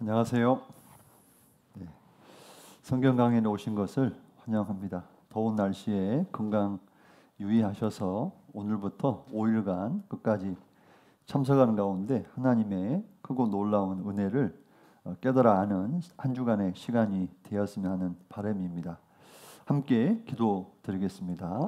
안녕하세요. 네, 성경 강연에 오신 것을 환영합니다. 더운 날씨에 건강 유의하셔서 오늘부터 5일간 끝까지 참석하는 가운데 하나님의 크고 놀라운 은혜를 깨달아 아는 한 주간의 시간이 되었으면 하는 바람입니다. 함께 기도드리겠습니다.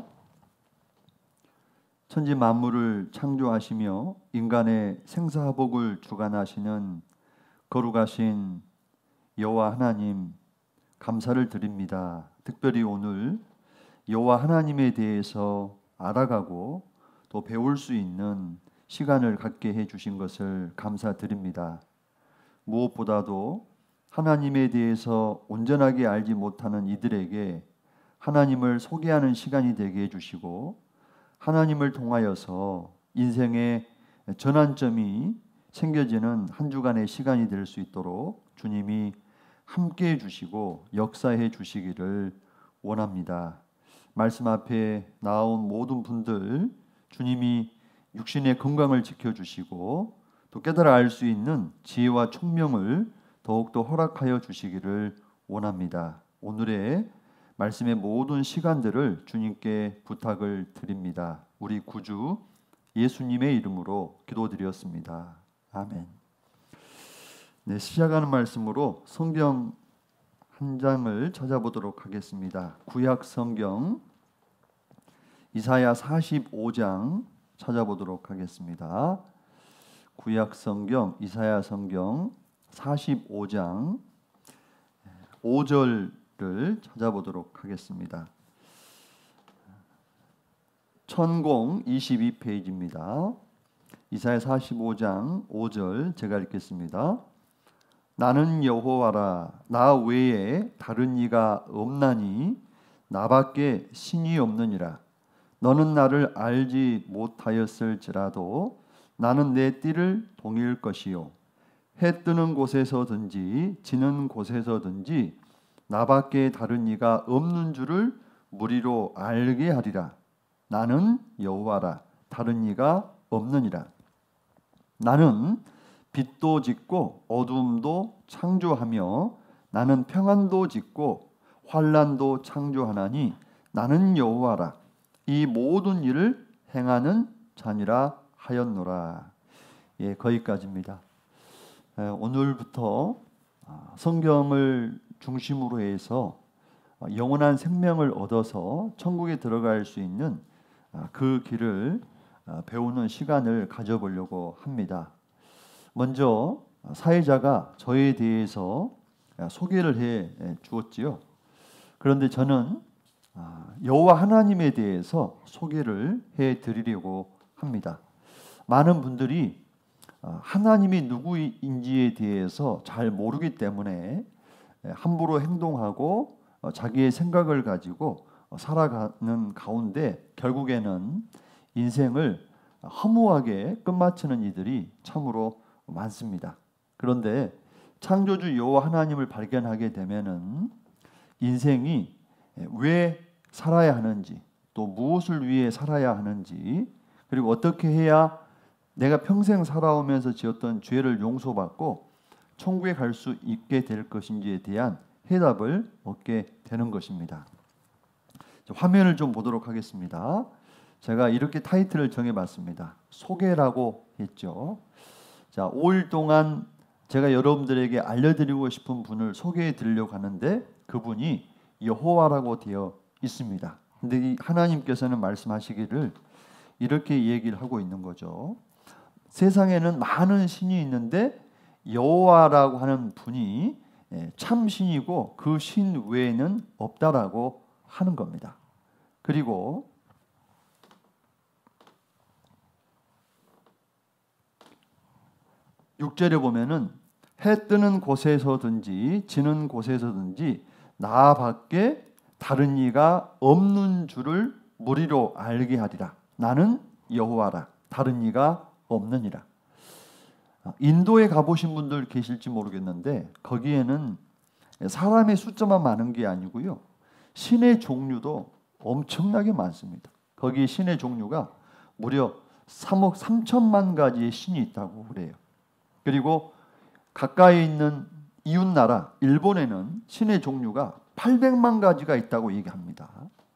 천지 만물을 창조하시며 인간의 생사복을 주관하시는 거룩하신 여호와 하나님 감사를 드립니다. 특별히 오늘 여호와 하나님에 대해서 알아가고 또 배울 수 있는 시간을 갖게 해주신 것을 감사드립니다. 무엇보다도 하나님에 대해서 온전하게 알지 못하는 이들에게 하나님을 소개하는 시간이 되게 해주시고 하나님을 통하여서 인생의 전환점이 생겨지는 한 주간의 시간이 될 수 있도록 주님이 함께해 주시고 역사해 주시기를 원합니다. 말씀 앞에 나온 모든 분들 주님이 육신의 건강을 지켜주시고 또 깨달아 알 수 있는 지혜와 총명을 더욱더 허락하여 주시기를 원합니다. 오늘의 말씀의 모든 시간들을 주님께 부탁을 드립니다. 우리 구주 예수님의 이름으로 기도드렸습니다. 아멘. 네, 시작하는 말씀으로 성경 한 장을 찾아보도록 하겠습니다. 구약 성경 이사야 45장 찾아보도록 하겠습니다. 구약 성경 이사야 성경 45장 5절을 찾아보도록 하겠습니다. 천공 22페이지입니다. 이사야 45장 5절 제가 읽겠습니다. 나는 여호와라 나 외에 다른 이가 없나니 나밖에 신이 없느니라. 너는 나를 알지 못하였을지라도 나는 내 띠를 동일 것이요 해 뜨는 곳에서든지 지는 곳에서든지 나밖에 다른 이가 없는 줄을 무리로 알게 하리라. 나는 여호와라 다른 이가 없느니라. 나는 빛도 짓고 어둠도 창조하며 나는 평안도 짓고 환난도 창조하나니 나는 여호와라 이 모든 일을 행하는 자니라 하였노라. 예, 거기까지입니다. 오늘부터 성경을 중심으로 해서 영원한 생명을 얻어서 천국에 들어갈 수 있는 그 길을 배우는 시간을 가져보려고 합니다. 먼저 사회자가 저에 대해서 소개를 해 주었지요. 그런데 저는 여호와 하나님에 대해서 소개를 해 드리려고 합니다. 많은 분들이 하나님이 누구인지에 대해서 잘 모르기 때문에 함부로 행동하고 자기의 생각을 가지고 살아가는 가운데 결국에는 인생을 허무하게 끝마치는 이들이 참으로 많습니다. 그런데 창조주 여호와 하나님을 발견하게 되면은 인생이 왜 살아야 하는지 또 무엇을 위해 살아야 하는지 그리고 어떻게 해야 내가 평생 살아오면서 지었던 죄를 용서받고 천국에 갈 수 있게 될 것인지에 대한 해답을 얻게 되는 것입니다. 화면을 좀 보도록 하겠습니다. 제가 이렇게 타이틀을 정해봤습니다. 소개라고 했죠. 자, 5일 동안 제가 여러분들에게 알려드리고 싶은 분을 소개해 드리려고 하는데 그분이 여호와라고 되어 있습니다. 근데 이 하나님께서는 말씀하시기를 이렇게 얘기를 하고 있는 거죠. 세상에는 많은 신이 있는데 여호와라고 하는 분이 참 신이고 그 신 외에는 없다라고 하는 겁니다. 그리고 6절에 보면은 해 뜨는 곳에서든지 지는 곳에서든지 나밖에 다른 이가 없는 줄을 무리로 알게 하리라. 나는 여호와라 다른 이가 없느니라. 인도에 가보신 분들 계실지 모르겠는데 거기에는 사람의 숫자만 많은 게 아니고요. 신의 종류도 엄청나게 많습니다. 거기 신의 종류가 무려 3억 3천만 가지의 신이 있다고 그래요. 그리고 가까이 있는 이웃나라 일본에는 신의 종류가 800만 가지가 있다고 얘기합니다.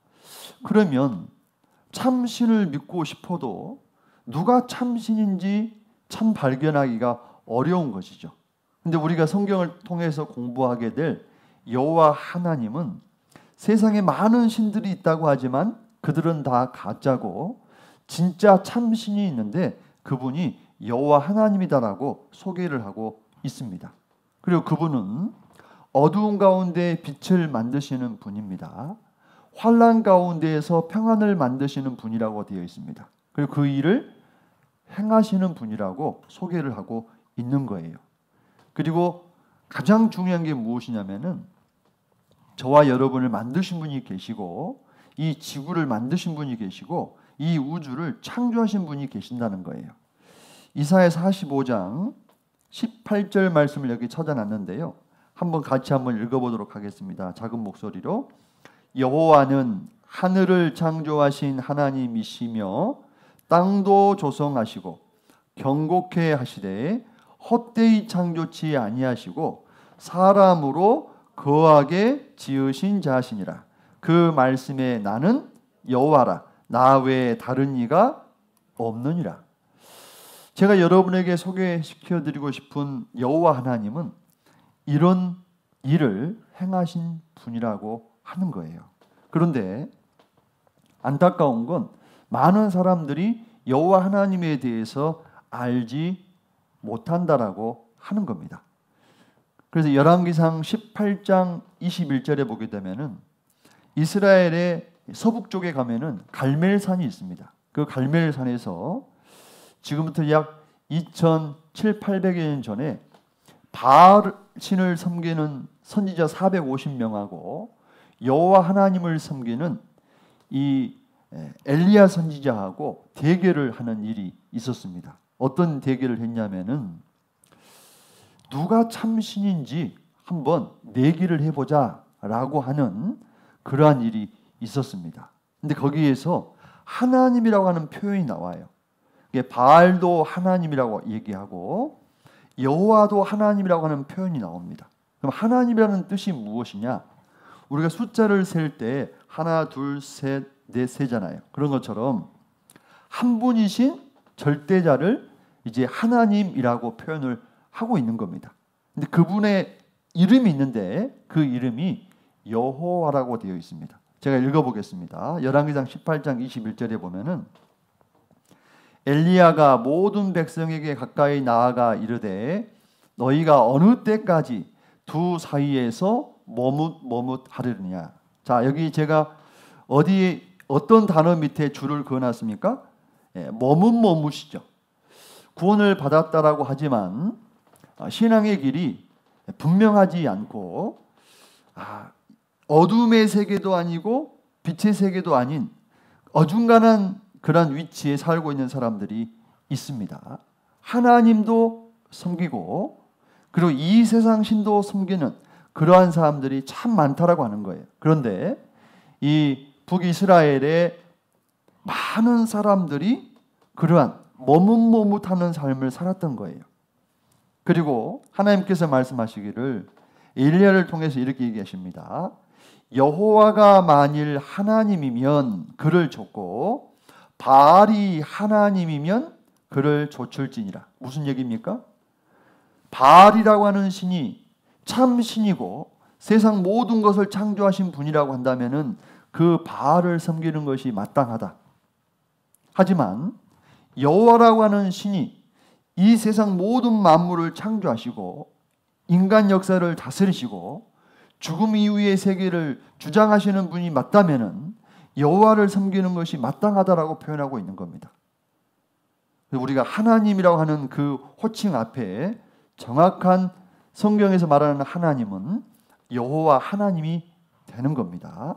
그러면 참신을 믿고 싶어도 누가 참신인지 참 발견하기가 어려운 것이죠. 근데 우리가 성경을 통해서 공부하게 될 여호와 하나님은 세상에 많은 신들이 있다고 하지만 그들은 다 가짜고 진짜 참신이 있는데 그분이 여호와 하나님이다라고 소개를 하고 있습니다. 그리고 그분은 어두운 가운데 빛을 만드시는 분입니다. 환난 가운데에서 평안을 만드시는 분이라고 되어 있습니다. 그리고 그 일을 행하시는 분이라고 소개를 하고 있는 거예요. 그리고 가장 중요한 게 무엇이냐면은 저와 여러분을 만드신 분이 계시고 이 지구를 만드신 분이 계시고 이 우주를 창조하신 분이 계신다는 거예요. 이사야 45장 18절 말씀을 여기 찾아놨는데요. 같이 한번 읽어보도록 하겠습니다. 작은 목소리로. 여호와는 하늘을 창조하신 하나님이시며 땅도 조성하시고 경고케 하시되 헛되이 창조치 아니하시고 사람으로 거하게 지으신 자시니라. 그 말씀에 나는 여호와라 나 외에 다른 이가 없느니라. 제가 여러분에게 소개시켜드리고 싶은 여호와 하나님은 이런 일을 행하신 분이라고 하는 거예요. 그런데 안타까운 건 많은 사람들이 여호와 하나님에 대해서 알지 못한다라고 하는 겁니다. 그래서 열왕기상 18장 21절에 보게 되면은 이스라엘의 서북쪽에 가면은 갈멜산이 있습니다. 그 갈멜산에서 지금부터 약 2700~800여 년 전에 바알 신을 섬기는 선지자 450명하고 여호와 하나님을 섬기는 이 엘리야 선지자하고 대결을 하는 일이 있었습니다. 어떤 대결을 했냐면은 누가 참신인지 한번 내기를 해보자라고 하는 그러한 일이 있었습니다. 근데 거기에서 하나님이라고 하는 표현이 나와요. 바알도 하나님이라고 얘기하고 여호와도 하나님이라고 하는 표현이 나옵니다. 그럼 하나님이라는 뜻이 무엇이냐? 우리가 숫자를 셀 때 하나, 둘, 셋, 넷 세잖아요. 그런 것처럼 한 분이신 절대자를 이제 하나님이라고 표현을 하고 있는 겁니다. 근데 그분의 이름이 있는데 그 이름이 여호와라고 되어 있습니다. 제가 읽어보겠습니다. 열왕기상 18장 21절에 보면은 엘리야가 모든 백성에게 가까이 나아가 이르되 너희가 어느 때까지 두 사이에서 머뭇머뭇하려느냐. 자, 여기 제가 어떤 단어 밑에 줄을 그어놨습니까? 머뭇머뭇이죠. 구원을 받았다라고 하지만 신앙의 길이 분명하지 않고 어둠의 세계도 아니고 빛의 세계도 아닌 어중간한 그런 위치에 살고 있는 사람들이 있습니다. 하나님도 섬기고 그리고 이 세상 신도 섬기는 그러한 사람들이 참 많다라고 하는 거예요. 그런데 이 북이스라엘의 많은 사람들이 그러한 머뭇머뭇하는 삶을 살았던 거예요. 그리고 하나님께서 말씀하시기를 엘리야를 통해서 이렇게 얘기하십니다. 여호와가 만일 하나님이면 그를 좇고 바알이 하나님이면 그를 좇을지니라. 무슨 얘기입니까? 바알이라고 하는 신이 참 신이고 세상 모든 것을 창조하신 분이라고 한다면은 그 바알을 섬기는 것이 마땅하다. 하지만 여호와라고 하는 신이 이 세상 모든 만물을 창조하시고 인간 역사를 다스리시고 죽음 이후의 세계를 주장하시는 분이 맞다면은 여호와를 섬기는 것이 마땅하다라고 표현하고 있는 겁니다. 우리가 하나님이라고 하는 그 호칭 앞에 정확한 성경에서 말하는 하나님은 여호와 하나님이 되는 겁니다.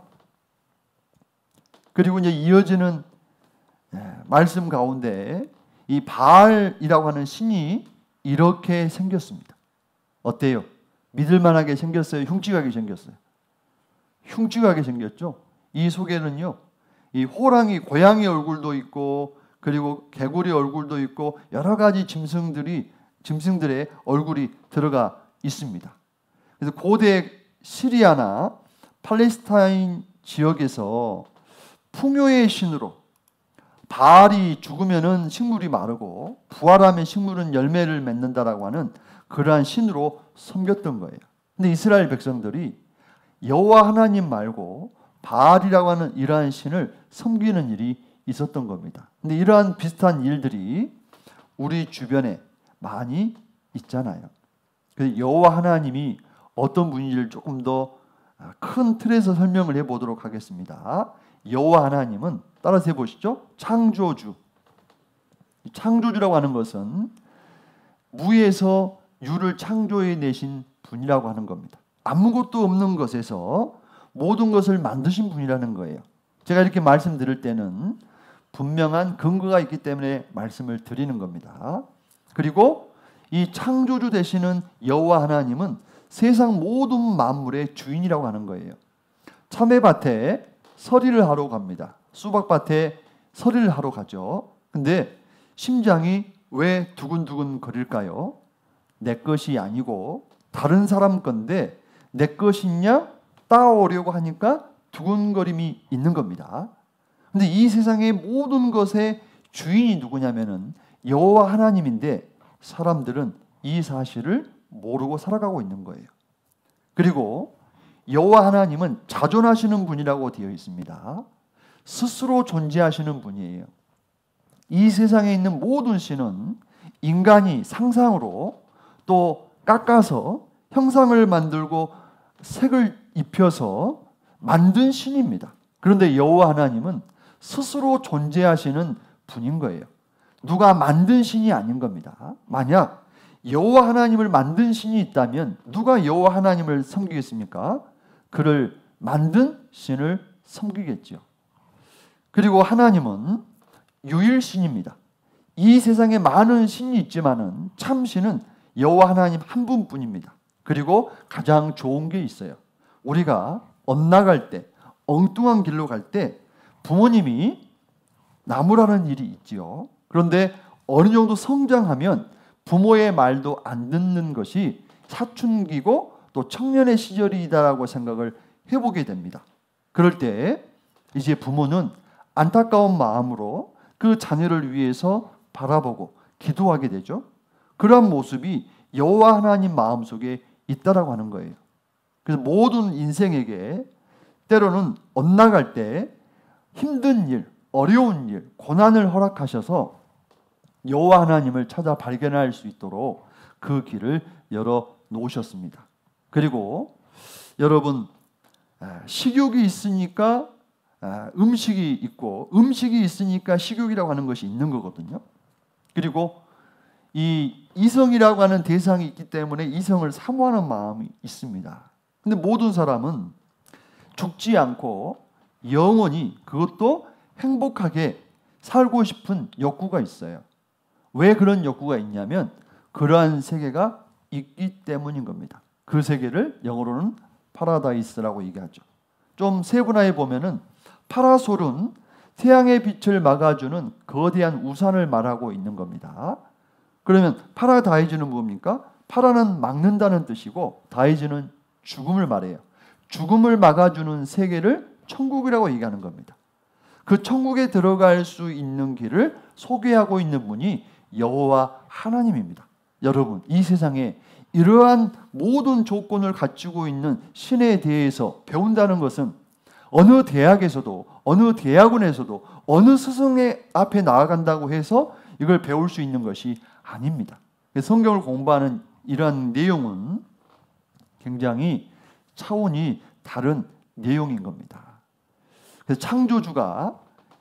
그리고 이제 이어지는 말씀 가운데 이 바알이라고 하는 신이 이렇게 생겼습니다. 어때요? 믿을만하게 생겼어요? 흉측하게 생겼어요? 흉측하게 생겼죠? 이 속에는요, 이 호랑이, 고양이 얼굴도 있고, 그리고 개구리 얼굴도 있고, 여러 가지 짐승들의 얼굴이 들어가 있습니다. 그래서 고대 시리아나 팔레스타인 지역에서 풍요의 신으로 바알이 죽으면은 식물이 마르고 부활하면 식물은 열매를 맺는다라고 하는 그러한 신으로 섬겼던 거예요. 근데 이스라엘 백성들이 여호와 하나님 말고 바알이라고 하는 이러한 신을 섬기는 일이 있었던 겁니다. 근데 이러한 비슷한 일들이 우리 주변에 많이 있잖아요. 그래서 여호와 하나님이 어떤 분인지를 조금 더 큰 틀에서 설명을 해보도록 하겠습니다. 여호와 하나님은 따라서 해보시죠. 창조주. 창조주라고 하는 것은 무에서 유를 창조해내신 분이라고 하는 겁니다. 아무것도 없는 것에서 모든 것을 만드신 분이라는 거예요. 제가 이렇게 말씀드릴 때는 분명한 근거가 있기 때문에 말씀을 드리는 겁니다. 그리고 이 창조주 되시는 여호와 하나님은 세상 모든 만물의 주인이라고 하는 거예요. 참외밭에 서리를 하러 갑니다. 수박밭에 서리를 하러 가죠. 근데 심장이 왜 두근두근 거릴까요? 내 것이 아니고 다른 사람 건데 내 것이냐 따오려고 하니까 두근거림이 있는 겁니다. 근데 이 세상의 모든 것의 주인이 누구냐면은 여호와 하나님인데 사람들은 이 사실을 모르고 살아가고 있는 거예요. 그리고 여호와 하나님은 자존하시는 분이라고 되어 있습니다. 스스로 존재하시는 분이에요. 이 세상에 있는 모든 신은 인간이 상상으로 또 깎아서 형상을 만들고 색을 입혀서 만든 신입니다. 그런데 여호와 하나님은 스스로 존재하시는 분인 거예요. 누가 만든 신이 아닌 겁니다. 만약 여호와 하나님을 만든 신이 있다면 누가 여호와 하나님을 섬기겠습니까? 그를 만든 신을 섬기겠죠. 그리고 하나님은 유일신입니다. 이 세상에 많은 신이 있지만은 참신은 여호와 하나님 한 분뿐입니다. 그리고 가장 좋은 게 있어요. 우리가 엇나갈 때, 엉뚱한 길로 갈 때 부모님이 나무라는 일이 있지요. 그런데 어느 정도 성장하면 부모의 말도 안 듣는 것이 사춘기고 또 청년의 시절이다라고 생각을 해보게 됩니다. 그럴 때 이제 부모는 안타까운 마음으로 그 자녀를 위해서 바라보고 기도하게 되죠. 그러한 모습이 여호와 하나님 마음속에 있다라고 하는 거예요. 그래서 모든 인생에게 때로는 엇나갈 때 힘든 일, 어려운 일, 고난을 허락하셔서 여호와 하나님을 찾아 발견할 수 있도록 그 길을 열어 놓으셨습니다. 그리고 여러분 식욕이 있으니까 음식이 있고 음식이 있으니까 식욕이라고 하는 것이 있는 거거든요. 그리고 이 이성이라고 하는 대상이 있기 때문에 이성을 사모하는 마음이 있습니다. 근데 모든 사람은 죽지 않고 영원히 그것도 행복하게 살고 싶은 욕구가 있어요. 왜 그런 욕구가 있냐면 그러한 세계가 있기 때문인 겁니다. 그 세계를 영어로는 파라다이스라고 얘기하죠. 좀 세분화해 보면은 파라솔은 태양의 빛을 막아주는 거대한 우산을 말하고 있는 겁니다. 그러면 파라다이즈는 뭡니까? 파라는 막는다는 뜻이고 다이즈는 죽음을 말해요. 죽음을 막아주는 세계를 천국이라고 얘기하는 겁니다. 그 천국에 들어갈 수 있는 길을 소개하고 있는 분이 여호와 하나님입니다. 여러분, 이 세상에 이러한 모든 조건을 갖추고 있는 신에 대해서 배운다는 것은 어느 대학에서도 어느 대학원에서도 어느 스승의 앞에 나아간다고 해서 이걸 배울 수 있는 것이 아닙니다. 성경을 공부하는 이러한 내용은 굉장히 차원이 다른 내용인 겁니다. 그래서 창조주가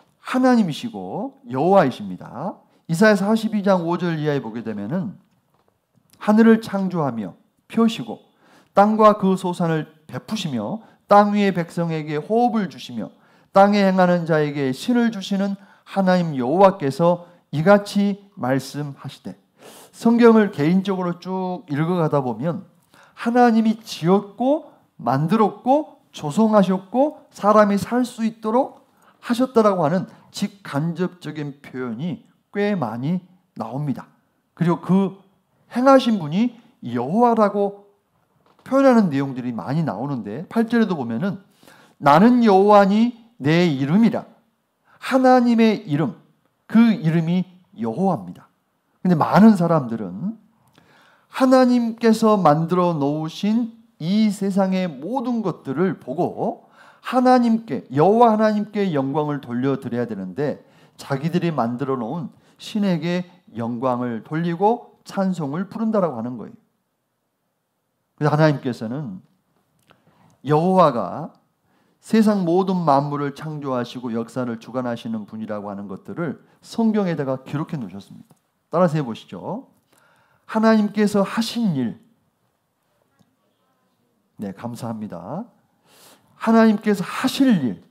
하나님이시고 여호와이십니다. 이사야 42장 5절 이하에 보게 되면은 하늘을 창조하며 펴시고 땅과 그 소산을 베푸시며 땅 위의 백성에게 호흡을 주시며 땅에 행하는 자에게 신을 주시는 하나님 여호와께서 이같이 말씀하시되, 성경을 개인적으로 쭉 읽어가다 보면 하나님이 지었고 만들었고 조성하셨고 사람이 살 수 있도록 하셨다라고 하는 직간접적인 표현이 꽤 많이 나옵니다. 그리고 그 행하신 분이 여호와라고 표현하는 내용들이 많이 나오는데 8절에도 보면은 나는 여호와니 내 이름이라. 하나님의 이름, 그 이름이 여호와입니다. 근데 많은 사람들은 하나님께서 만들어 놓으신 이 세상의 모든 것들을 보고 하나님께, 여호와 하나님께 영광을 돌려드려야 되는데 자기들이 만들어 놓은 신에게 영광을 돌리고 찬송을 부른다라고 하는 거예요. 그래서 하나님께서는 여호와가 세상 모든 만물을 창조하시고 역사를 주관하시는 분이라고 하는 것들을 성경에다가 기록해 놓으셨습니다. 따라서 해보시죠. 하나님께서 하신 일. 네, 감사합니다. 하나님께서 하실 일.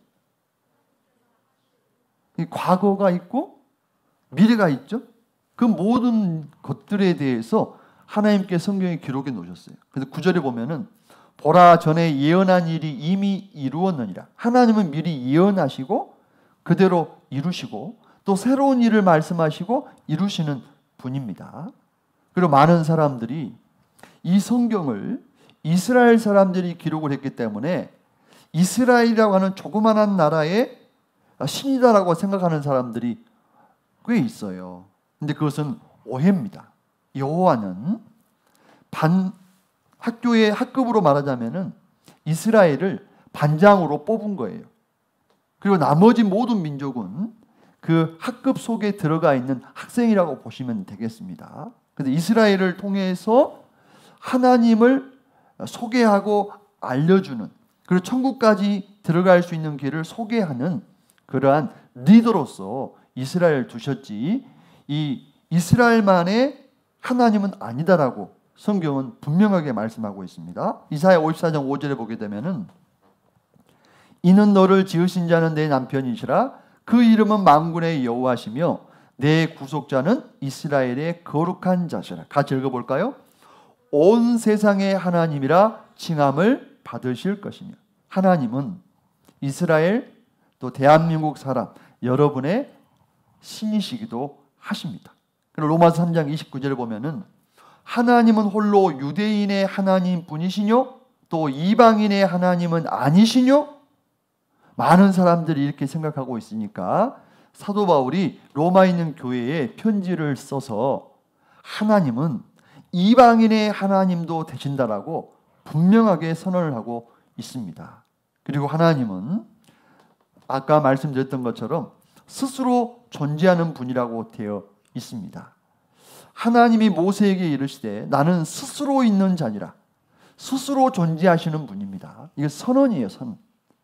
과거가 있고 미래가 있죠. 그 모든 것들에 대해서 하나님께 성경에 기록해 놓으셨어요. 그래서 9절에 보면은 보라 전에 예언한 일이 이미 이루었느니라. 하나님은 미리 예언하시고 그대로 이루시고 또 새로운 일을 말씀하시고 이루시는 분입니다. 그리고 많은 사람들이 이 성경을 이스라엘 사람들이 기록을 했기 때문에 이스라엘이라고 하는 조그만한 나라의 신이다라고 생각하는 사람들이 꽤 있어요. 근데 그것은 오해입니다. 여호와는 학교의 학급으로 말하자면은 이스라엘을 반장으로 뽑은 거예요. 그리고 나머지 모든 민족은 그 학급 속에 들어가 있는 학생이라고 보시면 되겠습니다. 그래서 이스라엘을 통해서 하나님을 소개하고 알려주는, 그리고 천국까지 들어갈 수 있는 길을 소개하는 그러한 리더로서 이스라엘을 두셨지, 이 이스라엘만의 하나님은 아니다라고 성경은 분명하게 말씀하고 있습니다. 이사야 54장 5절에 보게 되면은 이는 너를 지으신 자는 내 남편이시라. 그 이름은 만군의 여호와시며 내 구속자는 이스라엘의 거룩한 자시라. 같이 읽어볼까요? 온 세상의 하나님이라 칭함을 받으실 것이며. 하나님은 이스라엘 또 대한민국 사람 여러분의 신이시기도 하십니다. 그리고 로마서 3장 29절에 보면은 하나님은 홀로 유대인의 하나님 분이시뇨 또 이방인의 하나님은 아니시뇨? 많은 사람들이 이렇게 생각하고 있으니까 사도 바울이 로마에 있는 교회에 편지를 써서 하나님은 이방인의 하나님도 되신다라고 분명하게 선언을 하고 있습니다. 그리고 하나님은 아까 말씀드렸던 것처럼 스스로 존재하는 분이라고 되어 있습니다. 하나님이 모세에게 이르시되 나는 스스로 있는 자니라. 스스로 존재하시는 분입니다. 이게 선언이에요, 선언.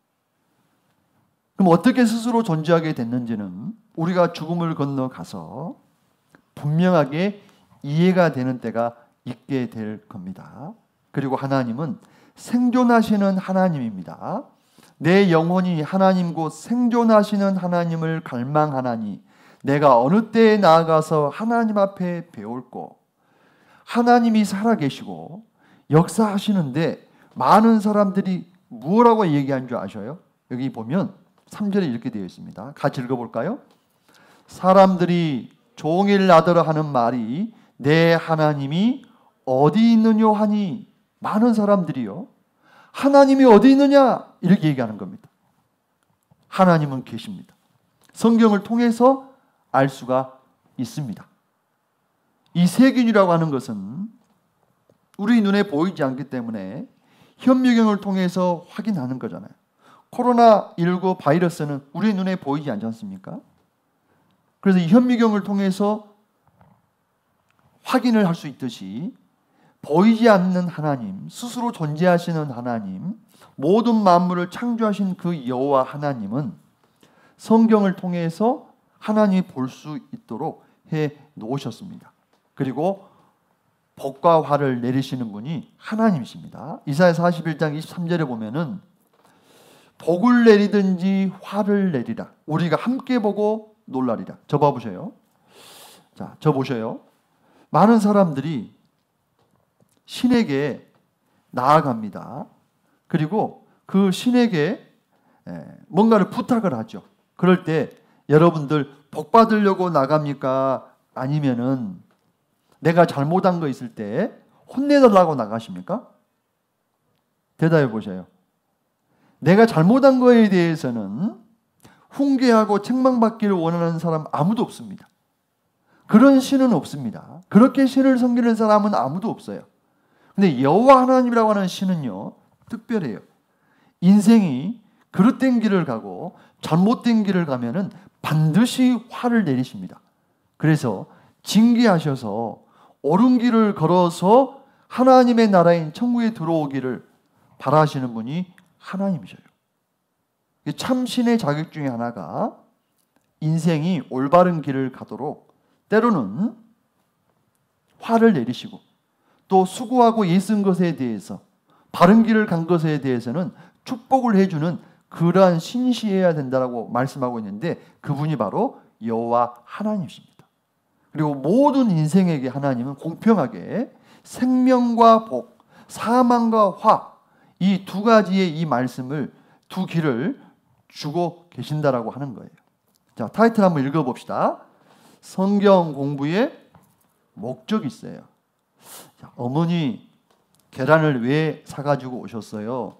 그럼 어떻게 스스로 존재하게 됐는지는 우리가 죽음을 건너가서 분명하게 이해가 되는 때가 있게 될 겁니다. 그리고 하나님은 생존하시는 하나님입니다. 내 영혼이 하나님 곧 생존하시는 하나님을 갈망하나니 내가 어느 때에 나아가서 하나님 앞에 배울고. 하나님이 살아계시고 역사하시는데 많은 사람들이 뭐라고 얘기한 줄 아셔요? 여기 보면 3절에 이렇게 되어 있습니다. 같이 읽어볼까요? 사람들이 종일 나더러 하는 말이 내 하나님이 어디 있느냐 하니. 많은 사람들이요, 하나님이 어디 있느냐 이렇게 얘기하는 겁니다. 하나님은 계십니다. 성경을 통해서 알 수가 있습니다. 이 세균이라고 하는 것은 우리 눈에 보이지 않기 때문에 현미경을 통해서 확인하는 거잖아요. 코로나19 바이러스는 우리 눈에 보이지 않지 않습니까? 그래서 이 현미경을 통해서 확인을 할 수 있듯이 보이지 않는 하나님, 스스로 존재하시는 하나님, 모든 만물을 창조하신 그 여호와 하나님은 성경을 통해서 하나님이 볼 수 있도록 해 놓으셨습니다. 그리고 복과 화를 내리시는 분이 하나님이십니다. 이사야 41장 23절에 보면은 복을 내리든지 화를 내리라. 우리가 함께 보고 놀라리라. 저 봐보세요. 자, 저 보셔요. 많은 사람들이 신에게 나아갑니다. 그리고 그 신에게 뭔가를 부탁을 하죠. 그럴 때 여러분들 복 받으려고 나갑니까? 아니면은 내가 잘못한 거 있을 때 혼내달라고 나가십니까? 대답해 보세요. 내가 잘못한 거에 대해서는 훈계하고 책망받기를 원하는 사람 아무도 없습니다. 그런 신은 없습니다. 그렇게 신을 섬기는 사람은 아무도 없어요. 근데 여호와 하나님이라고 하는 신은요, 특별해요. 인생이 그릇된 길을 가고 잘못된 길을 가면은 반드시 화를 내리십니다. 그래서 징계하셔서 옳은 길을 걸어서 하나님의 나라인 천국에 들어오기를 바라시는 분이 하나님이셔요. 참신의 자격 중에 하나가 인생이 올바른 길을 가도록 때로는 화를 내리시고 또 수고하고 예쓴 것에 대해서 바른 길을 간 것에 대해서는 축복을 해주는 그러한 신이셔야 된다라고 말씀하고 있는데 그분이 바로 여호와 하나님이십니다. 그리고 모든 인생에게 하나님은 공평하게 생명과 복, 사망과 화, 이 두 가지의 이 말씀을 두 길을 주고 계신다라고 하는 거예요. 자, 타이틀 한번 읽어봅시다. 성경 공부에 목적이 있어요. 자, 어머니 계란을 왜 사가지고 오셨어요?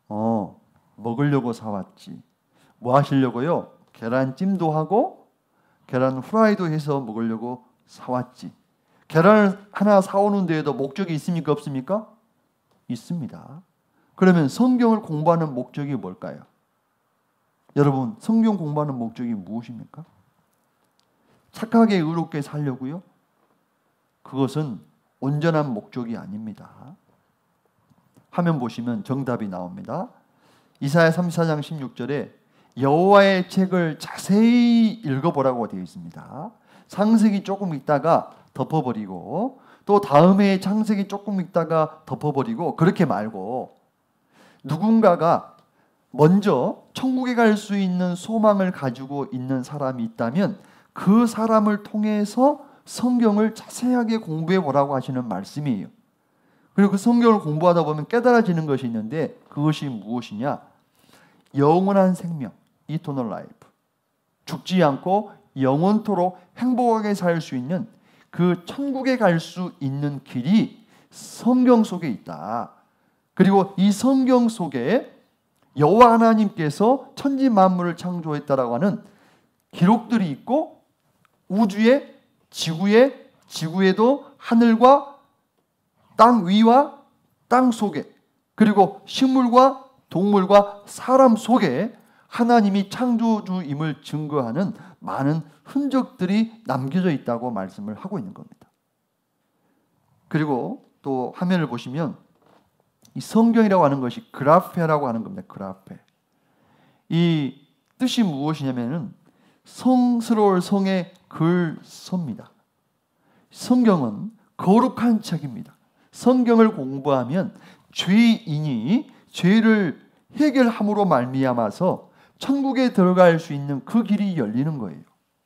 먹으려고 사왔지. 뭐 하시려고요? 계란찜도 하고 계란 후라이도 해서 먹으려고 사왔지. 계란을 하나 사오는 데에도 목적이 있습니까? 없습니까? 있습니다. 그러면 성경을 공부하는 목적이 뭘까요? 여러분, 성경 공부하는 목적이 무엇입니까? 착하게 의롭게 살려고요? 그것은 온전한 목적이 아닙니다. 화면 보시면 정답이 나옵니다. 이사야 34장 16절에 여호와의 책을 자세히 읽어보라고 되어 있습니다. 창세기 조금 읽다가 덮어버리고 또 다음에 창세기 조금 읽다가 덮어버리고 그렇게 말고 누군가가 먼저 천국에 갈 수 있는 소망을 가지고 있는 사람이 있다면 그 사람을 통해서 성경을 자세하게 공부해 보라고 하시는 말씀이에요. 그리고 그 성경을 공부하다 보면 깨달아지는 것이 있는데 그것이 무엇이냐? 영원한 생명, Eternal Life. 죽지 않고 영원토록 행복하게 살 수 있는 그 천국에 갈 수 있는 길이 성경 속에 있다. 그리고 이 성경 속에 여호와 하나님께서 천지 만물을 창조했다라고 하는 기록들이 있고 우주에 지구에도 하늘과 땅 위와 땅 속에 그리고 식물과 동물과 사람 속에 하나님이 창조주임을 증거하는 많은 흔적들이 남겨져 있다고 말씀을 하고 있는 겁니다. 그리고 또 화면을 보시면 이 성경이라고 하는 것이 그라페라고 하는 겁니다. 그라페. 이 뜻이 무엇이냐면은 성스러울 성의 글서입니다. 성경은 거룩한 책입니다. 성경을 공부하면 죄인이 죄를 해결함으로 말미암아서 천국에 들어갈 수 있는 그 길이 열리는 거예요.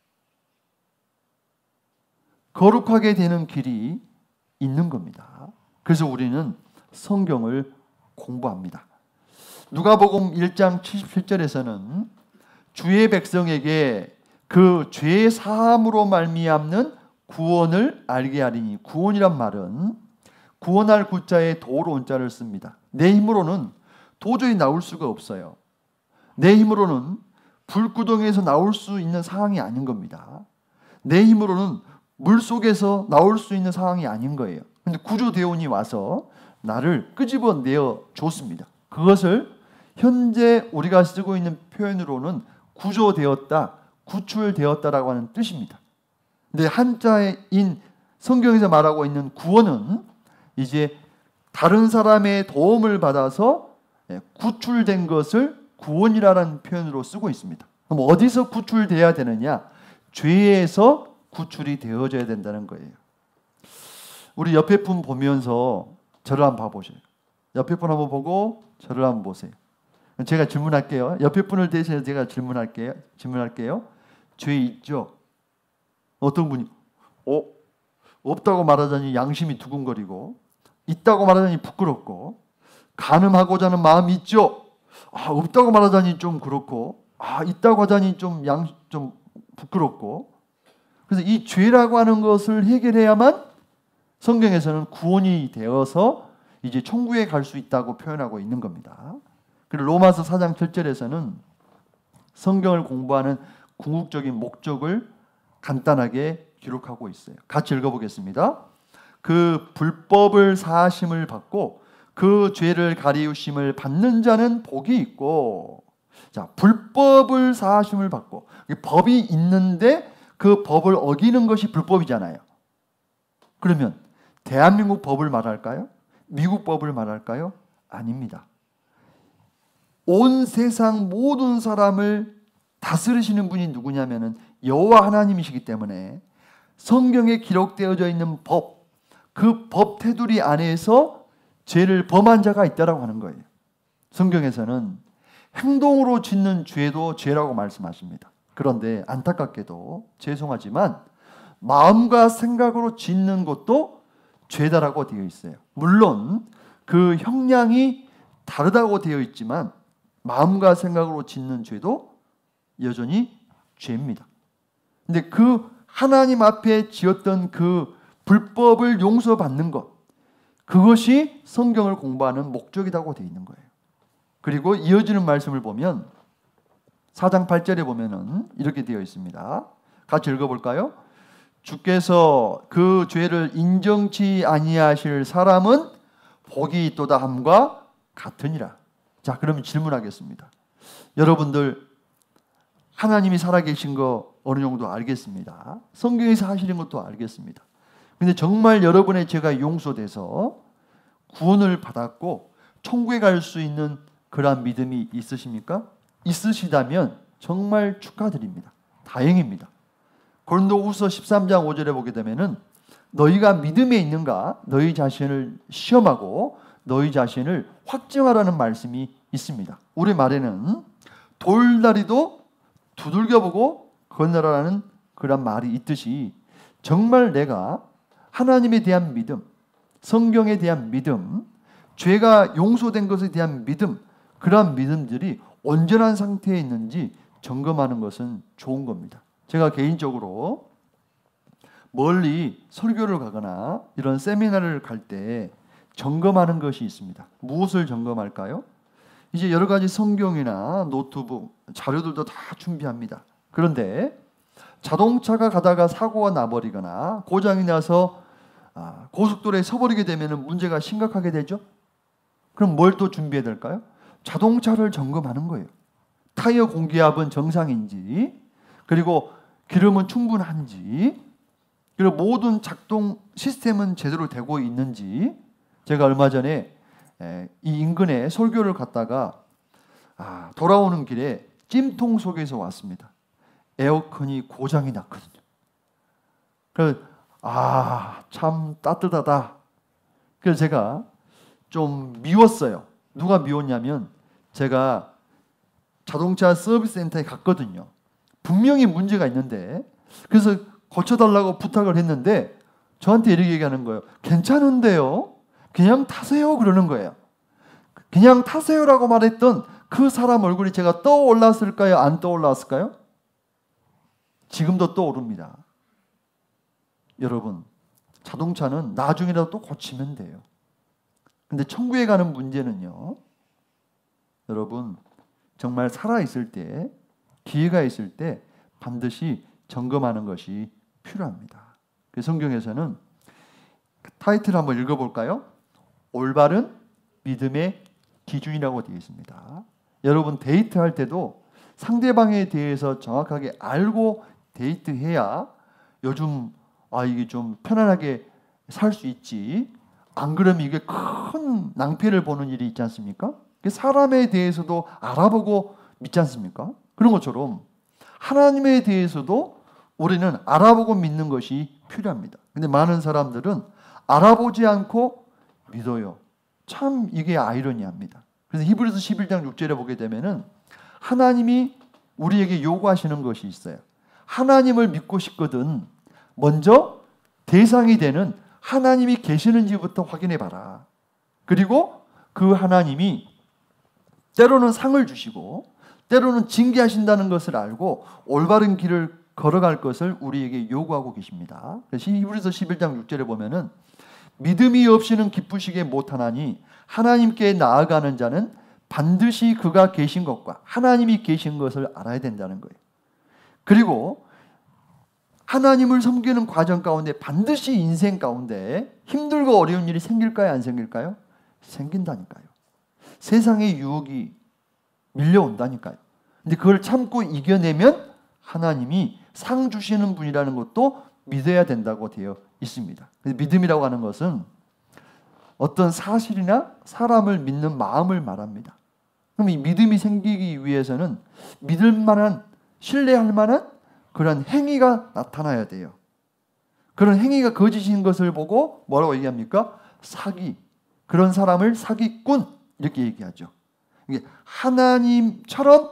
거룩하게 되는 길이 있는 겁니다. 그래서 우리는 성경을 공부합니다. 누가복음 1장 77절에서는 주의 백성에게 그 죄 사함으로 말미암는 구원을 알게 하리니, 구원이란 말은 구원할 구자에 도로 온자를 씁니다. 내 힘으로는 도저히 나올 수가 없어요. 내 힘으로는 불구덩이에서 나올 수 있는 상황이 아닌 겁니다. 내 힘으로는 물속에서 나올 수 있는 상황이 아닌 거예요. 근데 구조대원이 와서 나를 끄집어내어 줬습니다. 그것을 현재 우리가 쓰고 있는 표현으로는 구조되었다, 구출되었다라고 하는 뜻입니다. 근데 한자인 성경에서 말하고 있는 구원은 이제 다른 사람의 도움을 받아서 구출된 것을 구원이라는 표현으로 쓰고 있습니다. 그럼 어디서 구출돼야 되느냐? 죄에서 구출이 되어져야 된다는 거예요. 우리 옆에 분 보면서 저를 한번 봐보세요. 옆에 분 한번 보고 저를 한번 보세요. 제가 질문할게요. 옆에 분을 대신해서 제가 질문할게요. 죄 있죠? 어떤 분이 없다고 말하자니 양심이 두근거리고 있다고 말하자니 부끄럽고 간음하고자 하는 마음이 있죠? 없다고 말하자니 좀 그렇고 있다고 하자니 좀 부끄럽고 그래서 이 죄라고 하는 것을 해결해야만 성경에서는 구원이 되어서 이제 천국에 갈 수 있다고 표현하고 있는 겁니다. 그리고 로마서 4장 7절에서는 성경을 공부하는 궁극적인 목적을 간단하게 기록하고 있어요. 같이 읽어보겠습니다. 그 불법을 사하심을 받고 그 죄를 가리우심을 받는 자는 복이 있고, 자, 불법을 사하심을 받고, 법이 있는데 그 법을 어기는 것이 불법이잖아요. 그러면 대한민국 법을 말할까요? 미국 법을 말할까요? 아닙니다. 온 세상 모든 사람을 다스리시는 분이 누구냐면은 여호와 하나님이시기 때문에 성경에 기록되어져 있는 법, 그 법 테두리 안에서 죄를 범한 자가 있다라고 하는 거예요. 성경에서는 행동으로 짓는 죄도 죄라고 말씀하십니다. 그런데 안타깝게도 죄송하지만 마음과 생각으로 짓는 것도 죄다라고 되어 있어요. 물론 그 형량이 다르다고 되어 있지만 마음과 생각으로 짓는 죄도 여전히 죄입니다. 근데 그 하나님 앞에 지었던 그 불법을 용서받는 것, 그것이 성경을 공부하는 목적이라고 되어 있는 거예요. 그리고 이어지는 말씀을 보면 4장 8절에 보면은 이렇게 되어 있습니다. 같이 읽어볼까요? 주께서 그 죄를 인정치 아니하실 사람은 복이 있도다 함과 같으니라. 자, 그러면 질문하겠습니다. 여러분들 하나님이 살아계신 거 어느 정도 알겠습니다. 성경에서 하시는 것도 알겠습니다. 근데 정말 여러분의 죄가 용서돼서 구원을 받았고 천국에 갈 수 있는 그러한 믿음이 있으십니까? 있으시다면 정말 축하드립니다. 다행입니다. 고린도후서 13장 5절에 보게 되면은 너희가 믿음에 있는가 너희 자신을 시험하고 너희 자신을 확증하라는 말씀이 있습니다. 우리 말에는 돌다리도 두들겨보고 건너라는 그런 말이 있듯이 정말 내가 하나님에 대한 믿음, 성경에 대한 믿음, 죄가 용서된 것에 대한 믿음, 그러한 믿음들이 온전한 상태에 있는지 점검하는 것은 좋은 겁니다. 제가 개인적으로 멀리 설교를 가거나 이런 세미나를 갈 때 점검하는 것이 있습니다. 무엇을 점검할까요? 이제 여러 가지 성경이나 노트북, 자료들도 다 준비합니다. 그런데 자동차가 가다가 사고가 나버리거나 고장이 나서 고속도로에 서버리게 되면 문제가 심각하게 되죠. 그럼 뭘 또 준비해야 될까요? 자동차를 점검하는 거예요. 타이어 공기압은 정상인지, 그리고 기름은 충분한지, 그리고 모든 작동 시스템은 제대로 되고 있는지. 제가 얼마 전에 이 인근에 설교를 갔다가 돌아오는 길에 찜통 속에서 왔습니다. 에어컨이 고장이 났거든요. 그래서 참 따뜻하다. 그래서 제가 좀 미웠어요. 누가 미웠냐면 제가 자동차 서비스 센터에 갔거든요. 분명히 문제가 있는데 그래서 고쳐달라고 부탁을 했는데 저한테 이렇게 얘기하는 거예요. 괜찮은데요? 그냥 타세요 그러는 거예요. 그냥 타세요라고 말했던 그 사람 얼굴이 제가 떠올랐을까요? 안 떠올랐을까요? 지금도 떠오릅니다. 여러분, 자동차는 나중이라도 또 고치면 돼요. 근데 천국에 가는 문제는요, 여러분 정말 살아있을 때, 기회가 있을 때 반드시 점검하는 것이 필요합니다. 성경에서는 타이틀 한번 읽어볼까요? 올바른 믿음의 기준이라고 되어 있습니다. 여러분 데이트할 때도 상대방에 대해서 정확하게 알고 데이트해야 요즘 이게 좀 편안하게 살 수 있지. 안 그러면 이게 큰 낭패를 보는 일이 있지 않습니까? 사람에 대해서도 알아보고 믿지 않습니까? 그런 것처럼 하나님에 대해서도 우리는 알아보고 믿는 것이 필요합니다. 근데 많은 사람들은 알아보지 않고 믿어요. 참 이게 아이러니합니다. 그래서 히브리서 11장 6절에 보게 되면은 하나님이 우리에게 요구하시는 것이 있어요. 하나님을 믿고 싶거든 먼저 대상이 되는 하나님이 계시는지부터 확인해 봐라. 그리고 그 하나님이 때로는 상을 주시고 때로는 징계하신다는 것을 알고 올바른 길을 걸어갈 것을 우리에게 요구하고 계십니다. 히브리서 11장 6절에 보면은 믿음이 없이는 기쁘시게 못하나니 하나님께 나아가는 자는 반드시 그가 계신 것과 하나님이 계신 것을 알아야 된다는 거예요. 그리고 하나님을 섬기는 과정 가운데 반드시 인생 가운데 힘들고 어려운 일이 생길까요? 안 생길까요? 생긴다니까요. 세상의 유혹이 밀려온다니까요. 근데 그걸 참고 이겨내면 하나님이 상 주시는 분이라는 것도 믿어야 된다고 되어 있습니다. 믿음이라고 하는 것은 어떤 사실이나 사람을 믿는 마음을 말합니다. 그럼 이 믿음이 생기기 위해서는 믿을 만한, 신뢰할 만한 그런 행위가 나타나야 돼요. 그런 행위가 거짓인 것을 보고 뭐라고 얘기합니까? 사기. 그런 사람을 사기꾼 이렇게 얘기하죠. 이게 하나님처럼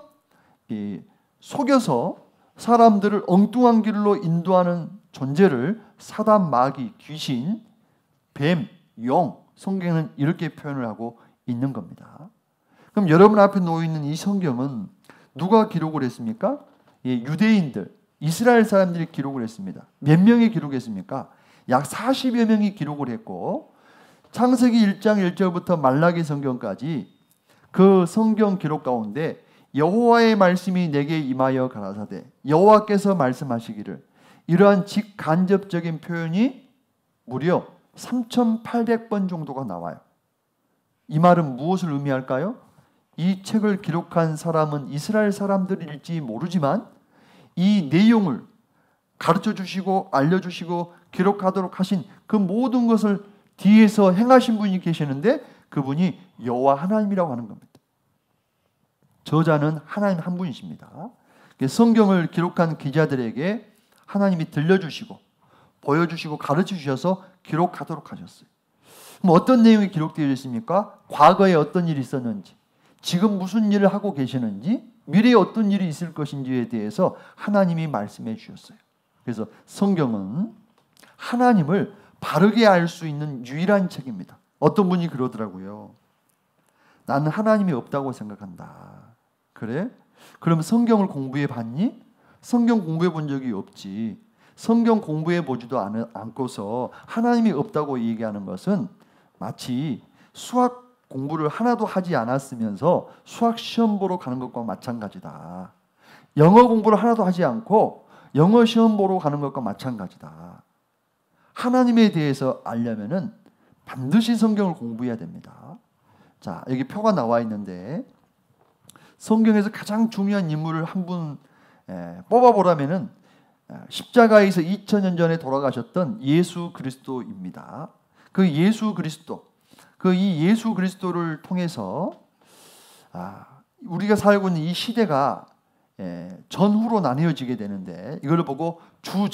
속여서 사람들을 엉뚱한 길로 인도하는 존재를 사단, 마귀, 귀신, 뱀, 용, 성경은 이렇게 표현을 하고 있는 겁니다. 그럼 여러분 앞에 놓여 있는 이 성경은 누가 기록을 했습니까? 유대인들, 이스라엘 사람들이 기록을 했습니다. 몇 명이 기록했습니까? 약 40여 명이 기록을 했고 창세기 1장 1절부터 말라기 성경까지 그 성경 기록 가운데 여호와의 말씀이 내게 임하여 가라사대 여호와께서 말씀하시기를, 이러한 직간접적인 표현이 무려 3,800번 정도가 나와요. 이 말은 무엇을 의미할까요? 이 책을 기록한 사람은 이스라엘 사람들일지 모르지만 이 내용을 가르쳐 주시고 알려주시고 기록하도록 하신 그 모든 것을 뒤에서 행하신 분이 계시는데 그분이 여호와 하나님이라고 하는 겁니다. 저자는 하나님 한 분이십니다. 성경을 기록한 기자들에게 하나님이 들려주시고 보여주시고 가르쳐 주셔서 기록하도록 하셨어요. 그럼 어떤 내용이 기록되어 있습니까? 과거에 어떤 일이 있었는지, 지금 무슨 일을 하고 계시는지, 미래에 어떤 일이 있을 것인지에 대해서 하나님이 말씀해 주셨어요. 그래서 성경은 하나님을 바르게 알 수 있는 유일한 책입니다. 어떤 분이 그러더라고요. 나는 하나님이 없다고 생각한다. 그래? 그럼 성경을 공부해 봤니? 성경 공부해 본 적이 없지. 성경 공부해 보지도 않고서 하나님이 없다고 얘기하는 것은 마치 수학 공부를 하나도 하지 않았으면서 수학 시험 보러 가는 것과 마찬가지다. 영어 공부를 하나도 하지 않고 영어 시험 보러 가는 것과 마찬가지다. 하나님에 대해서 알려면은 반드시 성경을 공부해야 됩니다. 자, 여기 표가 나와 있는데 성경에서 가장 중요한 인물을 한 분 뽑아보라면은 십자가에서 2000년 전에 돌아가셨던 예수 그리스도입니다. 그 예수 그리스도, 이 예수 그리스도를 통해서 우리가 살고 있는 이 시대가 전후로 나뉘어지게 되는데 이걸 보고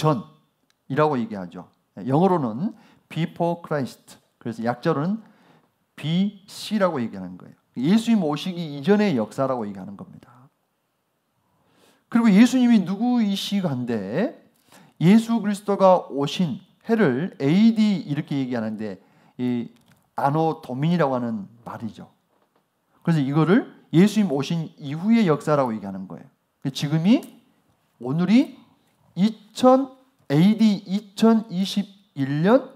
주전이라고 얘기하죠. 영어로는 before Christ, 그래서 약자로는 BC라고 얘기하는 거예요. 예수님 오시기 이전의 역사라고 얘기하는 겁니다. 그리고 예수님이 누구이시간데 예수 그리스도가 오신 해를 AD 이렇게 얘기하는데 이 아노 도민이라고 하는 말이죠. 그래서 이거를 예수님 오신 이후의 역사라고 얘기하는 거예요. 지금이 오늘이 AD 2021년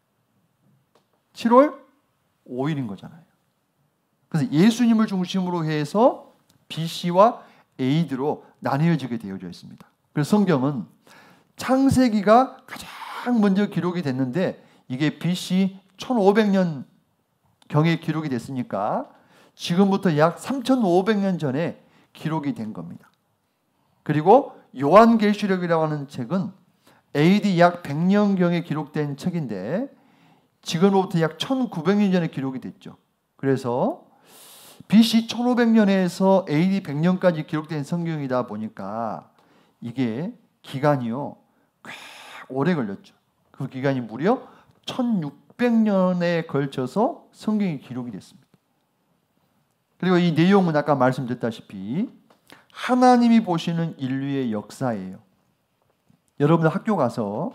7월 5일인 거잖아요. 그래서 예수님을 중심으로 해서 BC와 AD로 나뉘어지게 되어져 있습니다. 그래서 성경은 창세기가 가장 먼저 기록이 됐는데 이게 BC 1500년 경에 기록이 됐으니까 지금부터 약 3500년 전에 기록이 된 겁니다. 그리고 요한계시록이라고 하는 책은 AD 약 100년경에 기록된 책인데 지금부터 약 1900년 전에 기록이 됐죠. 그래서 BC 1500년에서 AD 100년까지 기록된 성경이다 보니까 이게 기간이요 꽤 오래 걸렸죠. 그 기간이 무려 1600년에 걸쳐서 성경이 기록이 됐습니다. 그리고 이 내용은 아까 말씀드렸다시피 하나님이 보시는 인류의 역사예요. 여러분들 학교 가서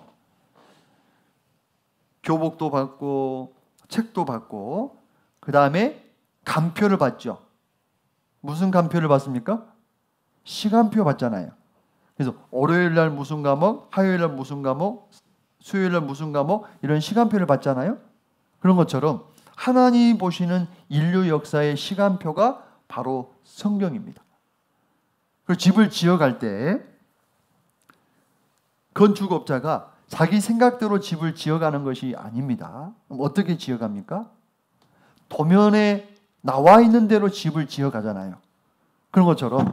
교복도 받고 책도 받고 그 다음에 간표를 받죠. 무슨 간표를 받습니까? 시간표 받잖아요. 그래서 월요일 날 무슨 과목, 화요일 날 무슨 과목, 수요일 날 무슨 과목 이런 시간표를 받잖아요. 그런 것처럼 하나님 보시는 인류 역사의 시간표가 바로 성경입니다. 그 집을 지어갈 때 건축업자가 자기 생각대로 집을 지어가는 것이 아닙니다. 그럼 어떻게 지어갑니까? 도면에 나와 있는 대로 집을 지어가잖아요. 그런 것처럼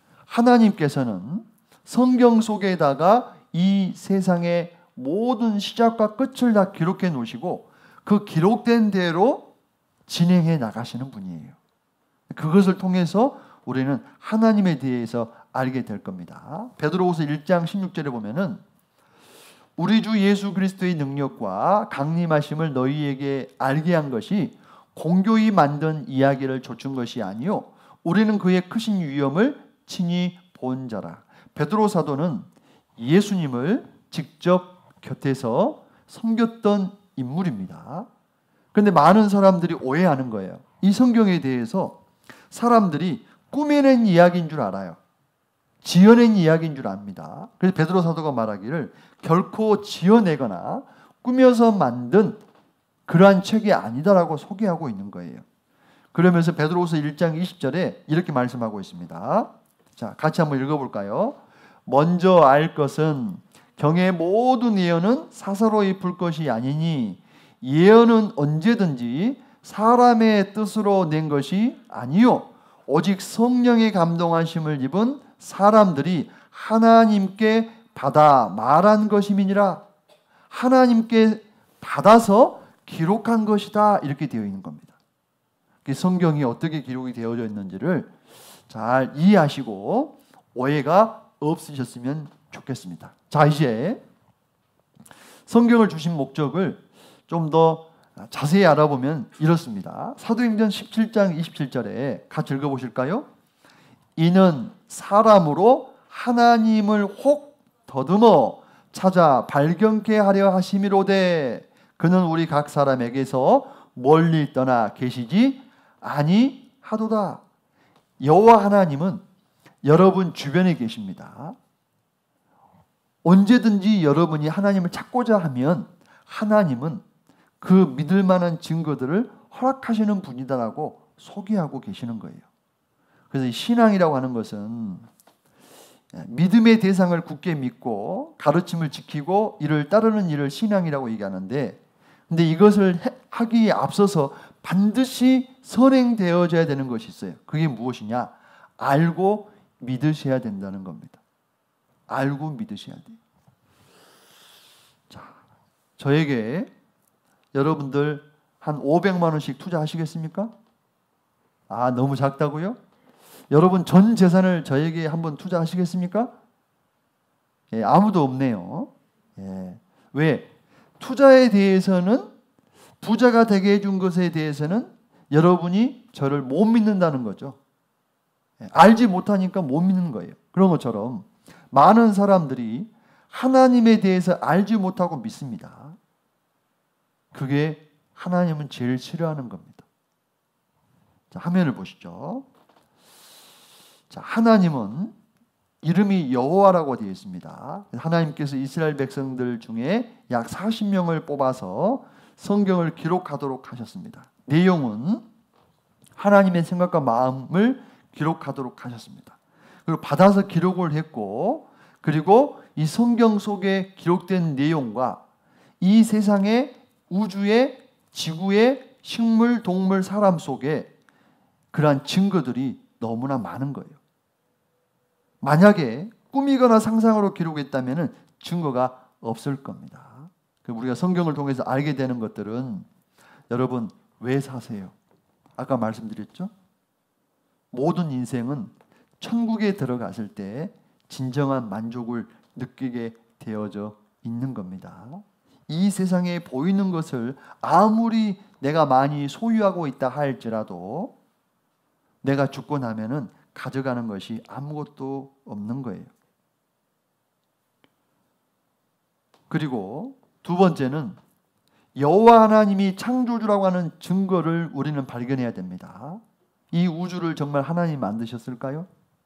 하나님께서는 성경 속에다가 이 세상의 모든 시작과 끝을 다 기록해 놓으시고 그 기록된 대로 진행해 나가시는 분이에요. 그것을 통해서 우리는 하나님에 대해서 알게 될 겁니다. 베드로후서 1장 16절에 보면은 우리 주 예수 그리스도의 능력과 강림하심을 너희에게 알게 한 것이 공교히 만든 이야기를 좇은 것이 아니요 우리는 그의 크신 위엄을 친히 본 자라. 베드로 사도는 예수님을 직접 곁에서 섬겼던 인물입니다. 그런데 많은 사람들이 오해하는 거예요. 이 성경에 대해서 사람들이 꾸며낸 이야기인 줄 알아요. 지어낸 이야기인 줄 압니다. 그래서 베드로 사도가 말하기를 결코 지어내거나 꾸며서 만든 그러한 책이 아니다라고 소개하고 있는 거예요. 그러면서 베드로후서 1장 20절에 이렇게 말씀하고 있습니다. 자, 같이 한번 읽어볼까요? 먼저 알 것은 경의 모든 예언은 사사로이 풀 것이 아니니 예언은 언제든지 사람의 뜻으로 낸 것이 아니요 오직 성령의 감동하심을 입은 사람들이 하나님께 받아 말한 것임이니라. 하나님께 받아서 기록한 것이다 이렇게 되어 있는 겁니다. 성경이 어떻게 기록이 되어져 있는지를 잘 이해하시고 오해가 없으셨으면 좋겠습니다. 자, 이제 성경을 주신 목적을 좀 더 자세히 알아보면 이렇습니다. 사도행전 17장 27절에 같이 읽어보실까요? 이는 사람으로 하나님을 혹 더듬어 찾아 발견케 하려 하심이로되 그는 우리 각 사람에게서 멀리 떠나 계시지 아니하도다. 여호와 하나님은 여러분 주변에 계십니다. 언제든지 여러분이 하나님을 찾고자 하면 하나님은 그 믿을 만한 증거들을 허락하시는 분이다라고 소개하고 계시는 거예요. 그래서 이 신앙이라고 하는 것은 믿음의 대상을 굳게 믿고 가르침을 지키고 이를 따르는 일을 신앙이라고 얘기하는데, 근데 이것을 하기에 앞서서 반드시 선행되어져야 되는 것이 있어요. 그게 무엇이냐? 알고 믿으셔야 된다는 겁니다. 알고 믿으셔야 돼요. 자, 저에게 여러분들 한 500만 원씩 투자하시겠습니까? 아, 너무 작다고요? 여러분 전 재산을 저에게 한번 투자하시겠습니까? 예, 아무도 없네요. 예. 왜? 투자에 대해서는, 부자가 되게 해준 것에 대해서는 여러분이 저를 못 믿는다는 거죠. 예, 알지 못하니까 못 믿는 거예요. 그런 것처럼 많은 사람들이 하나님에 대해서 알지 못하고 믿습니다. 그게 하나님은 제일 싫어하는 겁니다. 자, 화면을 보시죠. 자, 하나님은 이름이 여호와라고 되어 있습니다. 하나님께서 이스라엘 백성들 중에 약 40명을 뽑아서 성경을 기록하도록 하셨습니다. 내용은 하나님의 생각과 마음을 기록하도록 하셨습니다. 그리고 받아서 기록을 했고, 그리고 이 성경 속에 기록된 내용과 이 세상의 우주의, 지구의 식물, 동물, 사람 속에 그러한 증거들이 너무나 많은 거예요. 만약에 꿈이거나 상상으로 기록했다면 증거가 없을 겁니다. 우리가 성경을 통해서 알게 되는 것들은, 여러분 왜 사세요? 아까 말씀드렸죠? 모든 인생은 천국에 들어갔을 때 진정한 만족을 느끼게 되어져 있는 겁니다. 이 세상에 보이는 것을 아무리 내가 많이 소유하고 있다 할지라도 내가 죽고 나면은 가져가는 것이 아무것도 없는 거예요. 그리고 두 번째는 여호와 하나님이 창조주라고 하는 증거를 우리는 발견해야 됩니다. 이 우주를 정말 하나님이 만드셨을까요?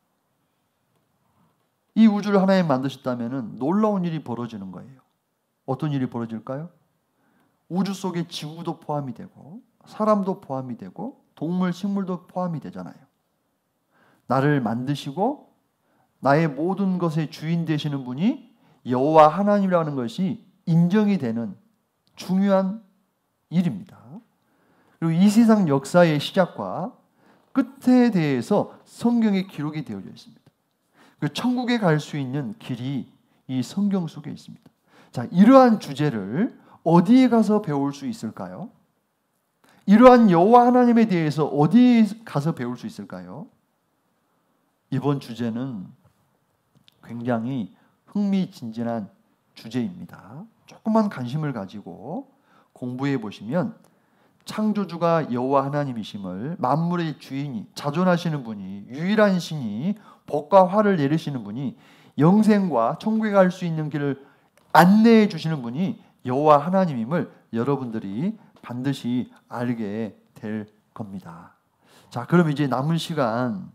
이 우주를 하나님이 만드셨다면 놀라운 일이 벌어지는 거예요. 어떤 일이 벌어질까요? 우주 속에 지구도 포함이 되고 사람도 포함이 되고 동물, 식물도 포함이 되잖아요. 나를 만드시고 나의 모든 것의 주인 되시는 분이 여호와 하나님이라는 것이 인정이 되는 중요한 일입니다. 그리고 이 세상 역사의 시작과 끝에 대해서 성경에 기록이 되어져 있습니다. 그 천국에 갈 수 있는 길이 이 성경 속에 있습니다. 자, 이러한 주제를 어디에 가서 배울 수 있을까요? 이러한 여호와 하나님에 대해서 어디에 가서 배울 수 있을까요? 이번 주제는 굉장히 흥미진진한 주제입니다. 조금만 관심을 가지고 공부해 보시면 창조주가 여호와 하나님이심을, 만물의 주인이, 자존하시는 분이, 유일한 신이, 복과 화를 내리시는 분이, 영생과 천국에 갈 수 있는 길을 안내해 주시는 분이 여호와 하나님임을 여러분들이 반드시 알게 될 겁니다. 자, 그럼 이제 남은 시간,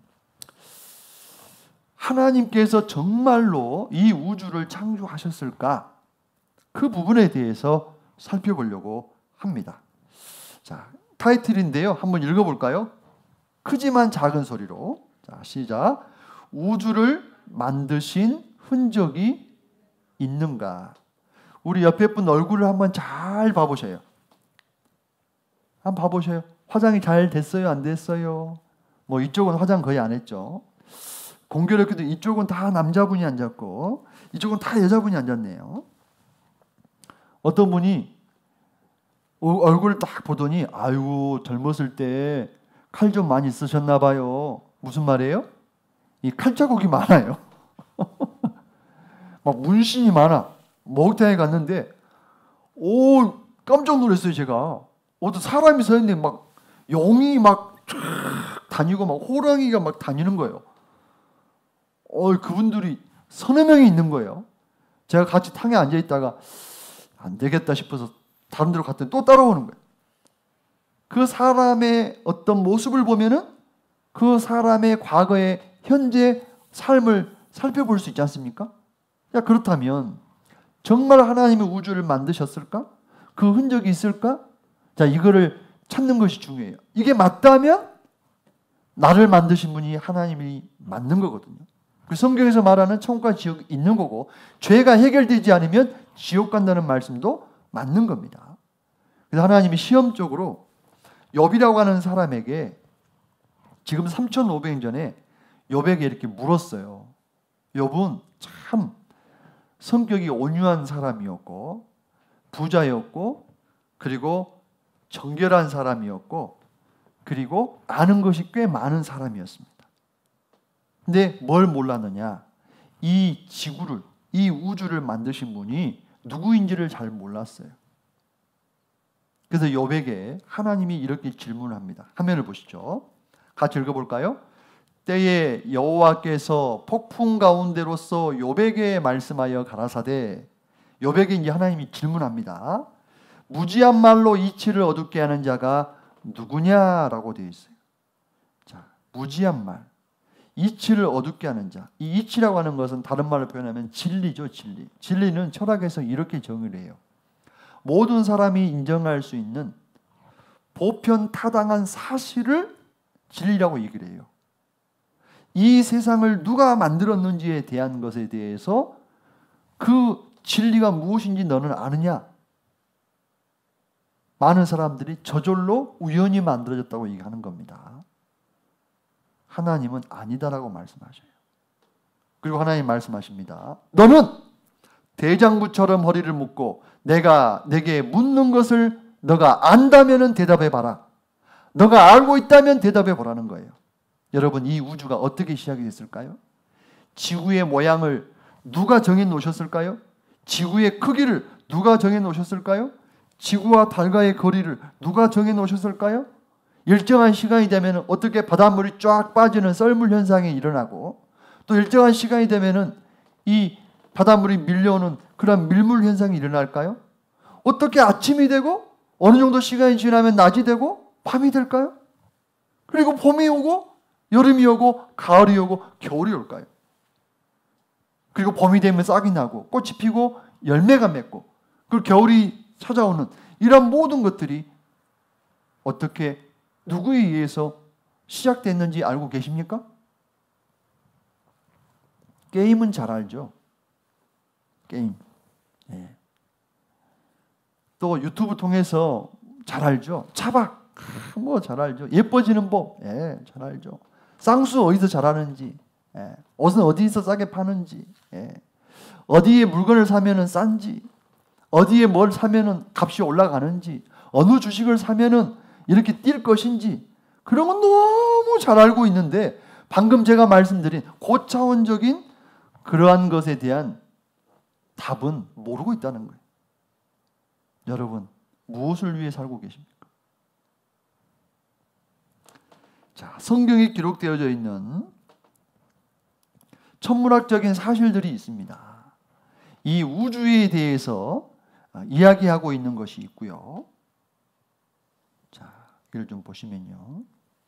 하나님께서 정말로 이 우주를 창조하셨을까? 그 부분에 대해서 살펴보려고 합니다. 자, 타이틀인데요. 한번 읽어볼까요? 크지만 작은 소리로. 자, 시작. 우주를 만드신 흔적이 있는가? 우리 옆에 분 얼굴을 한번 잘 봐보셔요. 한번 봐보셔요. 화장이 잘 됐어요? 안 됐어요? 뭐 이쪽은 화장 거의 안 했죠. 공교롭게도 이쪽은 다 남자분이 앉았고 이쪽은 다 여자분이 앉았네요. 어떤 분이 얼굴을 딱 보더니 아이고 젊었을 때 칼 좀 많이 쓰셨나 봐요. 무슨 말이에요? 이 칼자국이 많아요. 막 문신이 많아. 목욕탕에 갔는데 오 깜짝 놀랐어요. 제가 어떤 사람이 서 있는데 막 용이 막 쫙 다니고 막 호랑이가 막 다니는 거예요. 그분들이 서너 명이 있는 거예요. 제가 같이 탕에 앉아 있다가 안 되겠다 싶어서 다른 데로 갔더니 또 따라오는 거예요. 그 사람의 어떤 모습을 보면은 그 사람의 과거의 현재 삶을 살펴볼 수 있지 않습니까? 야, 그렇다면 정말 하나님이 우주를 만드셨을까? 그 흔적이 있을까? 자, 이거를 찾는 것이 중요해요. 이게 맞다면 나를 만드신 분이 하나님이 맞는 거거든요. 그 성경에서 말하는 천국과 지옥이 있는 거고 죄가 해결되지 않으면 지옥 간다는 말씀도 맞는 겁니다. 그래서 하나님이 시험적으로 욥이라고 하는 사람에게 지금 3,500년 전에 욥에게 이렇게 물었어요. 욥은 참 성격이 온유한 사람이었고 부자였고 그리고 정결한 사람이었고 그리고 아는 것이 꽤 많은 사람이었습니다. 근데 뭘 몰랐느냐? 이 지구를, 이 우주를 만드신 분이 누구인지를 잘 몰랐어요. 그래서 욥에게 하나님이 이렇게 질문을 합니다. 화면을 보시죠. 같이 읽어볼까요? 때에 여호와께서 폭풍 가운데로서 욥에게 말씀하여 가라사대, 욥에게 이제 하나님이 질문합니다. 무지한 말로 이치를 어둡게 하는 자가 누구냐라고 되어 있어요. 자, 무지한 말, 이치를 어둡게 하는 자. 이 이치라고 하는 것은 다른 말로 표현하면 진리죠, 진리. 진리는 철학에서 이렇게 정의를 해요. 모든 사람이 인정할 수 있는 보편타당한 사실을 진리라고 얘기를 해요. 이 세상을 누가 만들었는지에 대한 것에 대해서 그 진리가 무엇인지 너는 아느냐? 많은 사람들이 저절로 우연히 만들어졌다고 얘기하는 겁니다. 하나님은 아니다라고 말씀하셔요. 그리고 하나님 말씀하십니다. 너는 대장부처럼 허리를 묶고 내가 내게 묻는 것을 너가 안다면 대답해봐라. 너가 알고 있다면 대답해보라는 거예요. 여러분, 이 우주가 어떻게 시작이 됐을까요? 지구의 모양을 누가 정해 놓으셨을까요? 지구의 크기를 누가 정해 놓으셨을까요? 지구와 달과의 거리를 누가 정해 놓으셨을까요? 일정한 시간이 되면 어떻게 바닷물이 쫙 빠지는 썰물 현상이 일어나고 또 일정한 시간이 되면 이 바닷물이 밀려오는 그런 밀물 현상이 일어날까요? 어떻게 아침이 되고 어느 정도 시간이 지나면 낮이 되고 밤이 될까요? 그리고 봄이 오고 여름이 오고 가을이 오고 겨울이 올까요? 그리고 봄이 되면 싹이 나고 꽃이 피고 열매가 맺고 그리고 겨울이 찾아오는 이런 모든 것들이 어떻게 누구에 의해서 시작됐는지 알고 계십니까? 게임은 잘 알죠. 게임. 예. 또 유튜브 통해서 잘 알죠. 차박. 뭐 잘 알죠. 예뻐지는 법. 예, 잘 알죠. 쌍수 어디서 잘하는지. 예. 옷은 어디서 싸게 파는지. 예. 어디에 물건을 사면은 싼지. 어디에 뭘 사면은 값이 올라가는지. 어느 주식을 사면은 이렇게 뛸 것인지. 그런 건 너무 잘 알고 있는데 방금 제가 말씀드린 고차원적인 그러한 것에 대한 답은 모르고 있다는 거예요. 여러분, 무엇을 위해 살고 계십니까? 자, 성경에 기록되어져 있는 천문학적인 사실들이 있습니다. 이 우주에 대해서 이야기하고 있는 것이 있고요. 자, 이걸 좀 보시면요.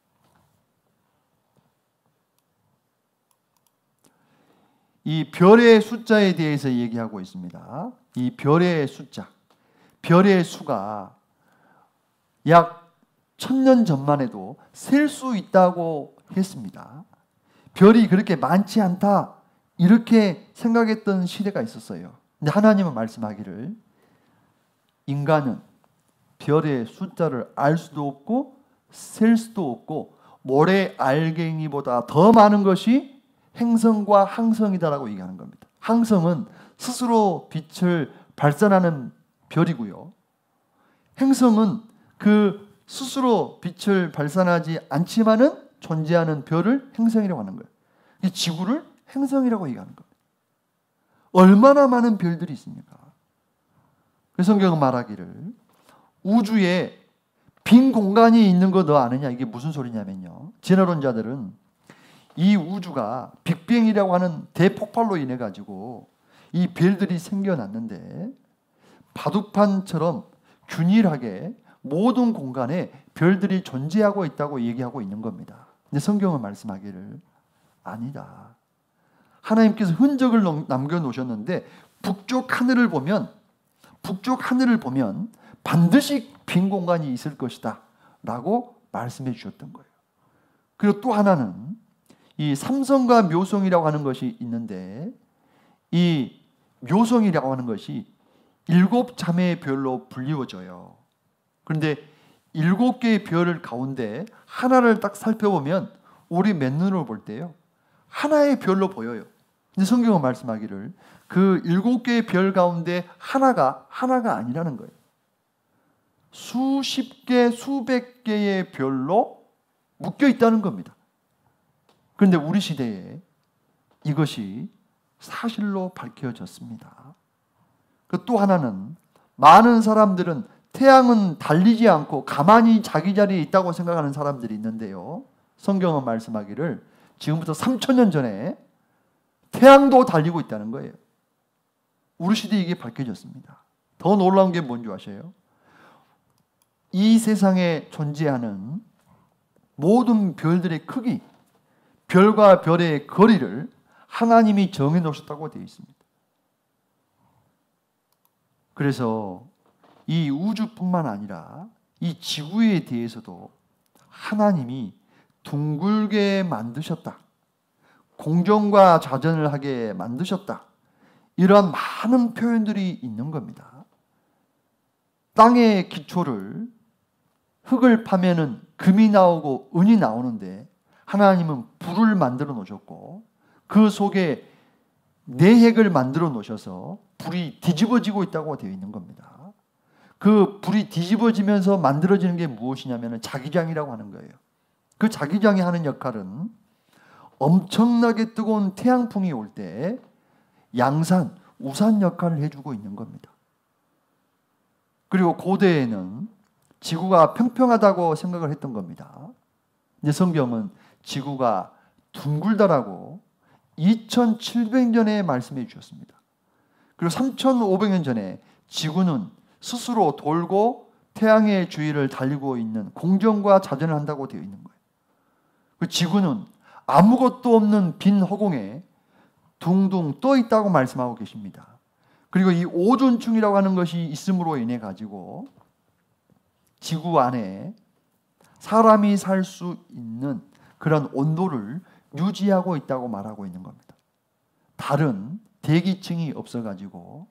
이 별의 숫자에 대해서 얘기하고 있습니다. 이 별의 숫자, 별의 수가 약 1000년 전만 해도 셀 수 있다고 했습니다. 별이 그렇게 많지 않다 이렇게 생각했던 시대가 있었어요. 근데 하나님은 말씀하기를 인간은 별의 숫자를 알 수도 없고 셀 수도 없고 모래 알갱이보다 더 많은 것이 행성과 항성이다라고 얘기하는 겁니다. 항성은 스스로 빛을 발산하는 별이고요. 행성은 그 스스로 빛을 발산하지 않지만은 존재하는 별을 행성이라고 하는 거예요. 이 지구를 행성이라고 얘기하는 겁니다. 얼마나 많은 별들이 있습니까? 그래서 성경은 말하기를 우주에 빈 공간이 있는 거 너 아느냐? 이게 무슨 소리냐면요. 진화론자들은 이 우주가 빅뱅이라고 하는 대폭발로 인해 가지고 이 별들이 생겨났는데 바둑판처럼 균일하게 모든 공간에 별들이 존재하고 있다고 얘기하고 있는 겁니다. 근데 성경은 말씀하기를 아니다. 하나님께서 흔적을 남겨놓으셨는데 북쪽 하늘을 보면 반드시 빈 공간이 있을 것이다 라고 말씀해 주셨던 거예요. 그리고 또 하나는 이 삼성과 묘성이라고 하는 것이 있는데 이 묘성이라고 하는 것이 7자매의 별로 불리워져요. 그런데 7개의 별 가운데 하나를 딱 살펴보면 우리 맨눈으로 볼 때요 하나의 별로 보여요. 근데 성경은 말씀하기를 그 7개의 별 가운데 하나가 아니라는 거예요. 수십 개, 수백 개의 별로 묶여 있다는 겁니다. 그런데 우리 시대에 이것이 사실로 밝혀졌습니다. 또 하나는 많은 사람들은 태양은 달리지 않고 가만히 자기 자리에 있다고 생각하는 사람들이 있는데요. 성경은 말씀하기를 지금부터 3000년 전에 태양도 달리고 있다는 거예요. 우리 시대에 이게 밝혀졌습니다. 더 놀라운 게 뭔지 아세요? 이 세상에 존재하는 모든 별들의 크기, 별과 별의 거리를 하나님이 정해 놓으셨다고 되어 있습니다. 그래서 이 우주뿐만 아니라 이 지구에 대해서도 하나님이 둥글게 만드셨다. 공정과 자전을 하게 만드셨다. 이러한 많은 표현들이 있는 겁니다. 땅의 기초를 흙을 파면은 금이 나오고 은이 나오는데 하나님은 불을 만들어 놓으셨고 그 속에 내핵을 만들어 놓으셔서 불이 뒤집어지고 있다고 되어 있는 겁니다. 그 불이 뒤집어지면서 만들어지는 게 무엇이냐면 자기장이라고 하는 거예요. 그 자기장이 하는 역할은 엄청나게 뜨거운 태양풍이 올 때 양산, 우산 역할을 해주고 있는 겁니다. 그리고 고대에는 지구가 평평하다고 생각을 했던 겁니다. 근데 성경은 지구가 둥글다라고 2700년에 말씀해 주셨습니다. 그리고 3500년 전에 지구는 스스로 돌고 태양의 주위를 달리고 있는 공정과 자전을 한다고 되어 있는 거예요. 그 지구는 아무것도 없는 빈 허공에 둥둥 떠 있다고 말씀하고 계십니다. 그리고 이 오존층이라고 하는 것이 있음으로 인해 가지고 지구 안에 사람이 살 수 있는 그런 온도를 유지하고 있다고 말하고 있는 겁니다. 다른 대기층이 없어가지고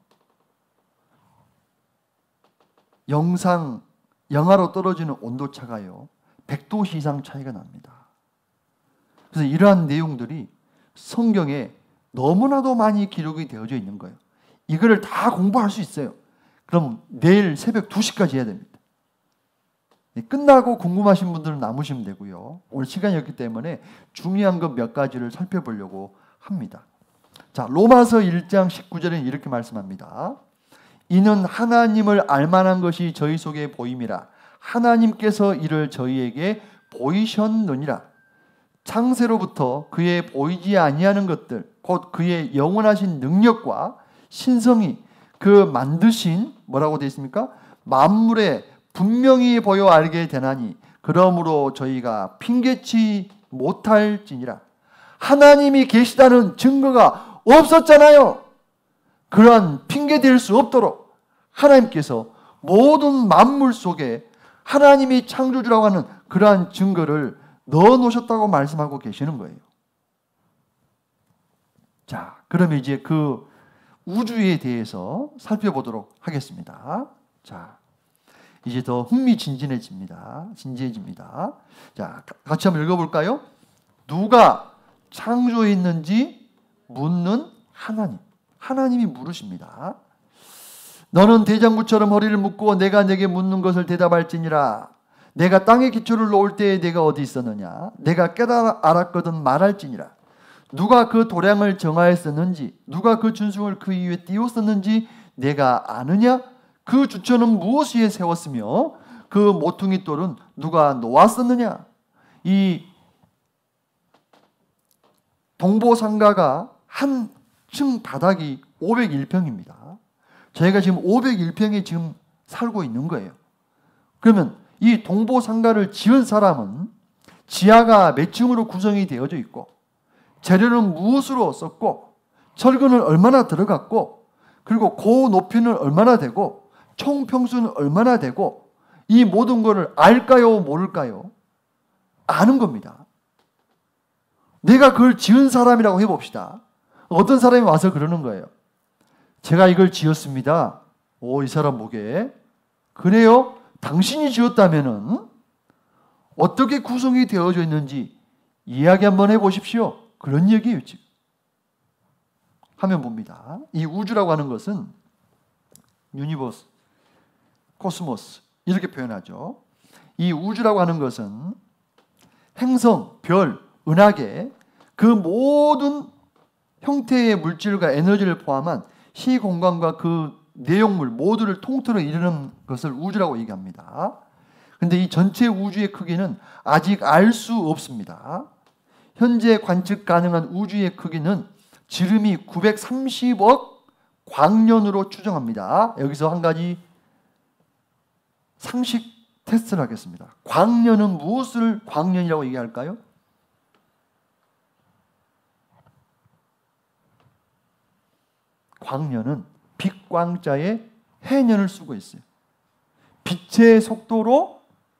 영하로 떨어지는 온도차가요 100도 이상 차이가 납니다. 그래서 이러한 내용들이 성경에 너무나도 많이 기록이 되어져 있는 거예요. 이거를 다 공부할 수 있어요. 그럼 내일 새벽 2시까지 해야 됩니다. 끝나고 궁금하신 분들은 남으시면 되고요. 오늘 시간이 없기 때문에 중요한 것 몇 가지를 살펴보려고 합니다. 자, 로마서 1장 19절에는 이렇게 말씀합니다. 이는 하나님을 알만한 것이 저희 속에 보임이라. 하나님께서 이를 저희에게 보이셨느니라. 창세로부터 그의 보이지 아니하는 것들, 곧 그의 영원하신 능력과 신성이 그 만드신 뭐라고 되어 있습니까? 만물에 분명히 보여 알게 되나니 그러므로 저희가 핑계치 못할지니라. 하나님이 계시다는 증거가 없었잖아요. 그러한 핑계댈 수 없도록 하나님께서 모든 만물 속에 하나님이 창조주라고 하는 그러한 증거를 넣어 놓으셨다고 말씀하고 계시는 거예요. 자, 그러면 이제 그 우주에 대해서 살펴보도록 하겠습니다. 자, 이제 더 흥미진진해집니다. 진지해집니다. 자, 같이 한번 읽어볼까요? 누가 창조했는지 묻는 하나님. 하나님이 물으십니다. 너는 대장부처럼 허리를 묶고 내가 내게 묻는 것을 대답할지니라. 내가 땅에 기초를 놓을 때에 내가 어디 있었느냐? 내가 깨달아 알았거든 말할지니라. 누가 그 도량을 정하였었는지, 누가 그 준승을 그 위에 띄웠었는지 내가 아느냐? 그 주처는 무엇 위에 세웠으며 그 모퉁이 돌은 누가 놓았었느냐? 이 동보상가가 한 층 바닥이 501평입니다. 저희가 지금 501평에 지금 살고 있는 거예요. 그러면 이 동보상가를 지은 사람은 지하가 몇 층으로 구성이 되어져 있고 재료는 무엇으로 썼고 철근은 얼마나 들어갔고 그리고 고 높이는 얼마나 되고 총 평수는 얼마나 되고 이 모든 것을 알까요? 모를까요? 아는 겁니다. 내가 그걸 지은 사람이라고 해봅시다. 어떤 사람이 와서 그러는 거예요. 제가 이걸 지었습니다. 오, 이 사람 보게. 그래요? 당신이 지었다면은 어떻게 구성이 되어져 있는지 이야기 한번 해보십시오. 그런 얘기예요, 지금. 하면 봅니다. 이 우주라고 하는 것은 유니버스, 코스모스 이렇게 표현하죠. 이 우주라고 하는 것은 행성, 별, 은하계 그 모든 형태의 물질과 에너지를 포함한 시공간과 그 내용물 모두를 통틀어 이루는 것을 우주라고 얘기합니다. 그런데 이 전체 우주의 크기는 아직 알 수 없습니다. 현재 관측 가능한 우주의 크기는 지름이 930억 광년으로 추정합니다. 여기서 한 가지 상식 테스트를 하겠습니다. 광년은 무엇을 광년이라고 얘기할까요? 광년은 빛광자의 해년을 쓰고 있어요. 빛의 속도로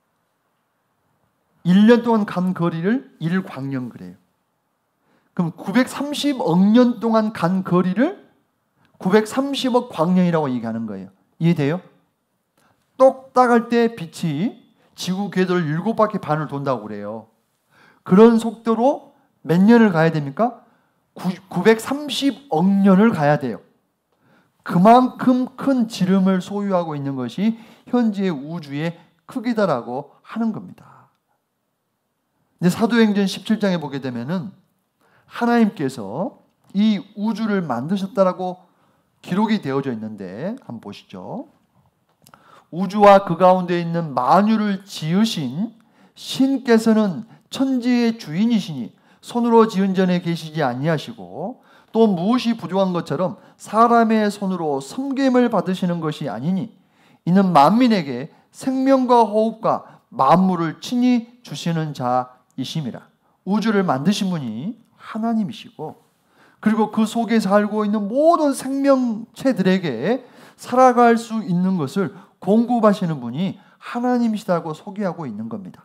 1년 동안 간 거리를 1광년 그래요. 그럼 930억 년 동안 간 거리를 930억 광년이라고 얘기하는 거예요. 이해돼요? 똑딱할 때 빛이 지구 궤도를 7바퀴 반을 돈다고 그래요. 그런 속도로 몇 년을 가야 됩니까? 930억 년을 가야 돼요. 그만큼 큰 지름을 소유하고 있는 것이 현재 우주의 크기다라고 하는 겁니다. 근데 사도행전 17장에 보게 되면은 하나님께서 이 우주를 만드셨다라고 기록이 되어져 있는데 한번 보시죠. 우주와 그 가운데 있는 만유를 지으신 신께서는 천지의 주인이시니 손으로 지은 전에 계시지 아니하시고 또 무엇이 부족한 것처럼 사람의 손으로 섬김을 받으시는 것이 아니니 이는 만민에게 생명과 호흡과 만물을 친히 주시는 자이심이라. 우주를 만드신 분이 하나님이시고 그리고 그 속에 살고 있는 모든 생명체들에게 살아갈 수 있는 것을 공급하시는 분이 하나님이시다고 소개하고 있는 겁니다.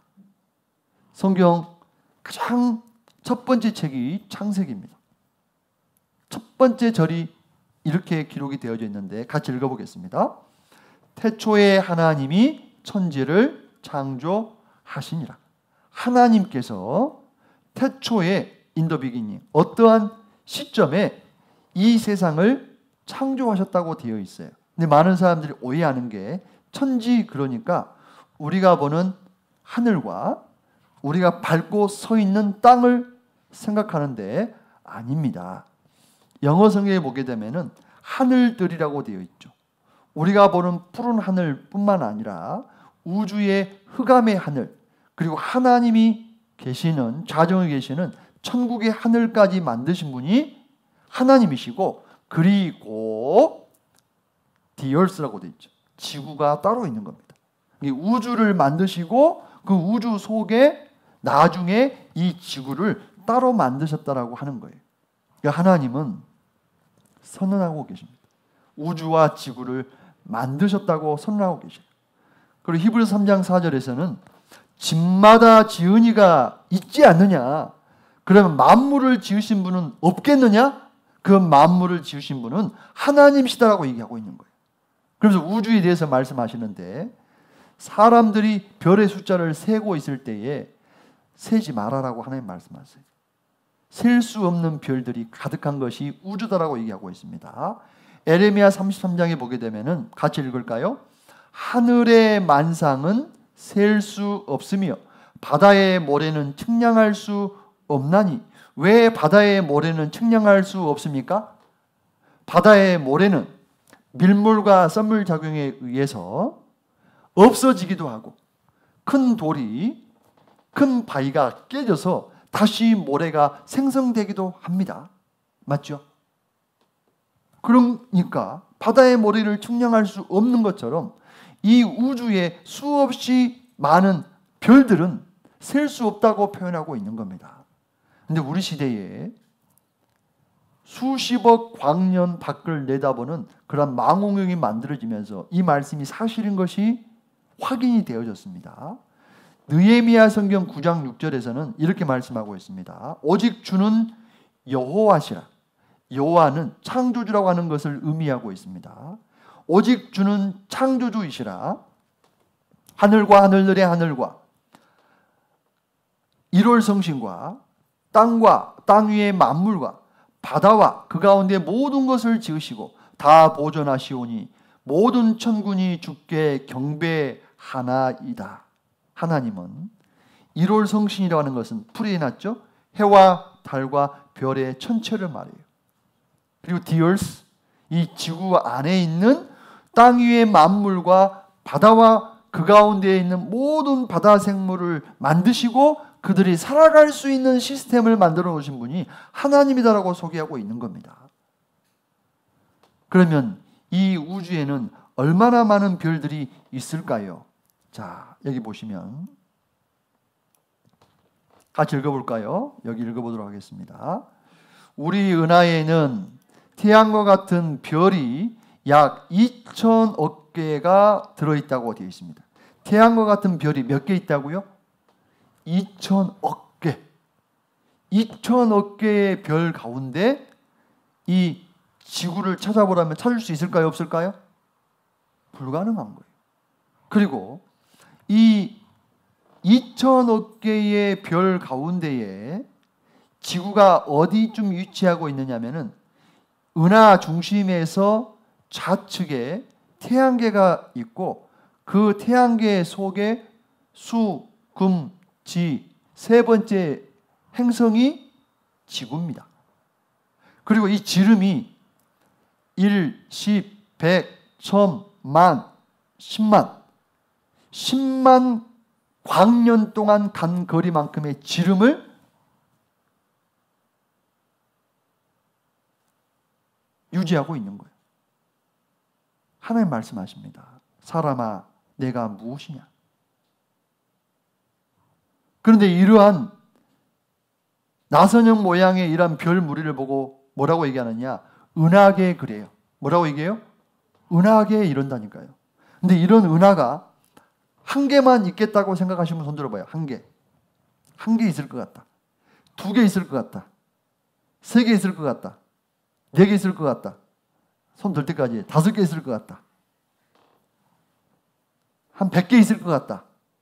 성경 가장 첫 번째 책이 창세기입니다. 첫 번째 절이 이렇게 기록이 되어져 있는데 같이 읽어보겠습니다. 태초에 하나님이 천지를 창조하시니라. 하나님께서 태초에 in the beginning 어떠한 시점에 이 세상을 창조하셨다고 되어 있어요. 근데 많은 사람들이 오해하는 게 천지 그러니까 우리가 보는 하늘과 우리가 밟고 서 있는 땅을 생각하는데 아닙니다. 영어 성경에 보게 되면은 하늘들이라고 되어 있죠. 우리가 보는 푸른 하늘뿐만 아니라 우주의 흑암의 하늘 그리고 하나님이 계시는 좌정에 계시는 천국의 하늘까지 만드신 분이 하나님이시고 그리고 the earth라고 되어 있죠. 지구가 따로 있는 겁니다. 우주를 만드시고 그 우주 속에 나중에 이 지구를 따로 만드셨다라고 하는 거예요. 그러니까 하나님은 선언하고 계십니다. 우주와 지구를 만드셨다고 선언하고 계셔요. 그리고 히브리서 3장 4절에서는 집마다 지은이가 있지 않느냐? 그러면 만물을 지으신 분은 없겠느냐? 그 만물을 지으신 분은 하나님이시다라고 얘기하고 있는 거예요. 그래서 우주에 대해서 말씀하시는데 사람들이 별의 숫자를 세고 있을 때에 세지 말아라고 하나님 말씀하세요. 셀 수 없는 별들이 가득한 것이 우주다라고 얘기하고 있습니다. 에레미야 33장에 보게 되면은 같이 읽을까요? 하늘의 만상은 셀 수 없으며 바다의 모래는 측량할 수 없나니. 왜 바다의 모래는 측량할 수 없습니까? 바다의 모래는 밀물과 썰물 작용에 의해서 없어지기도 하고 큰 돌이 큰 바위가 깨져서 다시 모래가 생성되기도 합니다. 맞죠? 그러니까 바다의 모래를 측량할 수 없는 것처럼 이 우주에 수없이 많은 별들은 셀 수 없다고 표현하고 있는 겁니다. 근데 우리 시대에 수십억 광년 밖을 내다보는 그런 망원경이 만들어지면서 이 말씀이 사실인 것이 확인이 되어졌습니다. 느헤미야 성경 9장 6절에서는 이렇게 말씀하고 있습니다. 오직 주는 여호와시라. 여호와는 창조주라고 하는 것을 의미하고 있습니다. 오직 주는 창조주이시라. 하늘과 하늘들의 하늘과 1월 성신과 땅과 땅 위의 만물과 바다와 그 가운데 모든 것을 지으시고 다 보존하시오니 모든 천군이 주께 경배하나이다. 하나님은 1월 성신이라고 하는 것은 풀이 해놨죠. 해와 달과 별의 천체를 말해요. 그리고 the earth, 이 지구 안에 있는 땅 위의 만물과 바다와 그 가운데에 있는 모든 바다 생물을 만드시고 그들이 살아갈 수 있는 시스템을 만들어 놓으신 분이 하나님이다라고 소개하고 있는 겁니다. 그러면 이 우주에는 얼마나 많은 별들이 있을까요? 자, 여기 보시면 같이 읽어볼까요? 여기 읽어보도록 하겠습니다. 우리 은하에는 태양과 같은 별이 약 2천억 개가 들어있다고 되어 있습니다. 태양과 같은 별이 몇 개 있다고요? 2천억 개. 2천억 개의 별 가운데 이 지구를 찾아보라면 찾을 수 있을까요? 없을까요? 불가능한 거예요. 그리고 이 2천억 개의 별 가운데에 지구가 어디쯤 위치하고 있느냐면은 은하 중심에서 좌측에 태양계가 있고 그 태양계 속에 수, 금, 지 세 번째 행성이 지구입니다. 그리고 이 지름이 1, 10, 100, 1000, 만, 10만 광년 동안 간 거리만큼의 지름을 유지하고 있는 거예요. 하나님 말씀하십니다. 사람아, 내가 무엇이냐? 그런데 이러한 나선형 모양의 이러한 별 무리를 보고 뭐라고 얘기하느냐? 은하계 그래요. 뭐라고 얘기해요? 은하계 이런다니까요. 근데 이런 은하가 한 개만 있겠다고 생각하시면 손 들어봐요. 한 개. 한 개 있을 것 같다. 두 개 있을 것 같다. 세 개 있을 것 같다. 네 개 있을 것 같다. 손 들 때까지 5개 있을 것 같다. 한 100개 있을 것 같다.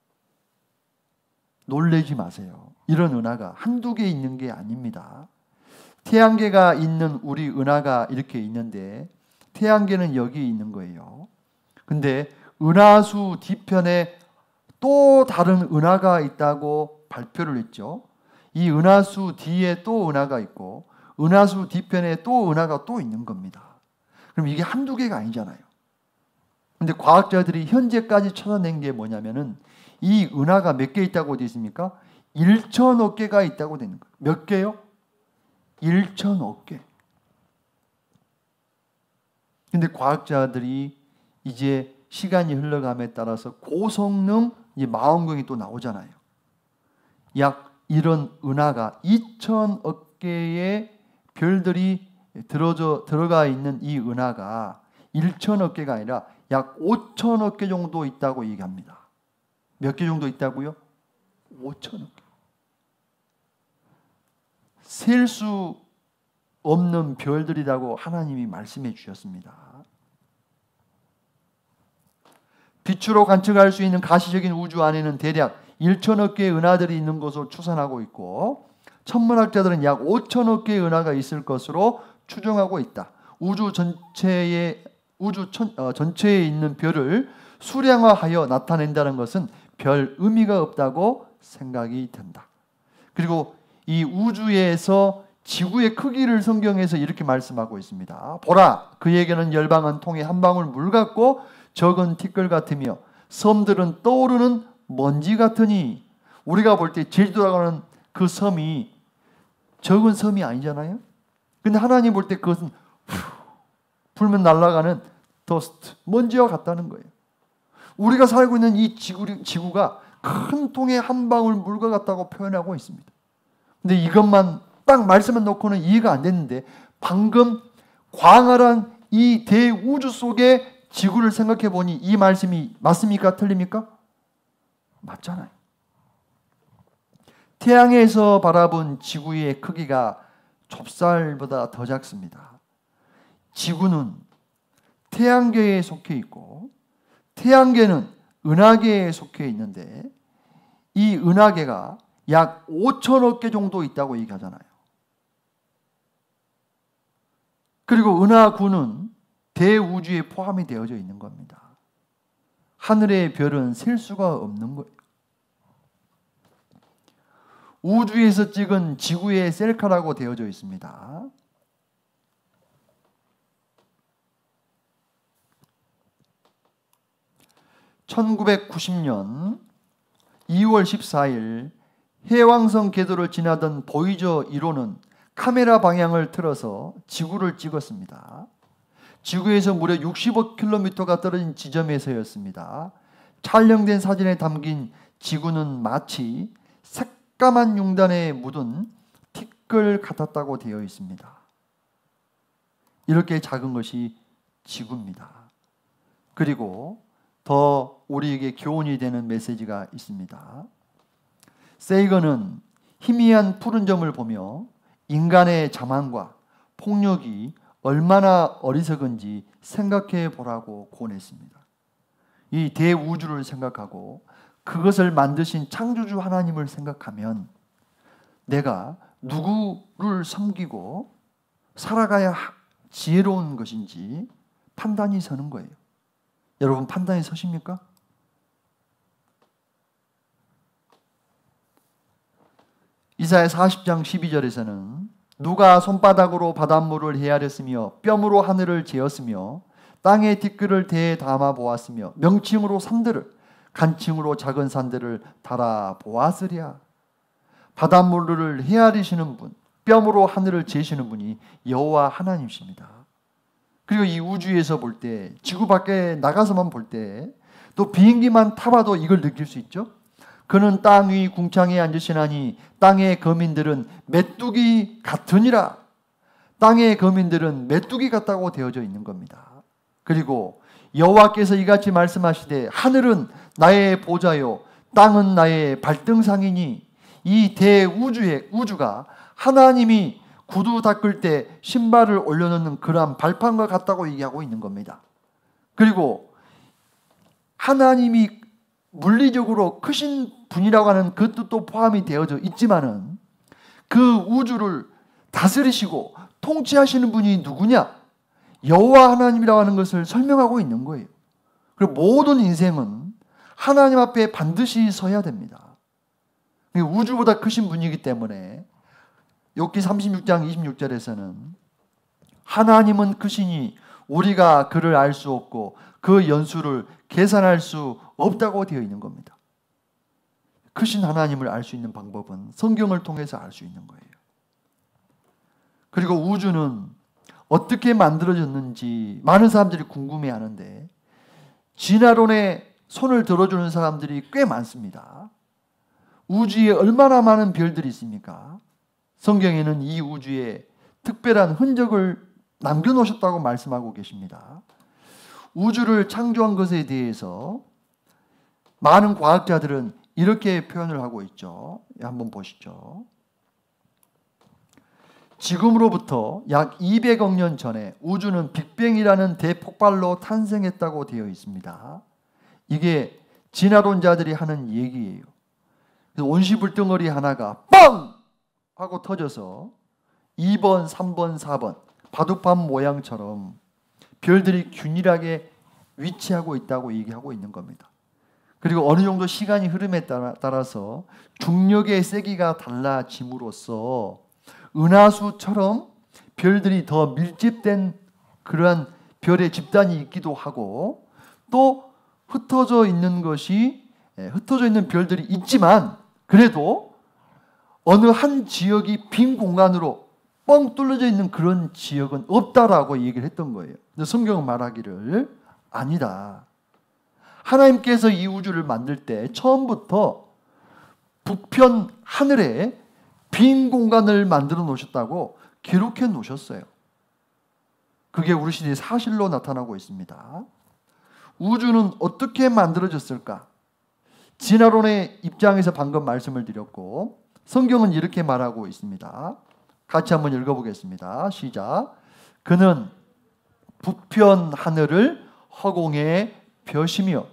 놀라지 마세요. 이런 은하가 한두 개 있는 게 아닙니다. 태양계가 있는 우리 은하가 이렇게 있는데 태양계는 여기 있는 거예요. 근데 은하수 뒤편에 또 다른 은하가 있다고 발표를 했죠. 이 은하수 뒤에 또 은하가 있고 은하수 뒤편에 또 은하가 또 있는 겁니다. 그럼 이게 한두 개가 아니잖아요. 근데 과학자들이 현재까지 찾아낸 게 뭐냐면은 이 은하가 몇 개 있다고 되어 있습니까? 1천억 개가 있다고 되는 거예요. 몇 개요? 1천억 개. 근데 과학자들이 이제 시간이 흘러감에 따라서 고성능 망원경이 또 나오잖아요. 약 이런 은하가 2천억 개의 별들이 들어가 있는 이 은하가 1천억 개가 아니라 약 5천억 개 정도 있다고 얘기합니다. 몇 개 정도 있다고요? 5천억 개. 셀 수 없는 별들이라고 하나님이 말씀해 주셨습니다. 빛으로 관측할 수 있는 가시적인 우주 안에는 대략 1천억 개의 은하들이 있는 것으로 추산하고 있고 천문학자들은 약 5천억 개의 은하가 있을 것으로 추정하고 있다. 우주 전체에 있는 별을 수량화하여 나타낸다는 것은 별 의미가 없다고 생각이 된다. 그리고 이 우주에서 지구의 크기를 성경에서 이렇게 말씀하고 있습니다. 보라, 그에게는 열방은 통에 한 방울 물 같고 적은 티끌 같으며 섬들은 떠오르는 먼지 같으니. 우리가 볼 때 제주도라고 하는 그 섬이 적은 섬이 아니잖아요. 근데 하나님 볼 때 그것은 불면 날아가는 더스트, 먼지와 같다는 거예요. 우리가 살고 있는 이 지구가 큰 통에 한 방울 물과 같다고 표현하고 있습니다. 근데 이것만 딱 말씀을 놓고는 이해가 안 됐는데 방금 광활한 이 대우주 속에 지구를 생각해 보니 이 말씀이 맞습니까? 틀립니까? 맞잖아요. 태양에서 바라본 지구의 크기가 좁쌀보다 더 작습니다. 지구는 태양계에 속해 있고 태양계는 은하계에 속해 있는데 이 은하계가 약 5천억 개 정도 있다고 얘기하잖아요. 그리고 은하구는 대우주에 포함이 되어져 있는 겁니다. 하늘의 별은 셀 수가 없는 거예요. 우주에서 찍은 지구의 셀카라고 되어져 있습니다. (1990년 2월 14일) 해왕성 궤도를 지나던 보이저 1호는 카메라 방향을 틀어서 지구를 찍었습니다. 지구에서 무려 65km가 떨어진 지점에서였습니다. 촬영된 사진에 담긴 지구는 마치 새까만 융단에 묻은 티끌 같았다고 되어 있습니다. 이렇게 작은 것이 지구입니다. 그리고 더 우리에게 교훈이 되는 메시지가 있습니다. 세이건은 희미한 푸른 점을 보며 인간의 자만과 폭력이 얼마나 어리석은지 생각해 보라고 권했습니다. 이 대우주를 생각하고 그것을 만드신 창조주 하나님을 생각하면 내가 누구를 섬기고 살아가야 지혜로운 것인지 판단이 서는 거예요. 여러분 판단이 서십니까? 이사야 40장 12절에서는 누가 손바닥으로 바닷물을 헤아렸으며 뼘으로 하늘을 재었으며 땅의 티끌을 대에 담아 보았으며 명칭으로 산들을 간칭으로 작은 산들을 달아 보았으랴. 바닷물을 헤아리시는 분, 뼘으로 하늘을 재시는 분이 여호와 하나님이십니다. 그리고 이 우주에서 볼 때, 지구 밖에 나가서만 볼 때, 또 비행기만 타봐도 이걸 느낄 수 있죠. 그는 땅 위 궁창에 앉으시나니 땅의 거민들은 메뚜기 같으니라. 땅의 거민들은 메뚜기 같다고 되어져 있는 겁니다. 그리고 여호와께서 이같이 말씀하시되 하늘은 나의 보좌요 땅은 나의 발등상이니 이 대우주가 하나님이 구두 닦을 때 신발을 올려놓는 그러한 발판과 같다고 얘기하고 있는 겁니다. 그리고 하나님이 물리적으로 크신 분이라고 하는 그 뜻도 포함이 되어져 있지만은 그 우주를 다스리시고 통치하시는 분이 누구냐? 여호와 하나님이라고 하는 것을 설명하고 있는 거예요. 그리고 모든 인생은 하나님 앞에 반드시 서야 됩니다. 우주보다 크신 분이기 때문에 욥기 36장 26절에서는 하나님은 크시니 우리가 그를 알 수 없고 그 연수를 계산할 수 없다고 되어 있는 겁니다. 크신 하나님을 알 수 있는 방법은 성경을 통해서 알 수 있는 거예요. 그리고 우주는 어떻게 만들어졌는지 많은 사람들이 궁금해하는데 진화론에 손을 들어주는 사람들이 꽤 많습니다. 우주에 얼마나 많은 별들이 있습니까? 성경에는 이 우주에 특별한 흔적을 남겨놓으셨다고 말씀하고 계십니다. 우주를 창조한 것에 대해서 많은 과학자들은 이렇게 표현을 하고 있죠. 한번 보시죠. 지금으로부터 약 200억 년 전에 우주는 빅뱅이라는 대폭발로 탄생했다고 되어 있습니다. 이게 진화론자들이 하는 얘기예요. 온시불덩어리 하나가 뻥! 하고 터져서 2번, 3번, 4번 바둑판 모양처럼 별들이 균일하게 위치하고 있다고 얘기하고 있는 겁니다. 그리고 어느 정도 시간이 흐름에 따라서 중력의 세기가 달라짐으로써 은하수처럼 별들이 더 밀집된 그러한 별의 집단이 있기도 하고 또 흩어져 있는 별들이 있지만 그래도 어느 한 지역이 빈 공간으로 뻥 뚫려져 있는 그런 지역은 없다라고 얘기를 했던 거예요. 근데 성경은 말하기를 아니다. 하나님께서 이 우주를 만들 때 처음부터 북편 하늘에 빈 공간을 만들어 놓으셨다고 기록해 놓으셨어요. 그게 우리 시대의 사실로 나타나고 있습니다. 우주는 어떻게 만들어졌을까? 진화론의 입장에서 방금 말씀을 드렸고 성경은 이렇게 말하고 있습니다. 같이 한번 읽어보겠습니다. 시작. 그는 북편 하늘을 허공에 벼시며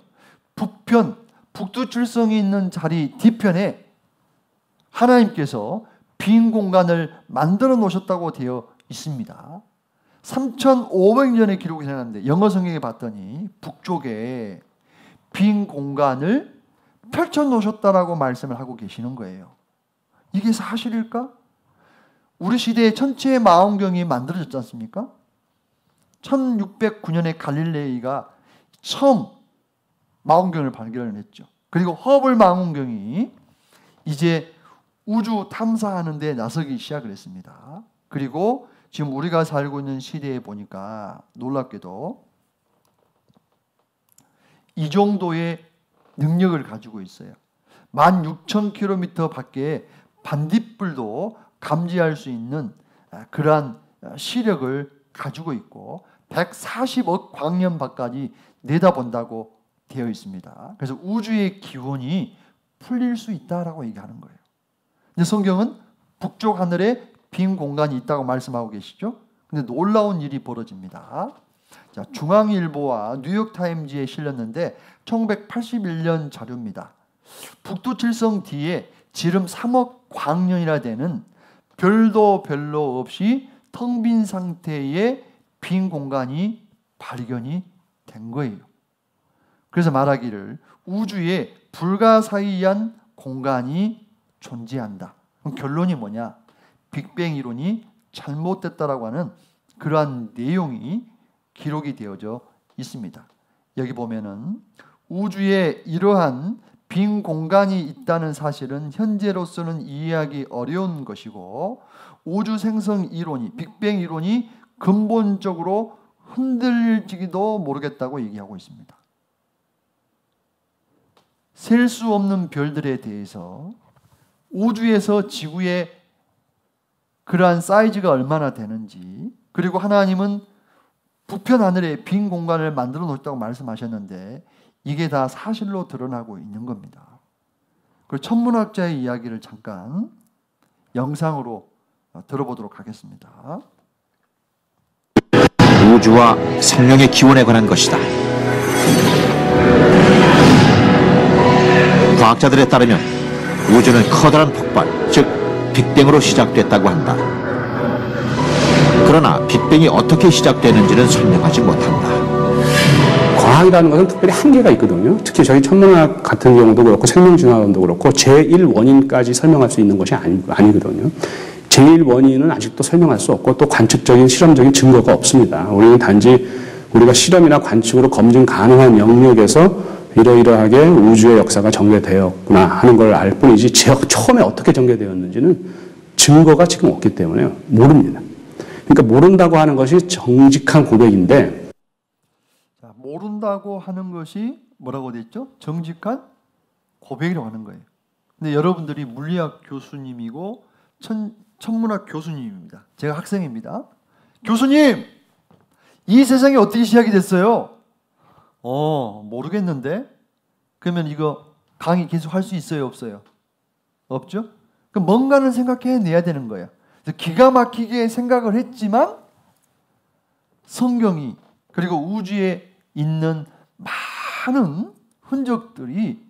북두칠성이 있는 자리 뒤편에 하나님께서 빈 공간을 만들어 놓으셨다고 되어 있습니다. 3,500년의 기록이 생겼는데 영어 성경에 봤더니 북쪽에 빈 공간을 펼쳐 놓으셨다라고 말씀을 하고 계시는 거예요. 이게 사실일까? 우리 시대의 천체의 망원경이 만들어졌지 않습니까? 1609년에 갈릴레이가 처음 망원경을 발견을 했죠. 그리고 허블 망원경이 이제 우주 탐사하는 데 나서기 시작을 했습니다. 그리고 지금 우리가 살고 있는 시대에 보니까 놀랍게도 이 정도의 능력을 가지고 있어요. 16,000km 밖에 반딧불도 감지할 수 있는 그러한 시력을 가지고 있고 140억 광년 밖까지 내다본다고 되어 있습니다. 그래서 우주의 기원이 풀릴 수 있다라고 얘기하는 거예요. 근데 성경은 북쪽 하늘에 빈 공간이 있다고 말씀하고 계시죠? 근데 놀라운 일이 벌어집니다. 자, 중앙일보와 뉴욕타임즈에 실렸는데 1981년 자료입니다. 북두칠성 뒤에 지름 3억 광년이나 되는 별도 별로 없이 텅 빈 상태의 빈 공간이 발견이 된 거예요. 그래서 말하기를 우주에 불가사의한 공간이 존재한다. 그럼 결론이 뭐냐? 빅뱅 이론이 잘못됐다라고 하는 그러한 내용이 기록이 되어져 있습니다. 여기 보면은 우주에 이러한 빈 공간이 있다는 사실은 현재로서는 이해하기 어려운 것이고 우주 생성 이론이 빅뱅 이론이 근본적으로 흔들릴지도 모르겠다고 얘기하고 있습니다. 셀 수 없는 별들에 대해서 우주에서 지구에 그러한 사이즈가 얼마나 되는지, 그리고 하나님은 부편 하늘에 빈 공간을 만들어 놓았다고 말씀하셨는데 이게 다 사실로 드러나고 있는 겁니다. 그 천문학자의 이야기를 잠깐 영상으로 들어보도록 하겠습니다. 우주와 생명의 기원에 관한 것이다. 과학자들에 따르면 우주는 커다란 폭발, 즉 빅뱅으로 시작됐다고 한다. 그러나 빅뱅이 어떻게 시작되는지는 설명하지 못한다. 과학이라는 것은 특별히 한계가 있거든요. 특히 저희 천문학 같은 경우도 그렇고 생명진화론도 그렇고 제1원인까지 설명할 수 있는 것이 아니거든요. 제1원인은 아직도 설명할 수 없고 또 관측적인 실험적인 증거가 없습니다. 우리는 단지 우리가 실험이나 관측으로 검증 가능한 영역에서 이러이러하게 우주의 역사가 전개되었구나 하는 걸 알 뿐이지 처음에 어떻게 전개되었는지는 증거가 지금 없기 때문에 모릅니다. 그러니까 모른다고 하는 것이 정직한 고백인데, 자, 모른다고 하는 것이 뭐라고 됐죠? 정직한 고백이라고 하는 거예요. 근데 여러분들이 물리학 교수님이고 천문학 교수님입니다. 제가 학생입니다. 교수님, 이 세상이 어떻게 시작이 됐어요? 모르겠는데. 그러면 이거 강의 계속 할 수 있어요, 없어요? 없죠? 그럼 뭔가는 생각해내야 되는 거예요. 그래서 기가 막히게 생각을 했지만 성경이 그리고 우주에 있는 많은 흔적들이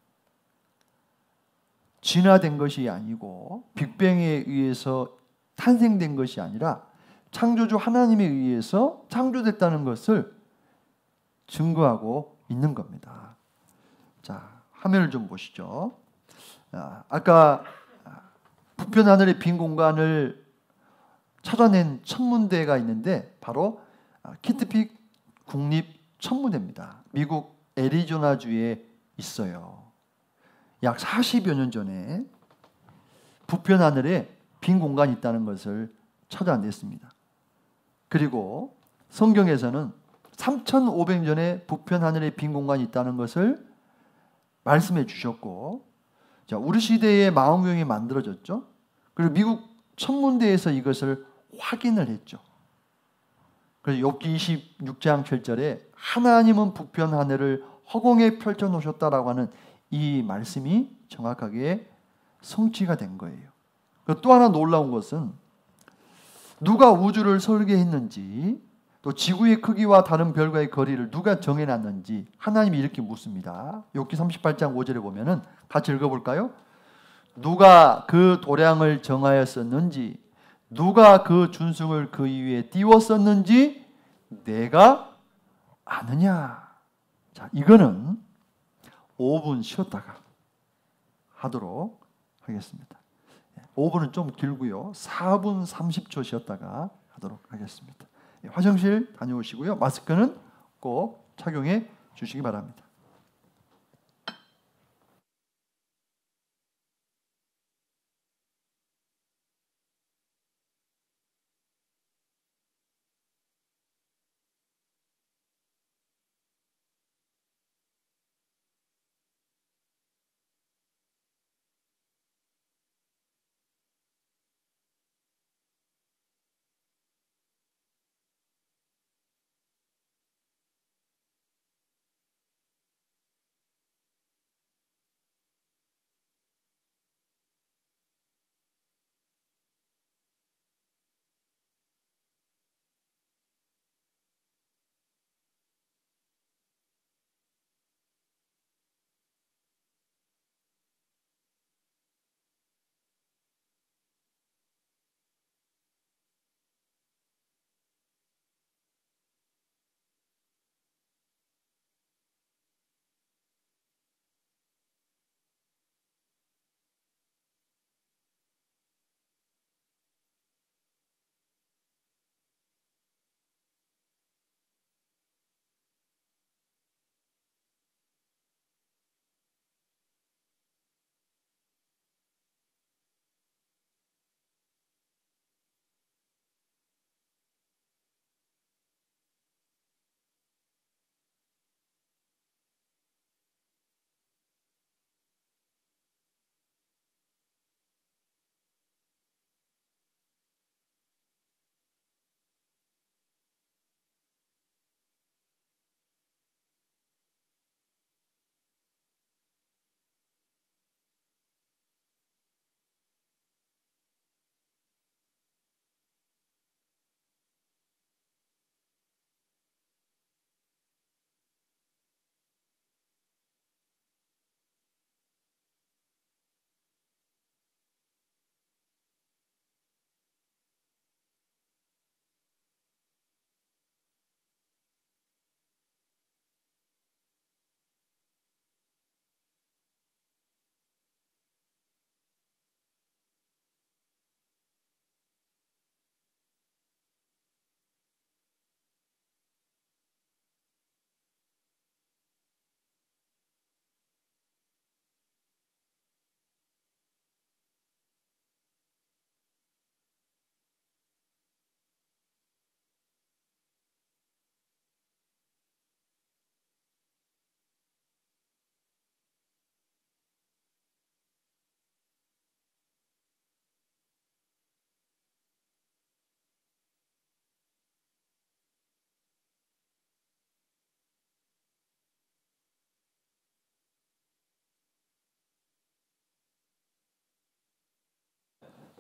진화된 것이 아니고 빅뱅에 의해서 탄생된 것이 아니라 창조주 하나님에 의해서 창조됐다는 것을 증거하고 있는 겁니다. 자, 화면을 좀 보시죠. 아까 부편 하늘의 빈 공간을 찾아낸 천문대가 있는데 바로 키트픽 국립 천문대입니다. 미국 애리조나주에 있어요. 약 40여 년 전에 부편 하늘에 빈 공간이 있다는 것을 찾아냈습니다. 그리고 성경에서는 3,500년에 부편 하늘에 빈 공간이 있다는 것을 말씀해 주셨고, 자, 우리 시대에 망원경이 만들어졌죠. 그리고 미국 천문대에서 이것을 확인을 했죠. 그래서 욥기 26장 7절에 하나님은 부편 하늘을 허공에 펼쳐 놓으셨다라고 하는 이 말씀이 정확하게 성취가 된 거예요. 또 하나 놀라운 것은 누가 우주를 설계했는지, 또 지구의 크기와 다른 별과의 거리를 누가 정해놨는지 하나님이 이렇게 묻습니다. 욥기 38장 5절에 보면은 같이 읽어볼까요? 누가 그 도량을 정하였었는지, 누가 그 준승을 그 위에 띄웠었는지 내가 아느냐. 자, 이거는 5분 쉬었다가 하도록 하겠습니다. 5분은 좀 길고요. 4분 30초 쉬었다가 하도록 하겠습니다. 화장실 다녀오시고요. 마스크는 꼭 착용해 주시기 바랍니다.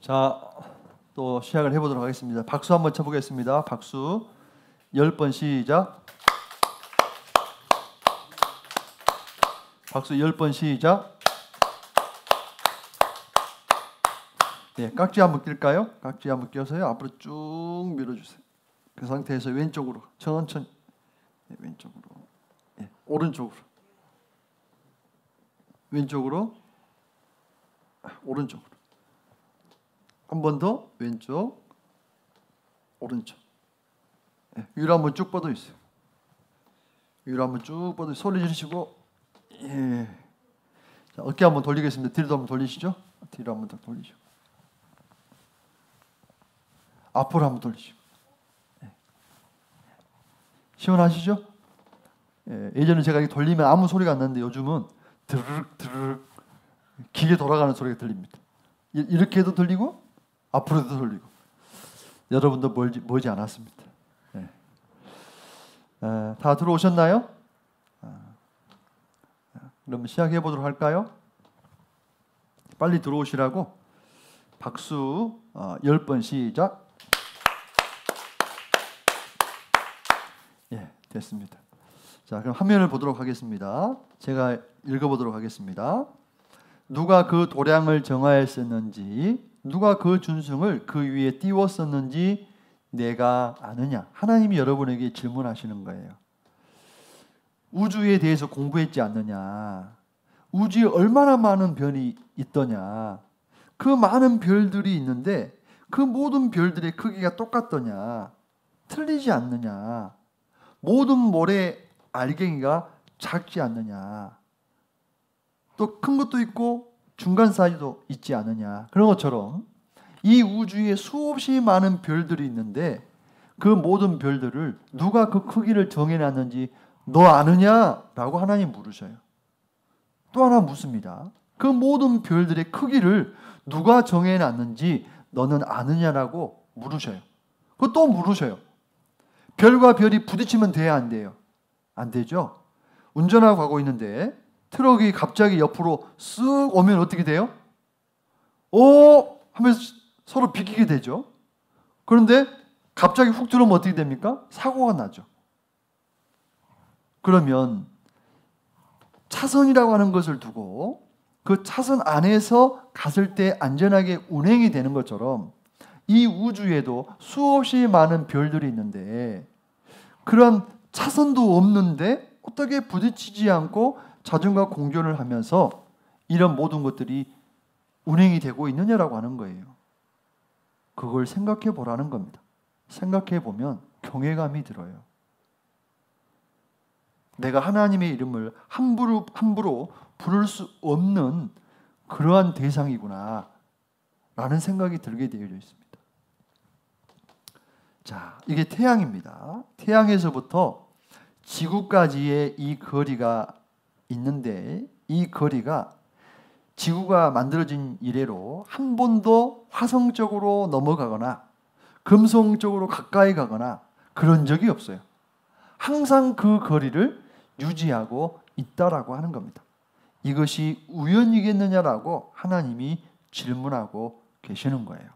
자, 또 시작을 해보도록 하겠습니다. 박수 한번 쳐보겠습니다. 박수 10번 시작. 박수 10번 시작. 네, 깍지 한번 낄까요? 깍지 한번 껴서요. 앞으로 쭉 밀어주세요. 그 상태에서 왼쪽으로 천천히. 네, 왼쪽으로. 네, 오른쪽으로. 왼쪽으로. 오른쪽으로. 한 번 더. 왼쪽. 오른쪽. 네, 위로 한번 쭉 뻗어 있어요. 위로 한번 쭉 뻗어 소리 지르시고. 예. 자, 어깨 한번 돌리겠습니다. 뒤로 한번 돌리시죠. 뒤로 한번 더 돌리시고. 앞으로 한번 돌리시고. 예. 시원하시죠? 예. 예전에 제가 이렇게 돌리면 아무 소리가 안 나는데 요즘은 드르륵 드르륵 기계 돌아가는 소리가 들립니다. 이렇게 해도 들리고 앞으로도 돌리고. 여러분도 멀지 않았습니다. 예. 다 들어오셨나요? 그럼 시작해 보도록 할까요? 빨리 들어오시라고 박수 10번 시작. 예, 됐습니다. 자, 그럼 화면을 보도록 하겠습니다. 제가 읽어보도록 하겠습니다. 누가 그 도량을 정하였었는지, 누가 그 준승을 그 위에 띄웠었는지 내가 아느냐? 하나님이 여러분에게 질문하시는 거예요. 우주에 대해서 공부했지 않느냐? 우주에 얼마나 많은 별이 있더냐? 그 많은 별들이 있는데 그 모든 별들의 크기가 똑같더냐? 틀리지 않느냐? 모든 모래 알갱이가 작지 않느냐? 또 큰 것도 있고 중간 사이즈도 있지 않느냐? 그런 것처럼 이 우주에 수없이 많은 별들이 있는데 그 모든 별들을 누가 그 크기를 정해놨는지 너 아느냐? 라고 하나님 물으셔요. 또 하나 묻습니다. 그 모든 별들의 크기를 누가 정해놨는지 너는 아느냐라고 물으셔요. 그거 또 물으셔요. 별과 별이 부딪히면 돼야 안 돼요? 안 되죠? 운전하고 가고 있는데 트럭이 갑자기 옆으로 쓱 오면 어떻게 돼요? 오! 하면서 서로 비키게 되죠. 그런데 갑자기 훅 들어오면 어떻게 됩니까? 사고가 나죠. 그러면 차선이라고 하는 것을 두고 그 차선 안에서 갔을 때 안전하게 운행이 되는 것처럼 이 우주에도 수없이 많은 별들이 있는데 그런 차선도 없는데 어떻게 부딪히지 않고 자전거 공존을 하면서 이런 모든 것들이 운행이 되고 있느냐라고 하는 거예요. 그걸 생각해 보라는 겁니다. 생각해 보면 경외감이 들어요. 내가 하나님의 이름을 함부로 부를 수 없는 그러한 대상이구나 라는 생각이 들게 되어 있습니다. 자, 이게 태양입니다. 태양에서부터 지구까지의 이 거리가 있는데 이 거리가 지구가 만들어진 이래로 한 번도 화성 쪽으로 넘어가거나 금성 쪽으로 가까이 가거나 그런 적이 없어요. 항상 그 거리를 유지하고 있다라고 하는 겁니다. 이것이 우연이겠느냐라고 하나님이 질문하고 계시는 거예요.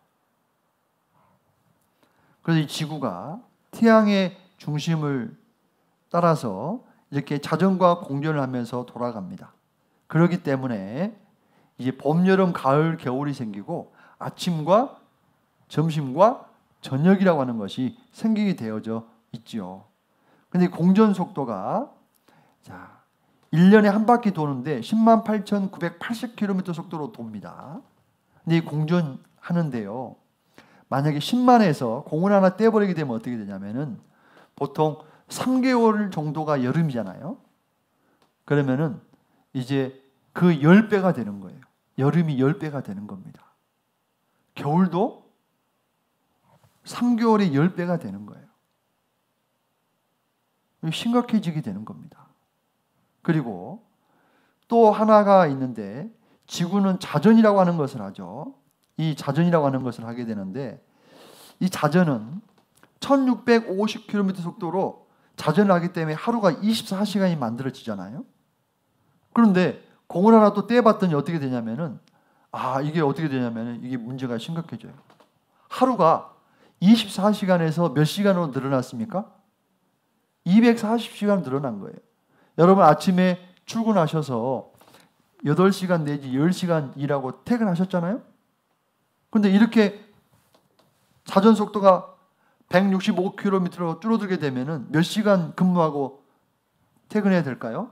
그래서 이 지구가 태양의 중심을 따라서 이렇게 자전과 공전을 하면서 돌아갑니다. 그렇기 때문에 이제 봄, 여름, 가을, 겨울이 생기고 아침과 점심과 저녁이라고 하는 것이 생기게 되어져 있죠. 근데 공전 속도가 자, 1년에 한 바퀴 도는데 108,980km 속도로 돕니다. 근데 이 공전하는데요. 만약에 10만에서 공을 하나 떼버리게 되면 어떻게 되냐면은 보통 3개월 정도가 여름이잖아요. 그러면은 이제 그 10배가 되는 거예요. 여름이 10배가 되는 겁니다. 겨울도 3개월에 10배가 되는 거예요. 심각해지게 되는 겁니다. 그리고 또 하나가 있는데 지구는 자전이라고 하는 것을 하죠. 이 자전이라고 하는 것을 하게 되는데 이 자전은 1650km 속도로 자전을 하기 때문에 하루가 24시간이 만들어지잖아요. 그런데 공을 하나 또 떼봤더니 어떻게 되냐면은 이게 어떻게 되냐면 이게 문제가 심각해져요. 하루가 24시간에서 몇 시간으로 늘어났습니까? 240시간 늘어난 거예요. 여러분 아침에 출근하셔서 8시간 내지 10시간 일하고 퇴근하셨잖아요? 근데 이렇게 자전 속도가 165km로 줄어들게 되면은 몇 시간 근무하고 퇴근해야 될까요?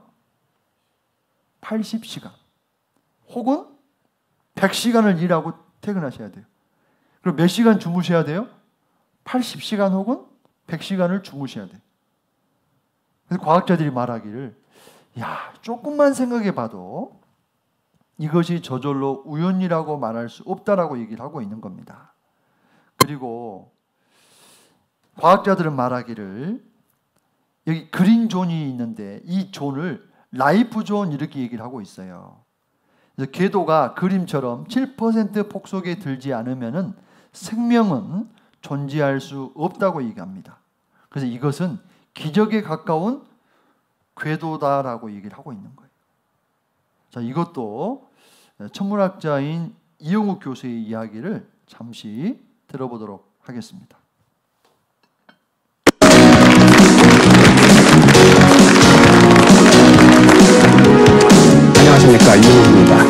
80시간. 혹은 100시간을 일하고 퇴근하셔야 돼요. 그럼 몇 시간 주무셔야 돼요? 80시간 혹은 100시간을 주무셔야 돼요. 그래서 과학자들이 말하기를 조금만 생각해 봐도 이것이 저절로 우연이라고 말할 수 없다라고 얘기를 하고 있는 겁니다. 그리고 과학자들은 말하기를 여기 그린 존이 있는데 이 존을 라이프 존 이렇게 얘기를 하고 있어요. 그래서 궤도가 그림처럼 7% 폭속에 들지 않으면은 생명은 존재할 수 없다고 얘기합니다. 그래서 이것은 기적에 가까운 궤도다라고 얘기를 하고 있는 거예요. 자, 이것도 천문학자인 이영욱 교수의 이야기를 잠시 들어보도록 하겠습니다. 안녕하십니까, 이영욱입니다.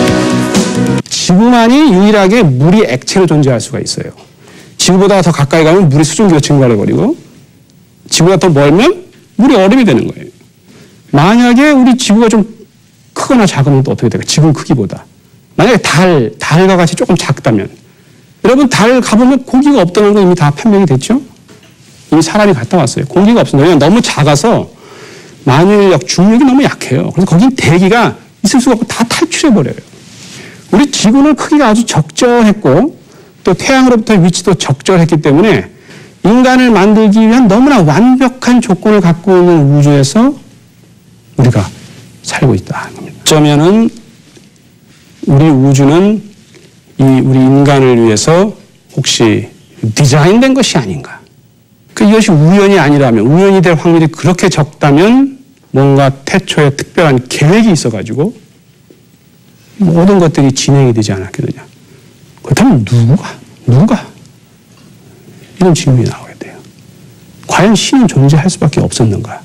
지구만이 유일하게 물이 액체로 존재할 수가 있어요. 지구보다 더 가까이 가면 물의 수증기가 증발해버리고 지구가 더 멀면 물이 얼음이 되는 거예요. 만약에 우리 지구가 좀 크거나 작으면 또 어떻게 될까요? 지구 크기보다. 만약에 달과 같이 조금 작다면 여러분 달 가보면 고기가 없다는 거 이미 다 판명이 됐죠? 이미 사람이 갔다 왔어요. 공기가 없습니다. 왜냐하면 너무 작아서 만유인력, 중력이 너무 약해요. 그래서 거긴 대기가 있을 수가 없고 다 탈출해버려요. 우리 지구는 크기가 아주 적절했고 또 태양으로부터의 위치도 적절했기 때문에 인간을 만들기 위한 너무나 완벽한 조건을 갖고 있는 우주에서 우리가 살고 있다는 겁니다. 어쩌면은 우리 우주는 우리 인간을 위해서 혹시 디자인된 것이 아닌가. 이것이 우연이 아니라면, 우연이 될 확률이 그렇게 적다면 뭔가 태초에 특별한 계획이 있어가지고 모든 것들이 진행이 되지 않았겠느냐. 그렇다면 누가? 이런 질문이 나오게 돼요. 과연 신은 존재할 수밖에 없었는가?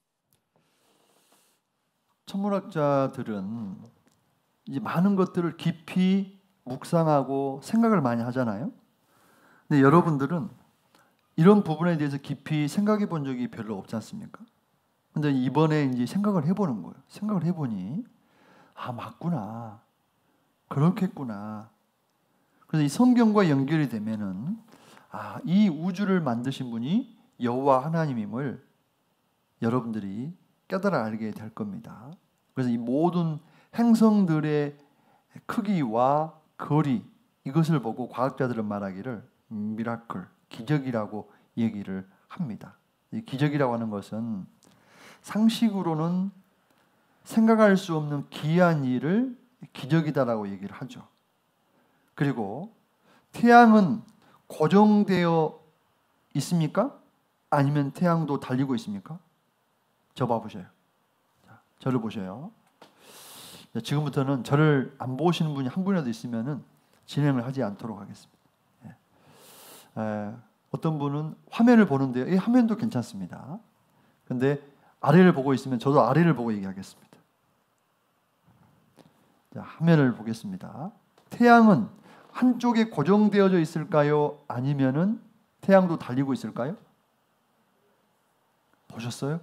천문학자들은 이제 많은 것들을 깊이 묵상하고 생각을 많이 하잖아요. 근데 여러분들은 이런 부분에 대해서 깊이 생각해 본 적이 별로 없지 않습니까? 근데 이번에 이제 생각을 해보는 거예요. 생각을 해보니 맞구나. 그렇겠구나. 그래서 이 성경과 연결이 되면은 이 우주를 만드신 분이 여호와 하나님임을 여러분들이 깨달아 알게 될 겁니다. 그래서 이 모든 행성들의 크기와 거리 이것을 보고 과학자들은 말하기를 미라클, 기적이라고 얘기를 합니다. 이 기적이라고 하는 것은 상식으로는 생각할 수 없는 기이한 일을 기적이다라고 얘기를 하죠. 그리고 태양은 고정되어 있습니까? 아니면 태양도 달리고 있습니까? 저 봐보세요. 저를 보셔요. 지금부터는 저를 안 보시는 분이 한 분이라도 있으면 진행을 하지 않도록 하겠습니다. 어떤 분은 화면을 보는데요. 이 화면도 괜찮습니다. 근데 아래를 보고 있으면 저도 아래를 보고 얘기하겠습니다. 자, 화면을 보겠습니다. 태양은 한쪽에 고정되어져 있을까요? 아니면은 태양도 달리고 있을까요? 보셨어요?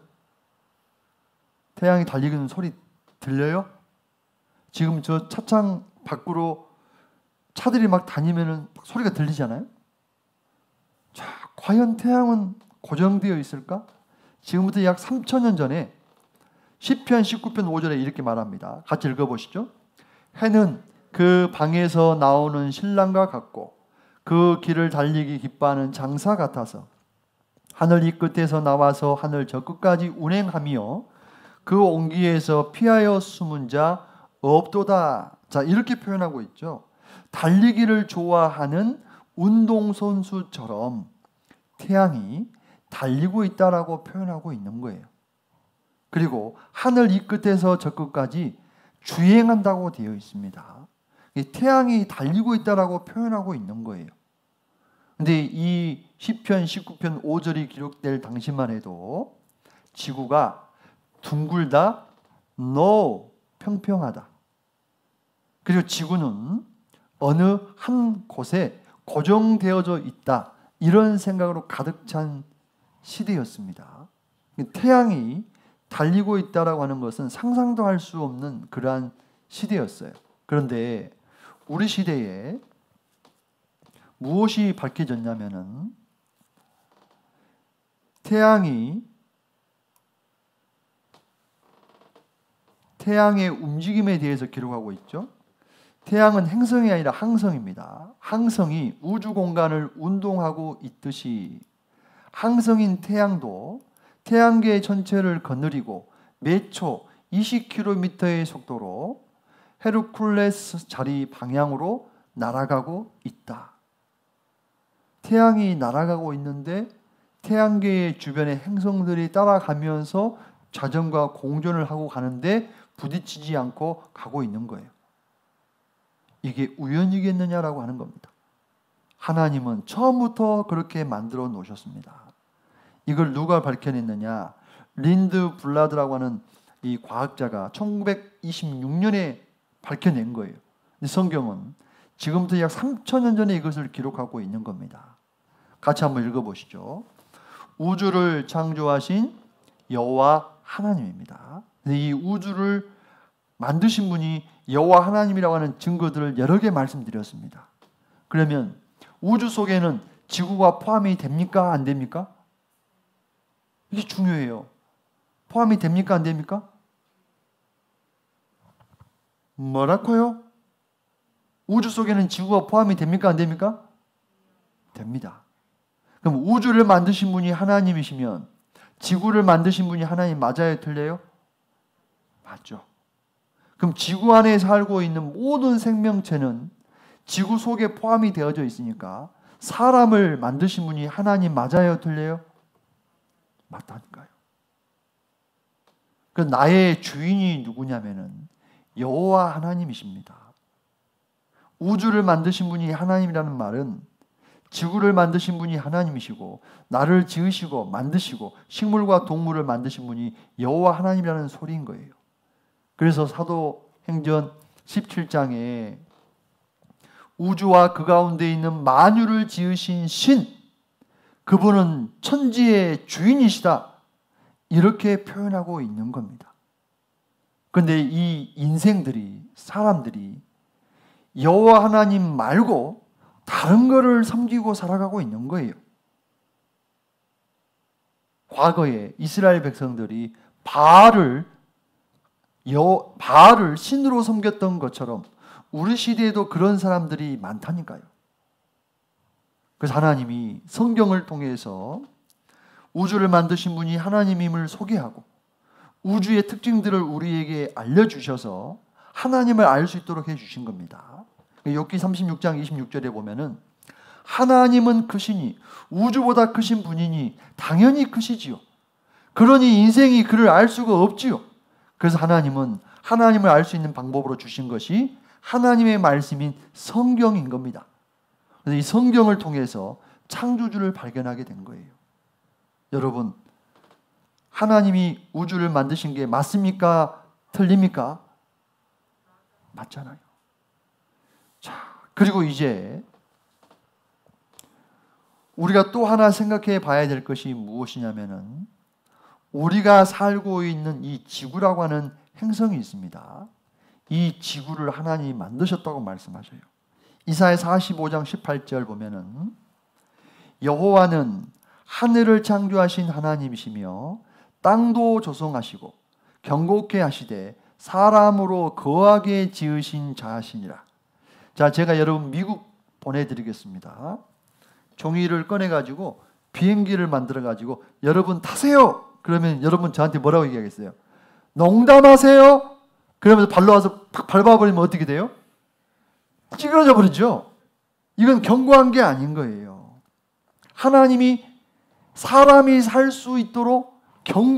태양이 달리는 소리 들려요? 지금 저 차창 밖으로 차들이 막 다니면은 소리가 들리잖아요? 자, 과연 태양은 고정되어 있을까? 지금부터 약 3000년 전에 시편 19편 5절에 이렇게 말합니다. 같이 읽어보시죠. 해는 그 방에서 나오는 신랑과 같고 그 길을 달리기 기뻐하는 장사 같아서 하늘 이 끝에서 나와서 하늘 저 끝까지 운행하며 그 온기에서 피하여 숨은 자 없도다. 자, 이렇게 표현하고 있죠. 달리기를 좋아하는 운동선수처럼 태양이 달리고 있다라고 표현하고 있는 거예요. 그리고 하늘 이 끝에서 저 끝까지 주행한다고 되어 있습니다. 태양이 달리고 있다라고 표현하고 있는 거예요. 근데 이 시편 19편 5절이 기록될 당시만 해도 지구가 둥글다, no, 평평하다. 그리고 지구는 어느 한 곳에 고정되어져 있다. 이런 생각으로 가득 찬 시대였습니다. 태양이 달리고 있다라고 하는 것은 상상도 할 수 없는 그러한 시대였어요. 그런데 우리 시대에 무엇이 밝혀졌냐면은 태양의 움직임에 대해서 기록하고 있죠. 태양은 행성이 아니라 항성입니다. 항성이 우주 공간을 운동하고 있듯이 항성인 태양도 태양계 전체를 거느리고 매초 20km의 속도로 헤르쿨레스 자리 방향으로 날아가고 있다. 태양이 날아가고 있는데 태양계의 주변의 행성들이 따라가면서 자전과 공전을 하고 가는데 부딪히지 않고 가고 있는 거예요. 이게 우연이겠느냐라고 하는 겁니다. 하나님은 처음부터 그렇게 만들어 놓으셨습니다. 이걸 누가 밝혀냈느냐? 린드 블라드라고 하는 이 과학자가 1926년에 밝혀낸 거예요. 성경은 지금부터 약 3000년 전에 이것을 기록하고 있는 겁니다. 같이 한번 읽어보시죠. 우주를 창조하신 여호와 하나님입니다. 이 우주를 만드신 분이 여호와 하나님이라고 하는 증거들을 여러 개 말씀드렸습니다. 그러면 우주 속에는 지구가 포함이 됩니까? 안 됩니까? 이게 중요해요. 포함이 됩니까? 안 됩니까? 뭐라고요? 우주 속에는 지구가 포함이 됩니까? 안 됩니까? 됩니다. 그럼 우주를 만드신 분이 하나님이시면 지구를 만드신 분이 하나님 맞아요? 틀려요? 맞죠. 그럼 지구 안에 살고 있는 모든 생명체는 지구 속에 포함이 되어져 있으니까 사람을 만드신 분이 하나님 맞아요? 틀려요? 맞다니까요. 그 나의 주인이 누구냐면은 여호와 하나님이십니다. 우주를 만드신 분이 하나님이라는 말은 지구를 만드신 분이 하나님이시고 나를 지으시고 만드시고 식물과 동물을 만드신 분이 여호와 하나님이라는 소리인 거예요. 그래서 사도행전 17장에 우주와 그 가운데 있는 만유를 지으신 신, 그분은 천지의 주인이시다, 이렇게 표현하고 있는 겁니다. 그런데 이 인생들이, 사람들이 여호와 하나님 말고 다른 거를 섬기고 살아가고 있는 거예요. 과거에 이스라엘 백성들이 바알을 신으로 섬겼던 것처럼 우리 시대에도 그런 사람들이 많다니까요. 그래서 하나님이 성경을 통해서 우주를 만드신 분이 하나님임을 소개하고 우주의 특징들을 우리에게 알려주셔서 하나님을 알 수 있도록 해주신 겁니다. 욥기 36장 26절에 보면은 하나님은 크시니 우주보다 크신 분이니 당연히 크시지요. 그러니 인생이 그를 알 수가 없지요. 그래서 하나님은 하나님을 알 수 있는 방법으로 주신 것이 하나님의 말씀인 성경인 겁니다. 그래서 이 성경을 통해서 창조주를 발견하게 된 거예요. 여러분, 하나님이 우주를 만드신 게 맞습니까? 틀립니까? 맞잖아요. 자, 그리고 이제 우리가 또 하나 생각해 봐야 될 것이 무엇이냐면은 우리가 살고 있는 이 지구라고 하는 행성이 있습니다. 이 지구를 하나님이 만드셨다고 말씀하셔요. 이사야 45장 18절 보면은 여호와는 하늘을 창조하신 하나님이시며 땅도 조성하시고 경고케 하시되 사람으로 거하게 지으신 자시니라. 자, 제가 여러분 미국 보내드리겠습니다. 종이를 꺼내가지고 비행기를 만들어가지고 여러분 타세요. 그러면 여러분 저한테 뭐라고 얘기하겠어요? 농담하세요? 그러면서 발로 와서 팍 밟아버리면 어떻게 돼요? 찌그러져 버리죠. 이건 견고한 게 아닌 거예요. 하나님이 사람이 살 수 있도록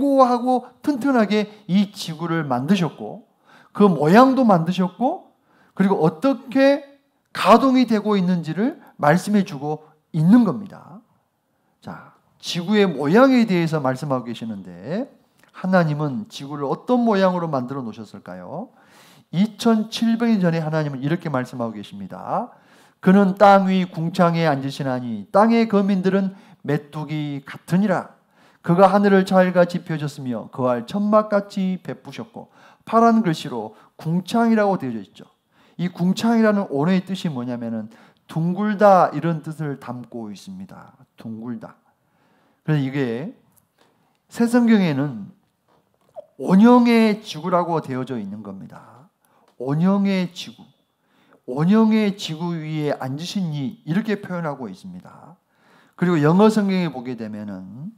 견고하고 튼튼하게 이 지구를 만드셨고 그 모양도 만드셨고 그리고 어떻게 가동이 되고 있는지를 말씀해 주고 있는 겁니다. 자, 지구의 모양에 대해서 말씀하고 계시는데 하나님은 지구를 어떤 모양으로 만들어 놓으셨을까요? 2700년 전에 하나님은 이렇게 말씀하고 계십니다. 그는 땅 위 궁창에 앉으시나니 땅의 거민들은 메뚜기 같으니라. 그가 하늘을 잘같이 펴셨으며 그알 천막같이 베푸셨고 파란 글씨로 궁창이라고 되어져 있죠. 이 궁창이라는 언어의 뜻이 뭐냐면은 둥글다 이런 뜻을 담고 있습니다. 둥글다. 그래서 이게 새 성경에는 원형의 지구라고 되어져 있는 겁니다. 원형의 지구. 원형의 지구 위에 앉으신 이 이렇게 표현하고 있습니다. 그리고 영어 성경에 보게 되면은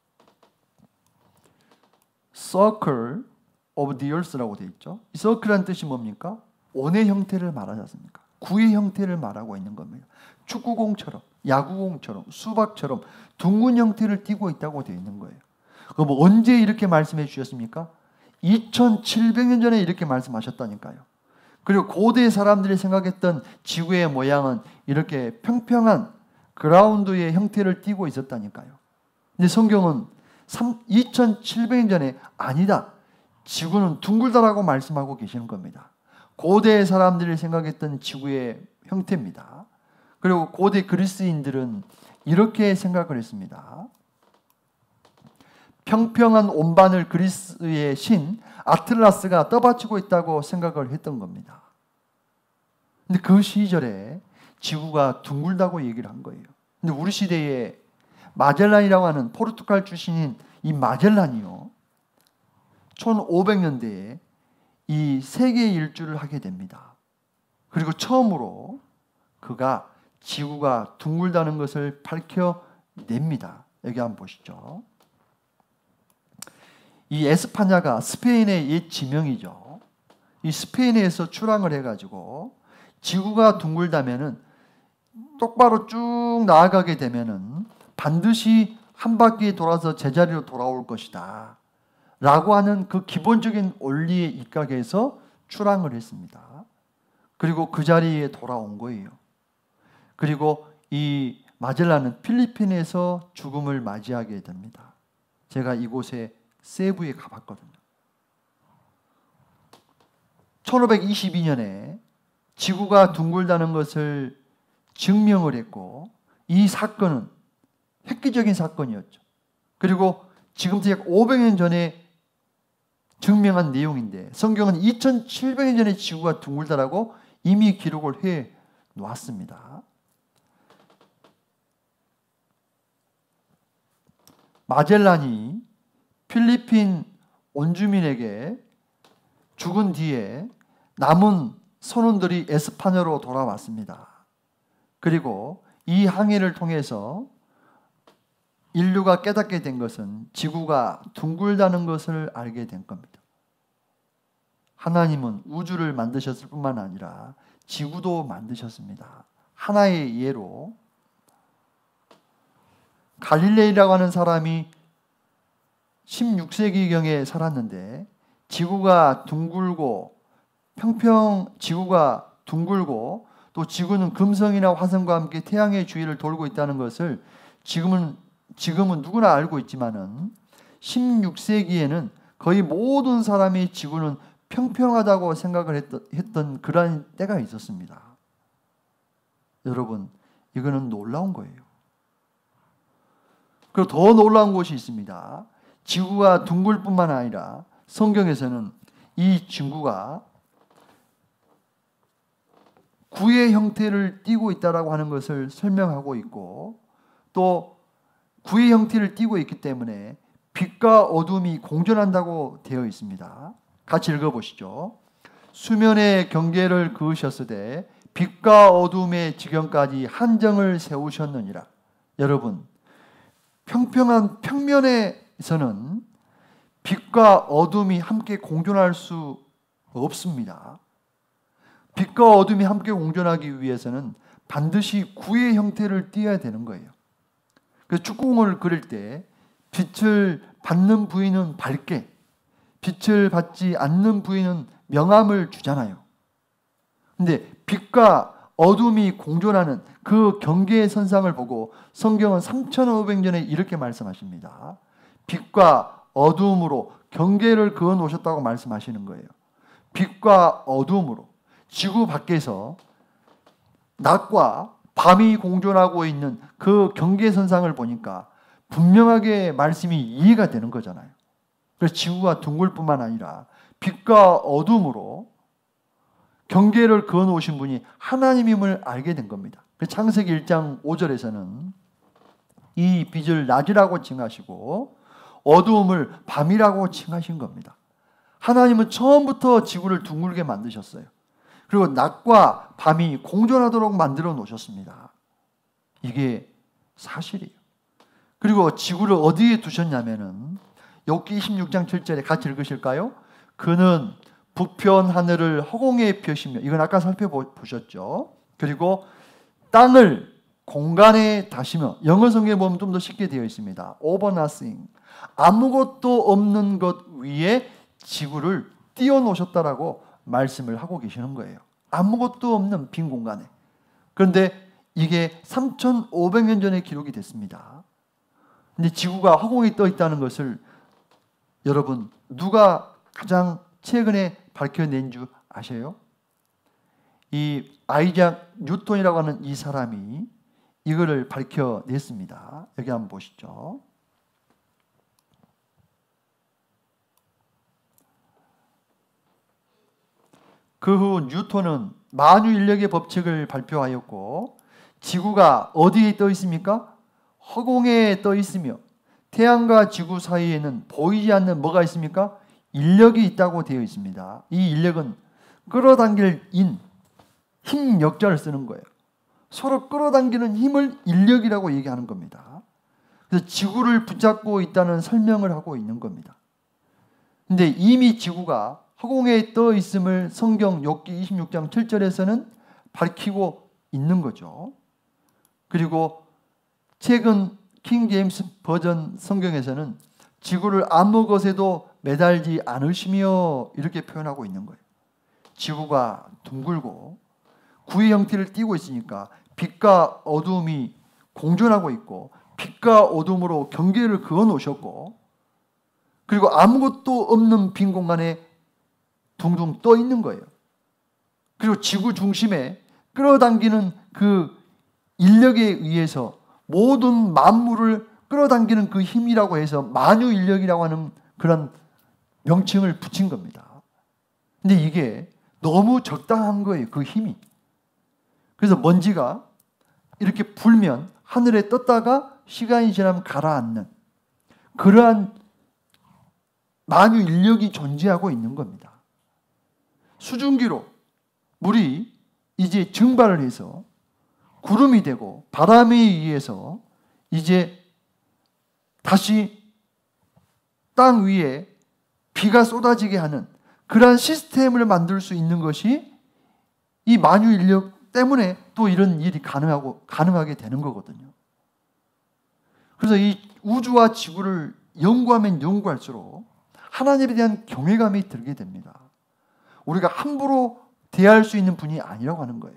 circle of the earth라고 되어 있죠. 이 circle란 뜻이 뭡니까? 원의 형태를 말하지 않습니까? 구의 형태를 말하고 있는 겁니다. 축구공처럼, 야구공처럼, 수박처럼 둥근 형태를 띠고 있다고 되어 있는 거예요. 그럼 언제 이렇게 말씀해 주셨습니까? 2700년 전에 이렇게 말씀하셨다니까요. 그리고 고대 사람들이 생각했던 지구의 모양은 이렇게 평평한 그라운드의 형태를 띠고 있었다니까요. 근데 성경은 2700년 전에 아니다. 지구는 둥글다라고 말씀하고 계시는 겁니다. 고대 사람들이 생각했던 지구의 형태입니다. 그리고 고대 그리스인들은 이렇게 생각을 했습니다. 평평한 온반을 그리스의 신 아틀라스가 떠받치고 있다고 생각을 했던 겁니다. 근데 그 시절에 지구가 둥글다고 얘기를 한 거예요. 근데 우리 시대에 마젤란이라고 하는 포르투갈 출신인 이 마젤란이요, 1500년대에 이 세계 일주를 하게 됩니다. 그리고 처음으로 그가 지구가 둥글다는 것을 밝혀냅니다. 여기 한번 보시죠. 이 에스파냐가 스페인의 옛 지명이죠. 이 스페인에서 출항을 해가지고 지구가 둥글다면은 똑바로 쭉 나아가게 되면은 반드시 한 바퀴 돌아서 제자리로 돌아올 것이다 라고 하는 그 기본적인 원리에 입각해서 출항을 했습니다. 그리고 그 자리에 돌아온 거예요. 그리고 이 마젤란은 필리핀에서 죽음을 맞이하게 됩니다. 제가 이곳에 세부에 가봤거든요. 1522년에 지구가 둥글다는 것을 증명을 했고 이 사건은 획기적인 사건이었죠. 그리고 지금부터 약 500년 전에 증명한 내용인데 성경은 2700년 전에 지구가 둥글다라고 이미 기록을 해 놓았습니다. 마젤란이 필리핀 원주민에게 죽은 뒤에 남은 선원들이 에스파냐로 돌아왔습니다. 그리고 이 항해를 통해서 인류가 깨닫게 된 것은 지구가 둥글다는 것을 알게 된 겁니다. 하나님은 우주를 만드셨을 뿐만 아니라 지구도 만드셨습니다. 하나의 예로 갈릴레이라고 하는 사람이 16세기경에 살았는데 지구가 둥글고 지구가 둥글고 또 지구는 금성이나 화성과 함께 태양의 주위를 돌고 있다는 것을 지금은 누구나 알고 있지만은 16세기에는 거의 모든 사람이 지구는 평평하다고 생각을 했던 그런 때가 있었습니다. 여러분, 이거는 놀라운 거예요. 그리고 더 놀라운 것이 있습니다. 지구가 둥글 뿐만 아니라 성경에서는 이 지구가 구의 형태를 띠고 있다라고 하는 것을 설명하고 있고 또 구의 형태를 띠고 있기 때문에 빛과 어둠이 공존한다고 되어 있습니다. 같이 읽어보시죠. 수면의 경계를 그으셨으되 빛과 어둠의 지경까지 한정을 세우셨느니라. 여러분, 평평한 평면에서는 빛과 어둠이 함께 공존할 수 없습니다. 빛과 어둠이 함께 공존하기 위해서는 반드시 구의 형태를 띠어야 되는 거예요. 그래서 축구공을 그릴 때 빛을 받는 부위는 밝게, 빛을 받지 않는 부위는 명암을 주잖아요. 근데 빛과 어둠이 공존하는 그 경계의 선상을 보고 성경은 3,500년에 이렇게 말씀하십니다. 빛과 어둠으로 경계를 그어 놓으셨다고 말씀하시는 거예요. 빛과 어둠으로 지구 밖에서 낮과 밤이 공존하고 있는 그 경계선상을 보니까 분명하게 말씀이 이해가 되는 거잖아요. 그래서 지구가 둥글 뿐만 아니라 빛과 어둠으로 경계를 그어 놓으신 분이 하나님임을 알게 된 겁니다. 창세기 1장 5절에서는 이 빛을 낮이라고 칭하시고 어두움을 밤이라고 칭하신 겁니다. 하나님은 처음부터 지구를 둥글게 만드셨어요. 그리고 낮과 밤이 공존하도록 만들어 놓으셨습니다. 이게 사실이에요. 그리고 지구를 어디에 두셨냐면은 욥기 26장 7절에 같이 읽으실까요? 그는 북편 하늘을 허공에 펴시며, 이건 아까 살펴보셨죠. 그리고 땅을 공간에 다시며, 영어 성경에 보면 좀 더 쉽게 되어 있습니다. over nothing, 아무것도 없는 것 위에 지구를 띄워놓으셨다라고 말씀을 하고 계시는 거예요. 아무것도 없는 빈 공간에. 그런데 이게 3,500년 전에 기록이 됐습니다. 근데 지구가 허공에 떠 있다는 것을 여러분 누가 가장 최근에 밝혀낸 줄 아세요? 이 아이작 뉴턴이라고 하는 이 사람이 이거를 밝혀냈습니다. 여기 한번 보시죠. 그 후 뉴턴은 만유 인력의 법칙을 발표하였고, 지구가 어디에 떠 있습니까? 허공에 떠 있으며 태양과 지구 사이에는 보이지 않는 뭐가 있습니까? 인력이 있다고 되어 있습니다. 이 인력은 끌어당길 힘 역자를 쓰는 거예요. 서로 끌어당기는 힘을 인력이라고 얘기하는 겁니다. 그래서 지구를 붙잡고 있다는 설명을 하고 있는 겁니다. 근데 이미 지구가 허공에 떠 있음을 성경 욥기 26장 7절에서는 밝히고 있는 거죠. 그리고 최근 킹 제임스 버전 성경에서는 지구를 아무 것에도 매달지 않으시며 이렇게 표현하고 있는 거예요. 지구가 둥글고 구의 형태를 띠고 있으니까 빛과 어둠이 공존하고 있고 빛과 어둠으로 경계를 그어 놓으셨고, 그리고 아무것도 없는 빈 공간에 둥둥 떠 있는 거예요. 그리고 지구 중심에 끌어당기는 그 인력에 의해서 모든 만물을 끌어당기는 그 힘이라고 해서 만유 인력이라고 하는 그런 명칭을 붙인 겁니다. 근데 이게 너무 적당한 거예요. 그 힘이. 그래서 먼지가 이렇게 불면 하늘에 떴다가 시간이 지나면 가라앉는 그러한 만유 인력이 존재하고 있는 겁니다. 수증기로 물이 이제 증발을 해서 구름이 되고 바람에 의해서 이제 다시 땅 위에 비가 쏟아지게 하는 그러한 시스템을 만들 수 있는 것이 이 만유 인력 때문에 또 이런 일이 가능하게 되는 거거든요. 그래서 이 우주와 지구를 연구하면 연구할수록 하나님에 대한 경외감이 들게 됩니다. 우리가 함부로 대할 수 있는 분이 아니라고 하는 거예요.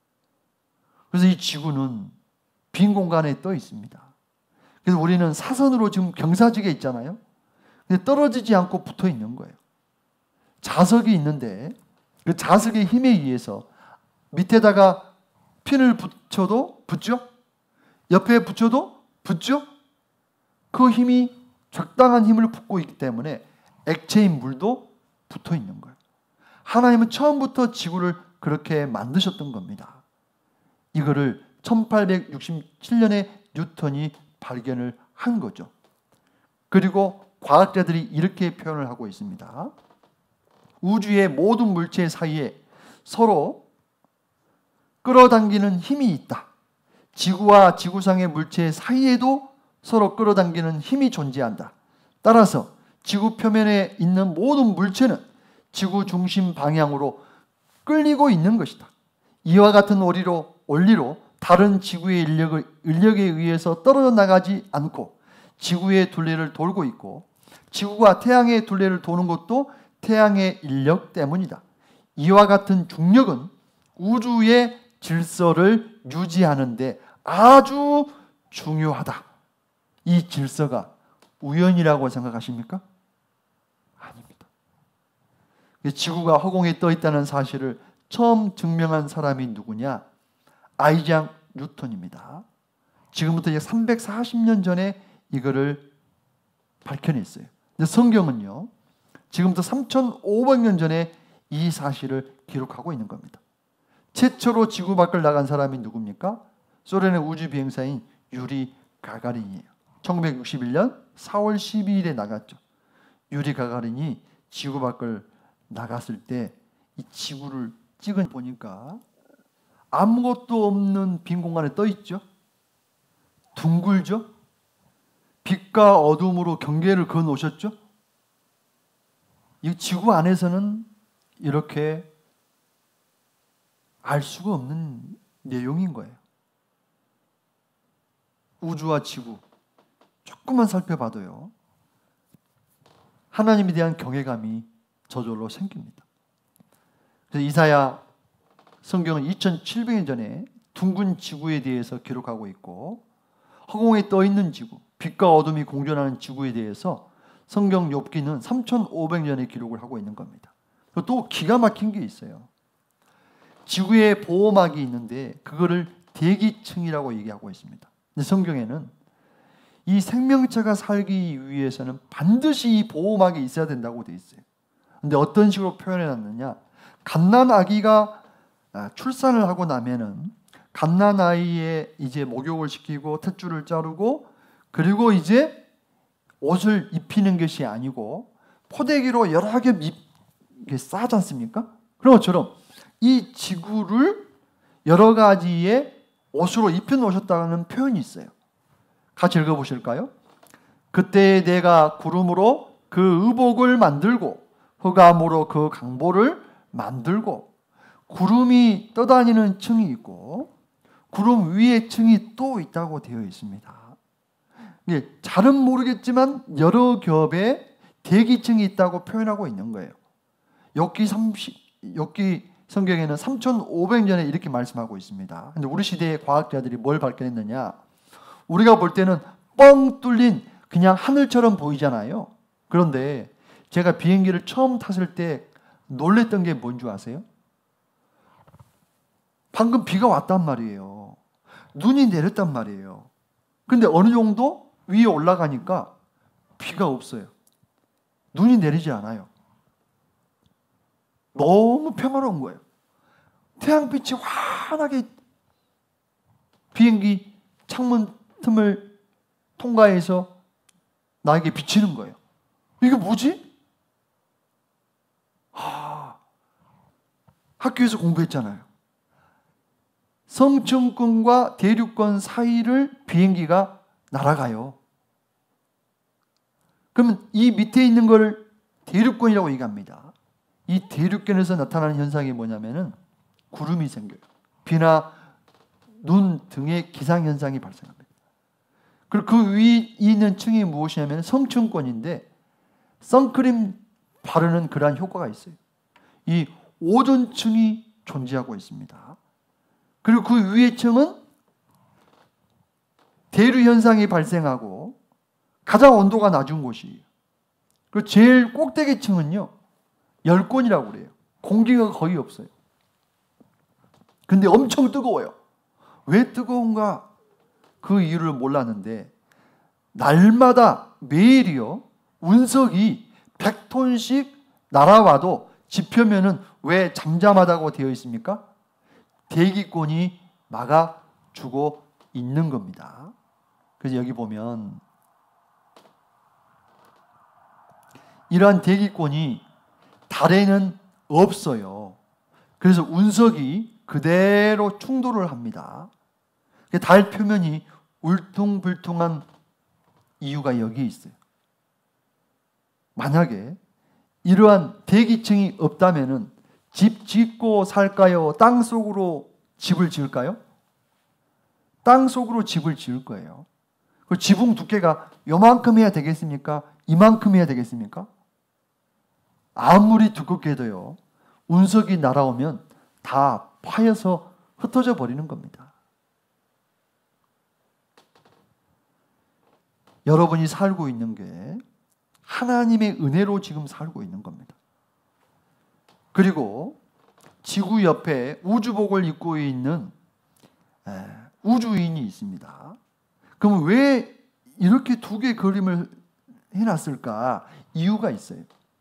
그래서 이 지구는 빈 공간에 떠 있습니다. 그래서 우리는 사선으로 지금 경사지게 있잖아요. 근데 떨어지지 않고 붙어 있는 거예요. 자석이 있는데 그 자석의 힘에 의해서 밑에다가 핀을 붙여도 붙죠? 옆에 붙여도 붙죠? 그 힘이 적당한 힘을 붙고 있기 때문에 액체인 물도 붙어 있는 거예요. 하나님은 처음부터 지구를 그렇게 만드셨던 겁니다. 이거를 1867년에 뉴턴이 발견을 한 거죠. 그리고 과학자들이 이렇게 표현을 하고 있습니다. 우주의 모든 물체 사이에 서로 끌어당기는 힘이 있다. 지구와 지구상의 물체 사이에도 서로 끌어당기는 힘이 존재한다. 따라서 지구 표면에 있는 모든 물체는 지구 중심 방향으로 끌리고 있는 것이다. 이와 같은 원리로 다른 지구의 인력에 의해서 떨어져 나가지 않고 지구의 둘레를 돌고 있고, 지구가 태양의 둘레를 도는 것도 태양의 인력 때문이다. 이와 같은 중력은 우주의 질서를 유지하는데 아주 중요하다. 이 질서가 우연이라고 생각하십니까? 아닙니다. 지구가 허공에 떠 있다는 사실을 처음 증명한 사람이 누구냐? 아이작 뉴턴입니다. 지금부터 약 340년 전에 이거를 밝혀냈어요. 근데 성경은요, 지금부터 3,500년 전에 이 사실을 기록하고 있는 겁니다. 최초로 지구 밖을 나간 사람이 누굽니까? 소련의 우주 비행사인 유리 가가린이에요. 1961년 4월 12일에 나갔죠. 유리 가가린이 지구 밖을 나갔을 때 이 지구를 찍어 보니까 아무것도 없는 빈 공간에 떠 있죠. 둥글죠. 빛과 어둠으로 경계를 그어 놓으셨죠. 이 지구 안에서는 이렇게 알 수가 없는 내용인 거예요. 우주와 지구 조금만 살펴봐도요, 하나님에 대한 경외감이 저절로 생깁니다. 그래서 이사야 성경은 2700년 전에 둥근 지구에 대해서 기록하고 있고, 허공에 떠 있는 지구, 빛과 어둠이 공존하는 지구에 대해서 성경 욥기는 3500년의 기록을 하고 있는 겁니다. 또 기가 막힌 게 있어요. 지구에 보호막이 있는데 그거를 대기층이라고 얘기하고 있습니다. 근데 성경에는 이 생명체가 살기 위해서는 반드시 이 보호막이 있어야 된다고 돼 있어요. 근데 어떤 식으로 표현해 놨느냐? 갓난아기가 출산을 하고 나면은 갓난아이에 이제 목욕을 시키고 탯줄을 자르고, 그리고 이제 옷을 입히는 것이 아니고 포대기로 여러 개 싸지 않습니까? 그런 것처럼 이 지구를 여러 가지의 옷으로 입혀 놓으셨다는 표현이 있어요. 같이 읽어보실까요? 그때 내가 구름으로 그 의복을 만들고 흑암으로 그 강보를 만들고, 구름이 떠다니는 층이 있고 구름 위에 층이 또 있다고 되어 있습니다. 잘은 모르겠지만 여러 겹의 대기층이 있다고 표현하고 있는 거예요. 욥기 성경에는 3,500년에 이렇게 말씀하고 있습니다. 근데 우리 시대의 과학자들이 뭘 발견했느냐? 우리가 볼 때는 뻥 뚫린 그냥 하늘처럼 보이잖아요. 그런데 제가 비행기를 처음 탔을 때 놀랬던 게 뭔 줄 아세요? 방금 비가 왔단 말이에요. 눈이 내렸단 말이에요. 근데 어느 정도 위에 올라가니까 비가 없어요. 눈이 내리지 않아요. 너무 평화로운 거예요. 태양빛이 환하게 비행기 창문 틈을 통과해서 나에게 비치는 거예요. 이게 뭐지? 학교에서 공부했잖아요. 성층권과 대륙권 사이를 비행기가 날아가요. 그러면 이 밑에 있는 걸 대륙권이라고 얘기합니다. 이 대륙권에서 나타나는 현상이 뭐냐면은 구름이 생겨요. 비나 눈 등의 기상현상이 발생합니다. 그리고 그 위에 있는 층이 무엇이냐면 성층권인데 선크림 바르는 그러한 효과가 있어요. 이 오존층이 존재하고 있습니다. 그리고 그 위의 층은 대류 현상이 발생하고 가장 온도가 낮은 곳이에요. 그리고 제일 꼭대기 층은요, 열권이라고 그래요. 공기가 거의 없어요. 근데 엄청 뜨거워요. 왜 뜨거운가? 그 이유를 몰랐는데 날마다 매일이요, 운석이 100톤씩 날아와도 지표면은 왜 잠잠하다고 되어 있습니까? 대기권이 막아주고 있는 겁니다. 그래서 여기 보면 이러한 대기권이 달에는 없어요. 그래서 운석이 그대로 충돌을 합니다. 달 표면이 울퉁불퉁한 이유가 여기에 있어요. 만약에 이러한 대기층이 없다면은 집 짓고 살까요? 땅 속으로 집을 지을까요? 땅 속으로 집을 지을 거예요. 그 지붕 두께가 요만큼 해야 되겠습니까? 이만큼 해야 되겠습니까? 아무리 두껍게 해도요, 운석이 날아오면 다 파여서 흩어져 버리는 겁니다. 여러분이 살고 있는 게 하나님의 은혜로 지금 살고 있는 겁니다. 그리고 지구 옆에 우주복을 입고 있는 우주인이 있습니다. 그럼 왜 이렇게 두 개의 그림을 해놨을까? 이유가 있어요.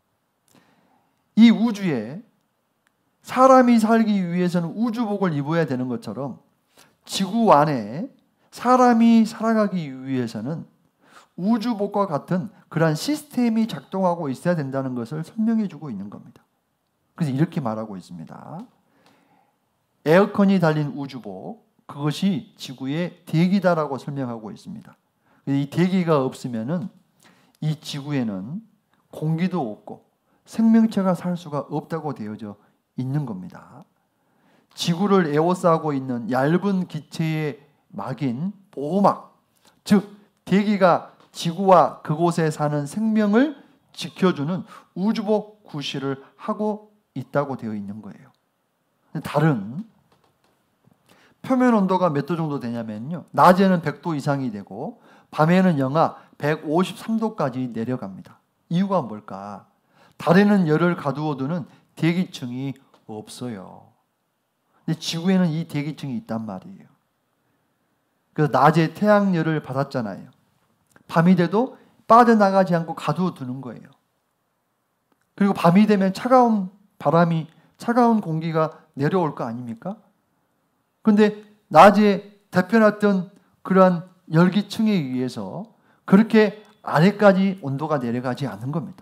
이 우주에 사람이 살기 위해서는 우주복을 입어야 되는 것처럼 지구 안에 사람이 살아가기 위해서는 우주복과 같은 그러한 시스템이 작동하고 있어야 된다는 것을 설명해 주고 있는 겁니다. 그래서 이렇게 말하고 있습니다. 에어컨이 달린 우주복, 그것이 지구의 대기다라고 설명하고 있습니다. 이 대기가 없으면은 이 지구에는 공기도 없고 생명체가 살 수가 없다고 되어져 있는 겁니다. 지구를 에워싸고 있는 얇은 기체의 막인 보호막, 즉 대기가 지구와 그곳에 사는 생명을 지켜주는 우주복 구실을 하고 있다고 되어 있는 거예요. 달은 표면 온도가 몇 도 정도 되냐면요, 낮에는 100도 이상이 되고 밤에는 영하 153도까지 내려갑니다. 이유가 뭘까? 달에는 열을 가두어두는 대기층이 없어요. 근데 지구에는 이 대기층이 있단 말이에요. 그래서 낮에 태양열을 받았잖아요. 밤이 돼도 빠져나가지 않고 가두어두는 거예요. 그리고 밤이 되면 차가운 바람이, 차가운 공기가 내려올 거 아닙니까? 그런데 낮에 데펴놨던 그러한 열기층에 의해서 그렇게 아래까지 온도가 내려가지 않는 겁니다.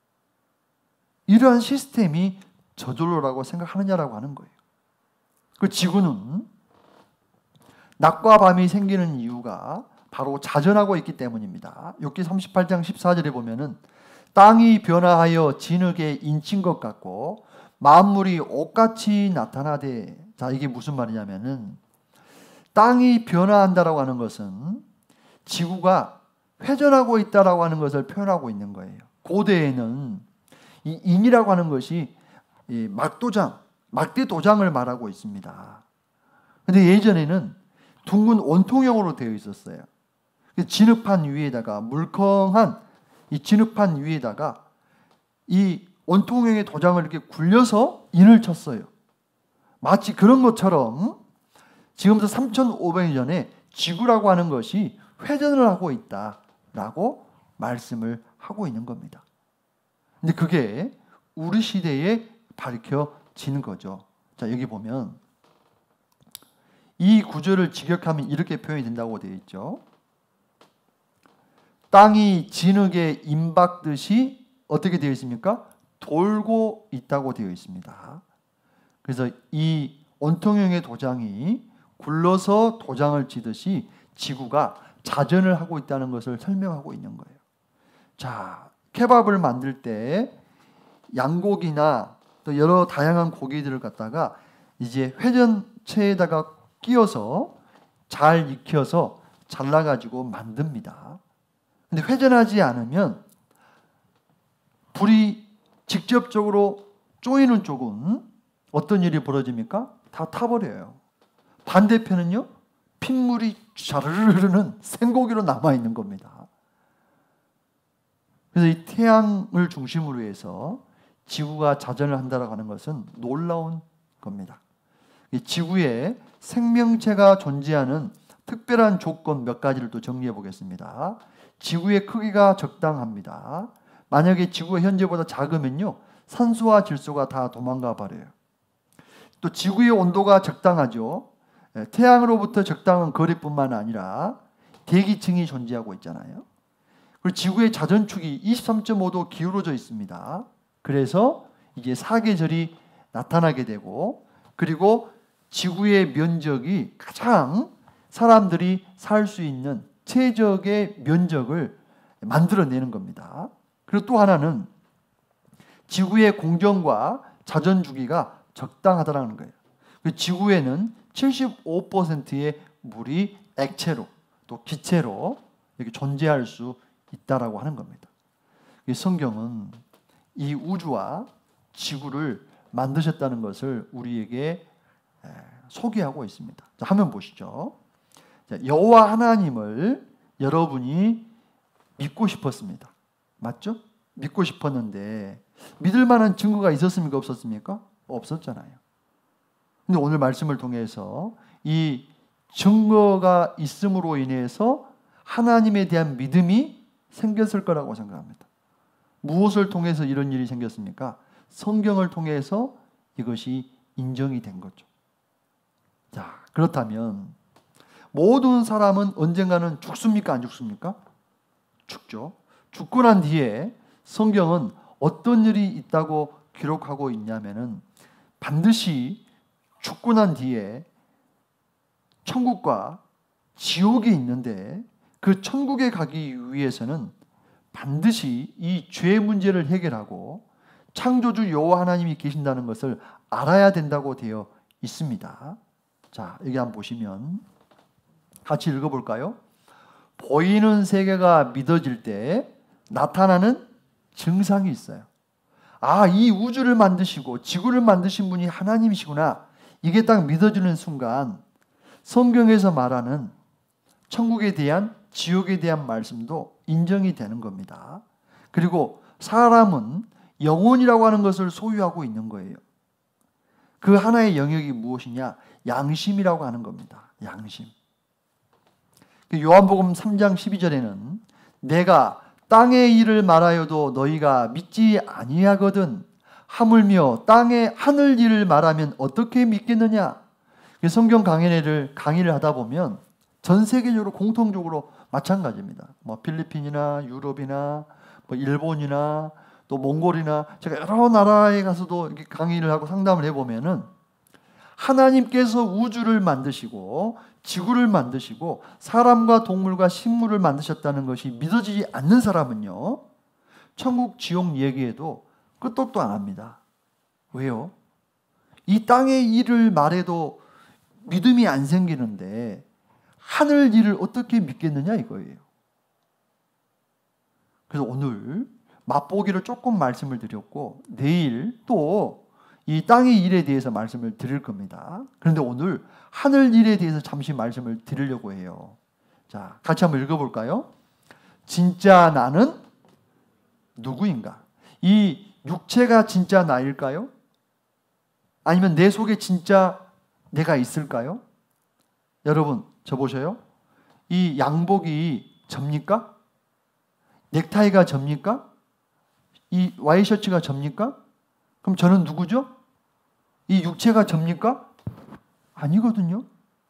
이러한 시스템이 저절로라고 생각하느냐라고 하는 거예요. 그 지구는 낮과 밤이 생기는 이유가 바로 자전하고 있기 때문입니다. 욥기 38장 14절에 보면은 땅이 변화하여 진흙에 인친 것 같고 만물이 옷같이 나타나되, 자 이게 무슨 말이냐면은 땅이 변화한다라고 하는 것은 지구가 회전하고 있다라고 하는 것을 표현하고 있는 거예요. 고대에는 이 인이라고 하는 것이 막도장, 막대 도장을 말하고 있습니다. 근데 예전에는 둥근 원통형으로 되어 있었어요. 진흙판 위에다가, 물컹한 이 진흙판 위에다가 이 원통형의 도장을 이렇게 굴려서 인을 쳤어요. 마치 그런 것처럼 지금부터 3,500년 전에 지구라고 하는 것이 회전을 하고 있다라고 말씀을 하고 있는 겁니다. 근데 그게 우리 시대에 밝혀지는 거죠. 자, 여기 보면 이 구절을 직역하면 이렇게 표현이 된다고 되어 있죠. 땅이 진흙에 임박듯이 어떻게 되어 있습니까? 돌고 있다고 되어 있습니다. 그래서 이 원통형의 도장이 굴러서 도장을 치듯이 지구가 자전을 하고 있다는 것을 설명하고 있는 거예요. 자, 케밥을 만들 때 양고기나 또 여러 다양한 고기들을 갖다가 이제 회전체에다가 끼워서 잘 익혀서 잘라가지고 만듭니다. 근데 회전하지 않으면 불이 직접적으로 쪼이는 쪽은 어떤 일이 벌어집니까? 다 타버려요. 반대편은요, 핏물이 자르르 흐르는 생고기로 남아있는 겁니다. 그래서 이 태양을 중심으로 해서 지구가 자전을 한다고 하는 것은 놀라운 겁니다. 이 지구에 생명체가 존재하는 특별한 조건 몇 가지를 또 정리해 보겠습니다. 지구의 크기가 적당합니다. 만약에 지구가 현재보다 작으면요, 산소와 질소가 다 도망가 버려요. 또 지구의 온도가 적당하죠. 태양으로부터 적당한 거리뿐만 아니라 대기층이 존재하고 있잖아요. 그리고 지구의 자전축이 23.5도 기울어져 있습니다. 그래서 이게 사계절이 나타나게 되고, 그리고 지구의 면적이 가장 사람들이 살 수 있는 최적의 면적을 만들어내는 겁니다. 그리고 또 하나는 지구의 공정과 자전 주기가 적당하다는 거예요. 지구에는 75%의 물이 액체로 또 기체로 이렇게 존재할 수 있다라고 하는 겁니다. 성경은 이 우주와 지구를 만드셨다는 것을 우리에게 소개하고 있습니다. 자, 화면 보시죠. 자, 여호와 하나님을 여러분이 믿고 싶었습니다. 맞죠? 믿고 싶었는데 믿을 만한 증거가 있었습니까? 없었습니까? 없었잖아요. 근데 오늘 말씀을 통해서 이 증거가 있음으로 인해서 하나님에 대한 믿음이 생겼을 거라고 생각합니다. 무엇을 통해서 이런 일이 생겼습니까? 성경을 통해서 이것이 인정이 된 거죠. 자, 그렇다면 모든 사람은 언젠가는 죽습니까? 안 죽습니까? 죽죠. 죽고 난 뒤에 성경은 어떤 일이 있다고 기록하고 있냐면은 반드시 죽고 난 뒤에 천국과 지옥이 있는데 그 천국에 가기 위해서는 반드시 이 죄 문제를 해결하고 창조주 여호와 하나님이 계신다는 것을 알아야 된다고 되어 있습니다. 자, 여기 한번 보시면 같이 읽어볼까요? 보이는 세계가 믿어질 때 나타나는 증상이 있어요. 아, 이 우주를 만드시고 지구를 만드신 분이 하나님이시구나. 이게 딱 믿어지는 순간 성경에서 말하는 천국에 대한 지옥에 대한 말씀도 인정이 되는 겁니다. 그리고 사람은 영혼이라고 하는 것을 소유하고 있는 거예요. 그 하나의 영역이 무엇이냐? 양심이라고 하는 겁니다. 양심. 요한복음 3장 12절에는 내가 땅의 일을 말하여도 너희가 믿지 아니하거든 하물며 땅의 하늘 일을 말하면 어떻게 믿겠느냐? 성경 강의를 하다 보면 전 세계적으로 공통적으로 마찬가지입니다. 뭐 필리핀이나 유럽이나 뭐 일본이나 또 몽골이나 제가 여러 나라에 가서도 이렇게 강의를 하고 상담을 해보면은 하나님께서 우주를 만드시고 지구를 만드시고 사람과 동물과 식물을 만드셨다는 것이 믿어지지 않는 사람은요, 천국 지옥 얘기에도 끄떡도 안 합니다. 왜요? 이 땅의 일을 말해도 믿음이 안 생기는데 하늘 일을 어떻게 믿겠느냐 이거예요. 그래서 오늘 맛보기를 조금 말씀을 드렸고 내일 또 이 땅의 일에 대해서 말씀을 드릴 겁니다. 그런데 오늘 하늘 일에 대해서 잠시 말씀을 드리려고 해요. 자, 같이 한번 읽어볼까요? 진짜 나는 누구인가? 이 육체가 진짜 나일까요? 아니면 내 속에 진짜 내가 있을까요? 여러분, 저 보셔요. 이 양복이 접니까? 넥타이가 접니까? 이 와이셔츠가 접니까? 그럼 저는 누구죠? 이 육체가 접니까? 아니거든요.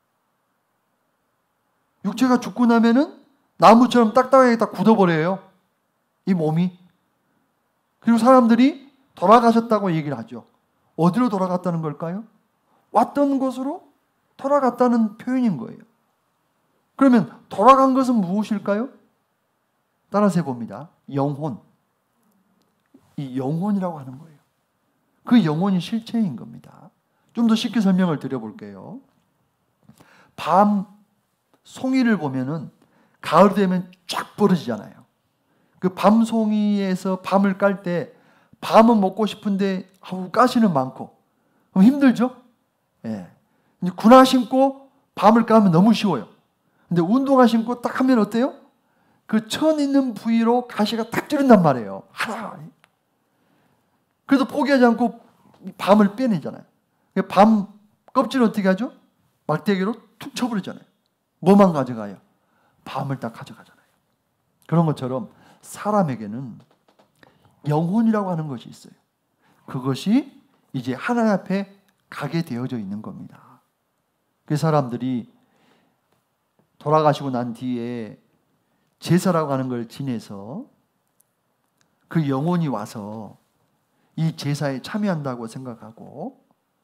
육체가 죽고 나면은 나무처럼 딱딱하게 딱 굳어버려요. 이 몸이. 그리고 사람들이 돌아가셨다고 얘기를 하죠. 어디로 돌아갔다는 걸까요? 왔던 곳으로 돌아갔다는 표현인 거예요. 그러면 돌아간 것은 무엇일까요? 따라서 해봅니다. 영혼. 이 영혼이라고 하는 거예요. 그 영혼이 실체인 겁니다. 좀 더 쉽게 설명을 드려볼게요. 밤 송이를 보면은 가을 되면 쫙 벌어지잖아요. 그 밤송이에서 밤을 깔 때 밤은 먹고 싶은데 가시는 많고 그럼 힘들죠? 예. 이제 군화 신고 밤을 까면 너무 쉬워요. 근데 운동화 신고 딱 하면 어때요? 그 천 있는 부위로 가시가 탁 찌른단 말이에요. 하나. 그래도 포기하지 않고 밤을 빼내잖아요. 밤 껍질을 어떻게 하죠? 막대기로 툭 쳐버리잖아요. 뭐만 가져가요? 밤을 딱 가져가잖아요. 그런 것처럼 사람에게는 영혼이라고 하는 것이 있어요. 그것이 이제 하나님 앞에 가게 되어져 있는 겁니다. 그 사람들이 돌아가시고 난 뒤에 제사라고 하는 걸 지내서 그 영혼이 와서 이 제사에 참여한다고 생각하고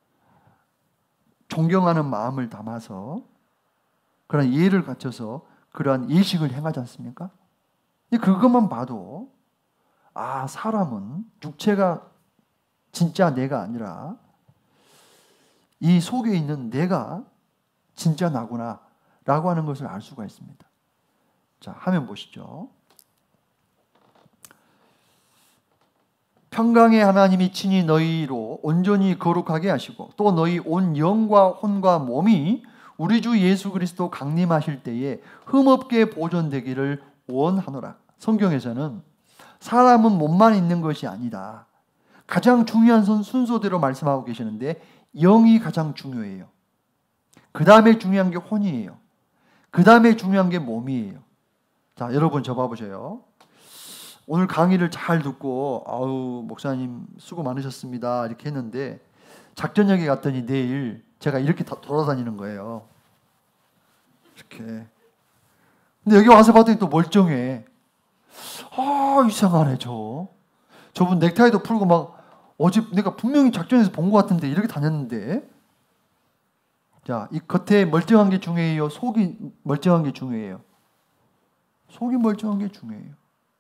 존경하는 마음을 담아서 그런 예를 갖춰서 그러한 예식을 행하지 않습니까? 그것만 봐도 아, 사람은 육체가 진짜 내가 아니라 이 속에 있는 내가 진짜 나구나 라고 하는 것을 알 수가 있습니다. 자, 화면 보시죠. 평강의 하나님이 친히 너희로 온전히 거룩하게 하시고 또 너희 온 영과 혼과 몸이 우리 주 예수 그리스도 강림하실 때에 흠없게 보존되기를 원하노라. 성경에서는 사람은 몸만 있는 것이 아니다. 가장 중요한 순서대로 말씀하고 계시는데 영이 가장 중요해요. 그 다음에 중요한 게 혼이에요. 그 다음에 중요한 게 몸이에요. 자, 여러분 저 봐보세요. 오늘 강의를 잘 듣고 아우 목사님 수고 많으셨습니다 이렇게 했는데 작전역에 갔더니 내일 제가 이렇게 돌아다니는 거예요. 이렇게. 근데 여기 와서 봤더니 또 멀쩡해. 아 이상하네 저분 넥타이도 풀고 막 어제 내가 분명히 작전에서 본 것 같은데 이렇게 다녔는데. 자, 이 겉에 멀쩡한 게 중요해요? 속이 멀쩡한 게 중요해요? 속이 멀쩡한 게 중요해요.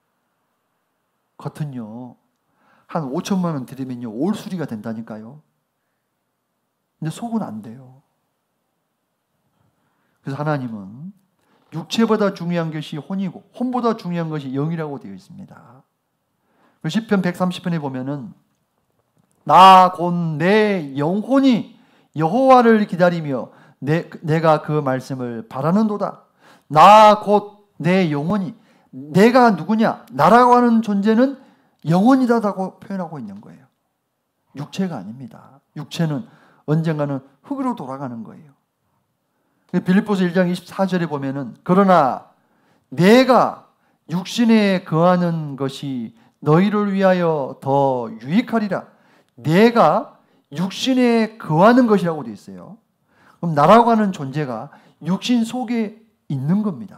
겉은요 한 5천만 원 들이면요 올수리가 된다니까요. 근데 속은 안 돼요. 그래서 하나님은 육체보다 중요한 것이 혼이고 혼보다 중요한 것이 영이라고 되어 있습니다. 시편 130편에 보면은 나 곧 내 영혼이 여호와를 기다리며 내가 그 말씀을 바라는도다. 나 곧 내 영혼이, 내가 누구냐? 나라고 하는 존재는 영혼이다라고 표현하고 있는 거예요. 육체가 아닙니다. 육체는 언젠가는 흙으로 돌아가는 거예요. 빌립보서 1장 24절에 보면은 그러나 내가 육신에 거하는 것이 너희를 위하여 더 유익하리라. 내가 육신에 거하는 것이라고 되어 있어요. 그럼 나라고 하는 존재가 육신 속에 있는 겁니다.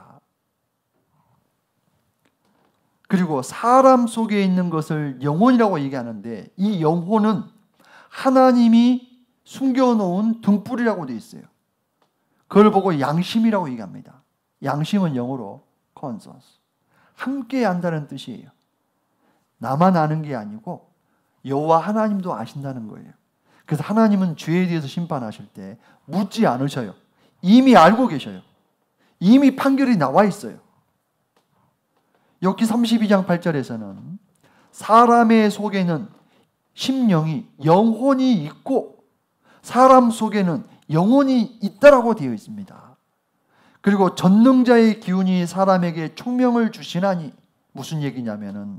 그리고 사람 속에 있는 것을 영혼이라고 얘기하는데 이 영혼은 하나님이 숨겨놓은 등불이라고 되어 있어요. 그걸 보고 양심이라고 얘기합니다. 양심은 영어로 conscience. 함께 한다는 뜻이에요. 나만 아는 게 아니고 여호와 하나님도 아신다는 거예요. 그래서 하나님은 죄에 대해서 심판하실 때 묻지 않으셔요. 이미 알고 계셔요. 이미 판결이 나와 있어요. 욥기 32장 8절에서는 사람의 속에는 심령이 영혼이 있고 사람 속에는 영혼이 있다라고 되어 있습니다. 그리고 전능자의 기운이 사람에게 총명을 주시나니 무슨 얘기냐면은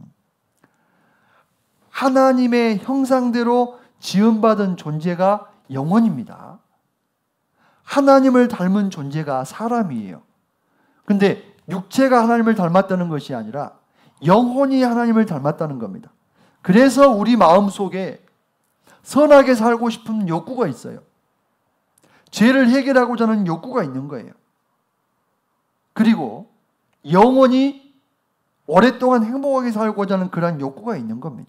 하나님의 형상대로 지음받은 존재가 영혼입니다. 하나님을 닮은 존재가 사람이에요. 근데 육체가 하나님을 닮았다는 것이 아니라 영혼이 하나님을 닮았다는 겁니다. 그래서 우리 마음속에 선하게 살고 싶은 욕구가 있어요. 죄를 해결하고자 하는 욕구가 있는 거예요. 그리고 영혼이 오랫동안 행복하게 살고자 하는 그런 욕구가 있는 겁니다.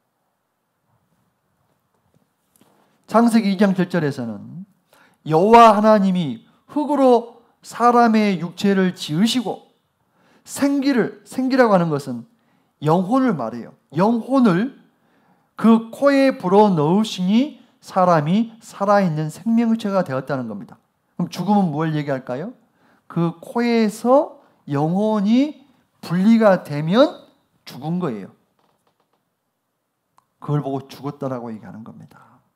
창세기 2장 7절에서는 여호와 하나님이 흙으로 사람의 육체를 지으시고 생기라고 하는 것은 영혼을 말해요. 영혼을 그 코에 불어 넣으시니 사람이 살아있는 생명체가 되었다는 겁니다. 그럼 죽음은 뭘 얘기할까요? 그 코에서 영혼이 분리가 되면 죽은 거예요. 그걸 보고 죽었다라고 얘기하는 겁니다.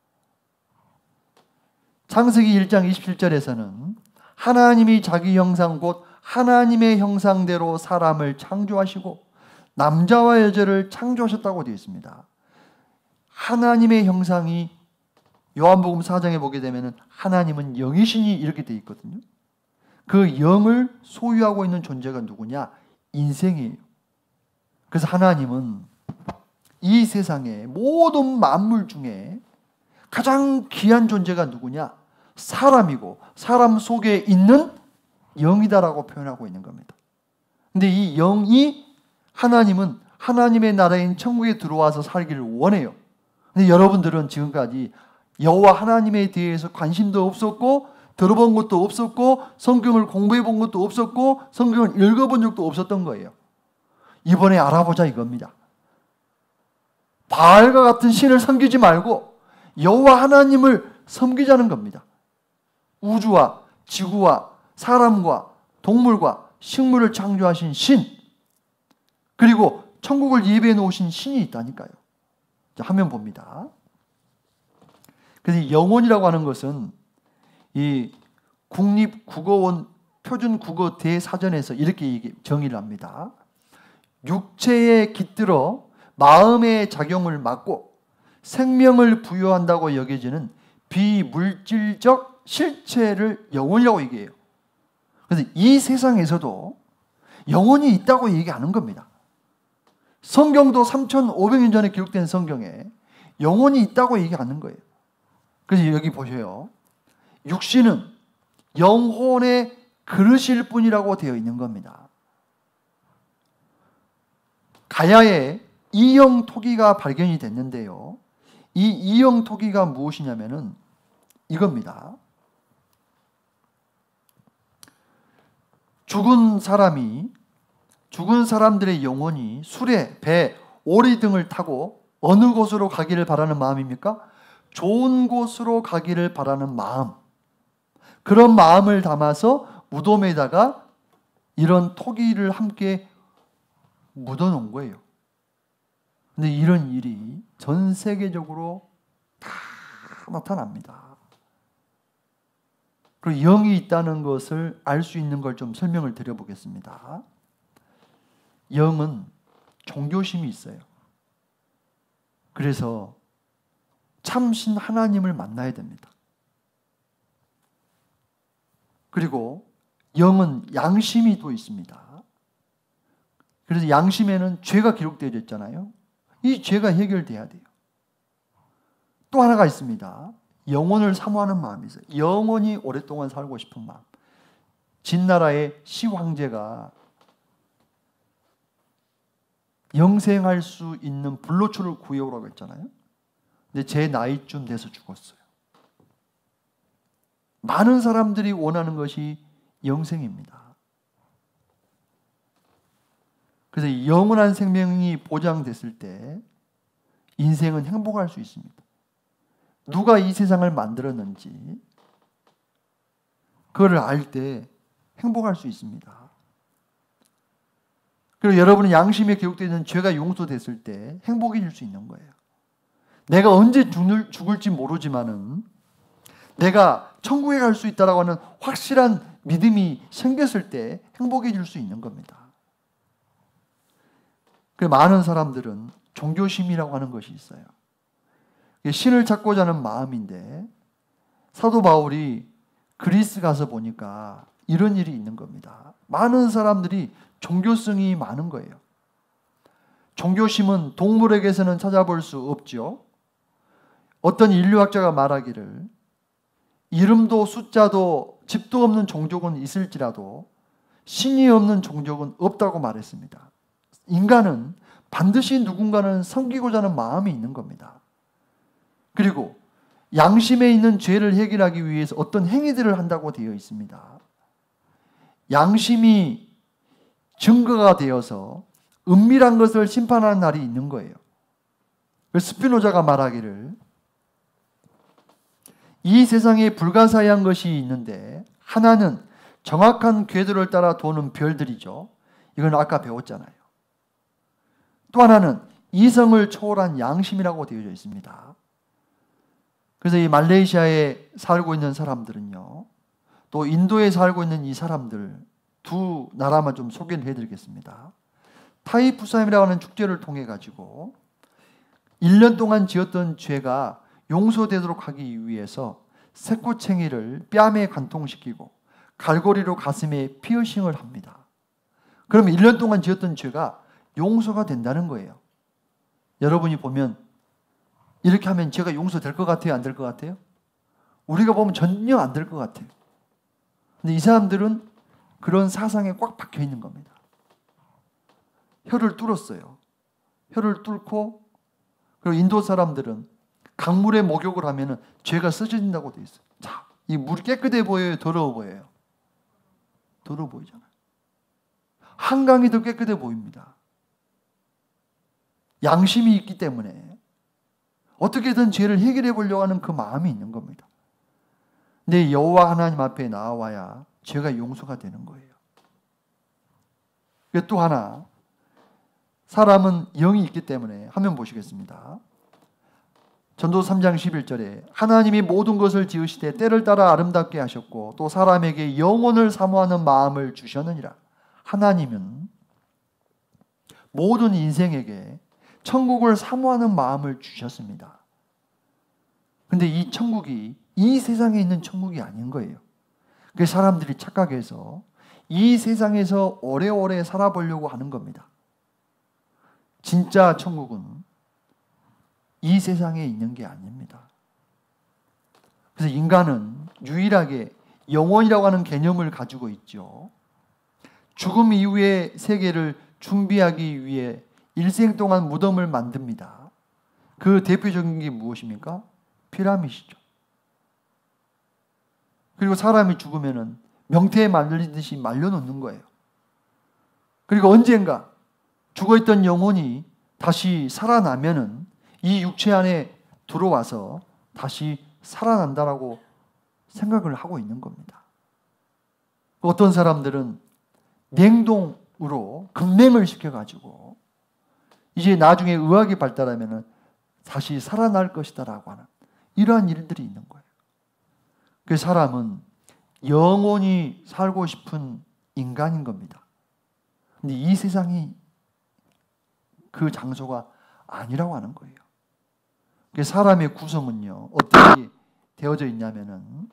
창세기 1장 27절에서는 하나님이 자기 형상 곧 하나님의 형상대로 사람을 창조하시고 남자와 여자를 창조하셨다고 되어 있습니다. 하나님의 형상이 요한복음 4장에 보게 되면 하나님은 영이시니 이렇게 되어 있거든요. 그 영을 소유하고 있는 존재가 누구냐? 인생이에요. 그래서 하나님은 이 세상의 모든 만물 중에 가장 귀한 존재가 누구냐? 사람이고 사람 속에 있는 영이다라고 표현하고 있는 겁니다. 근데 이 영이 하나님은 하나님의 나라인 천국에 들어와서 살기를 원해요. 근데 여러분들은 지금까지 여호와 하나님에 대해서 관심도 없었고 들어본 것도 없었고 성경을 공부해 본 것도 없었고 성경을 읽어본 적도 없었던 거예요. 이번에 알아보자 이겁니다. 바알과 같은 신을 섬기지 말고 여호와 하나님을 섬기자는 겁니다. 우주와 지구와 사람과 동물과 식물을 창조하신 신, 그리고 천국을 예비해 놓으신 신이 있다니까요. 화면 봅니다. 그래서 영혼이라고 하는 것은 이 국립국어원 표준국어 대사전에서 이렇게 정의를 합니다. 육체에 깃들어 마음의 작용을 맡고 생명을 부여한다고 여겨지는 비물질적 실체를 영혼이라고 얘기해요. 그래서 이 세상에서도 영혼이 있다고 얘기하는 겁니다. 성경도 3,500년 전에 기록된 성경에 영혼이 있다고 얘기하는 거예요. 그래서 여기 보세요. 육신은 영혼의 그릇일 뿐이라고 되어 있는 겁니다. 가야에 이형 토기가 발견이 됐는데요. 이 이형 토기가 무엇이냐면은 이겁니다. 죽은 사람들의 영혼이 수레, 배, 오리 등을 타고 어느 곳으로 가기를 바라는 마음입니까? 좋은 곳으로 가기를 바라는 마음. 그런 마음을 담아서 무덤에다가 이런 토기를 함께 묻어놓은 거예요. 근데 이런 일이 전 세계적으로 다 나타납니다. 그리고 영이 있다는 것을 알 수 있는 걸 좀 설명을 드려보겠습니다. 영은 종교심이 있어요. 그래서 참신 하나님을 만나야 됩니다. 그리고 영은 양심이 또 있습니다. 그래서 양심에는 죄가 기록되어 있잖아요. 이 죄가 해결돼야 돼요. 또 하나가 있습니다. 영혼을 사모하는 마음이 있어요. 영원히 오랫동안 살고 싶은 마음. 진나라의 시황제가 영생할 수 있는 불로초를 구해오라고 했잖아요. 근데 제 나이쯤 돼서 죽었어요. 많은 사람들이 원하는 것이 영생입니다. 그래서 영원한 생명이 보장됐을 때 인생은 행복할 수 있습니다. 누가 이 세상을 만들었는지 그걸 알 때 행복할 수 있습니다. 그리고 여러분은 양심에 기록되어 있는 죄가 용서됐을 때 행복해질 수 있는 거예요. 내가 언제 죽을지 모르지만은 내가 천국에 갈 수 있다라고 하는 확실한 믿음이 생겼을 때 행복해질 수 있는 겁니다. 많은 사람들은 종교심이라고 하는 것이 있어요. 신을 찾고자 하는 마음인데 사도 바울이 그리스 가서 보니까 이런 일이 있는 겁니다. 많은 사람들이 종교성이 많은 거예요. 종교심은 동물에게서는 찾아볼 수 없죠. 어떤 인류학자가 말하기를 이름도 숫자도 집도 없는 종족은 있을지라도 신이 없는 종족은 없다고 말했습니다. 인간은 반드시 누군가는 섬기고자 하는 마음이 있는 겁니다. 그리고 양심에 있는 죄를 해결하기 위해서 어떤 행위들을 한다고 되어 있습니다. 양심이 증거가 되어서 은밀한 것을 심판하는 날이 있는 거예요. 스피노자가 말하기를 이 세상에 불가사의한 것이 있는데 하나는 정확한 궤도를 따라 도는 별들이죠. 이건 아까 배웠잖아요. 또 하나는 이성을 초월한 양심이라고 되어져 있습니다. 그래서 이 말레이시아에 살고 있는 사람들은요, 또 인도에 살고 있는 이 사람들 두 나라만 좀 소개를 해드리겠습니다. 타이푸삼이라고 하는 축제를 통해 가지고 1년 동안 지었던 죄가 용서되도록 하기 위해서 새꼬챙이를 뺨에 관통시키고 갈고리로 가슴에 피어싱을 합니다. 그러면 1년 동안 지었던 죄가 용서가 된다는 거예요. 여러분이 보면 이렇게 하면 죄가 용서될 것 같아요? 안 될 것 같아요? 우리가 보면 전혀 안 될 것 같아요. 근데 이 사람들은 그런 사상에 꽉 박혀 있는 겁니다. 혀를 뚫었어요. 혀를 뚫고, 그리고 인도 사람들은 강물에 목욕을 하면 죄가 쓰여진다고 되어 있어요. 자, 이 물이 깨끗해 보여요? 더러워 보여요? 더러워 보이잖아요. 한강이 더 깨끗해 보입니다. 양심이 있기 때문에 어떻게든 죄를 해결해 보려고 하는 그 마음이 있는 겁니다. 근데 여호와 하나님 앞에 나와야 죄가 용서가 되는 거예요. 또 하나, 사람은 영이 있기 때문에 화면 보시겠습니다. 전도 3장 11절에 하나님이 모든 것을 지으시되 때를 따라 아름답게 하셨고 또 사람에게 영혼을 사모하는 마음을 주셨느니라. 하나님은 모든 인생에게 천국을 사모하는 마음을 주셨습니다. 근데 이 천국이 이 세상에 있는 천국이 아닌 거예요. 그 사람들이 착각해서 이 세상에서 오래오래 살아보려고 하는 겁니다. 진짜 천국은 이 세상에 있는 게 아닙니다. 그래서 인간은 유일하게 영혼이라고 하는 개념을 가지고 있죠. 죽음 이후의 세계를 준비하기 위해 일생 동안 무덤을 만듭니다. 그 대표적인 게 무엇입니까? 피라미드죠. 그리고 사람이 죽으면은 명태에 말리듯이 말려놓는 거예요. 그리고 언젠가 죽어있던 영혼이 다시 살아나면은 이 육체 안에 들어와서 다시 살아난다라고 생각을 하고 있는 겁니다. 어떤 사람들은 냉동으로 급냉을 시켜가지고 이제 나중에 의학이 발달하면은 다시 살아날 것이다라고 하는 이러한 일들이 있는 거예요. 그 사람은 영원히 살고 싶은 인간인 겁니다. 근데 이 세상이 그 장소가 아니라고 하는 거예요. 그 사람의 구성은요, 어떻게 되어져 있냐면은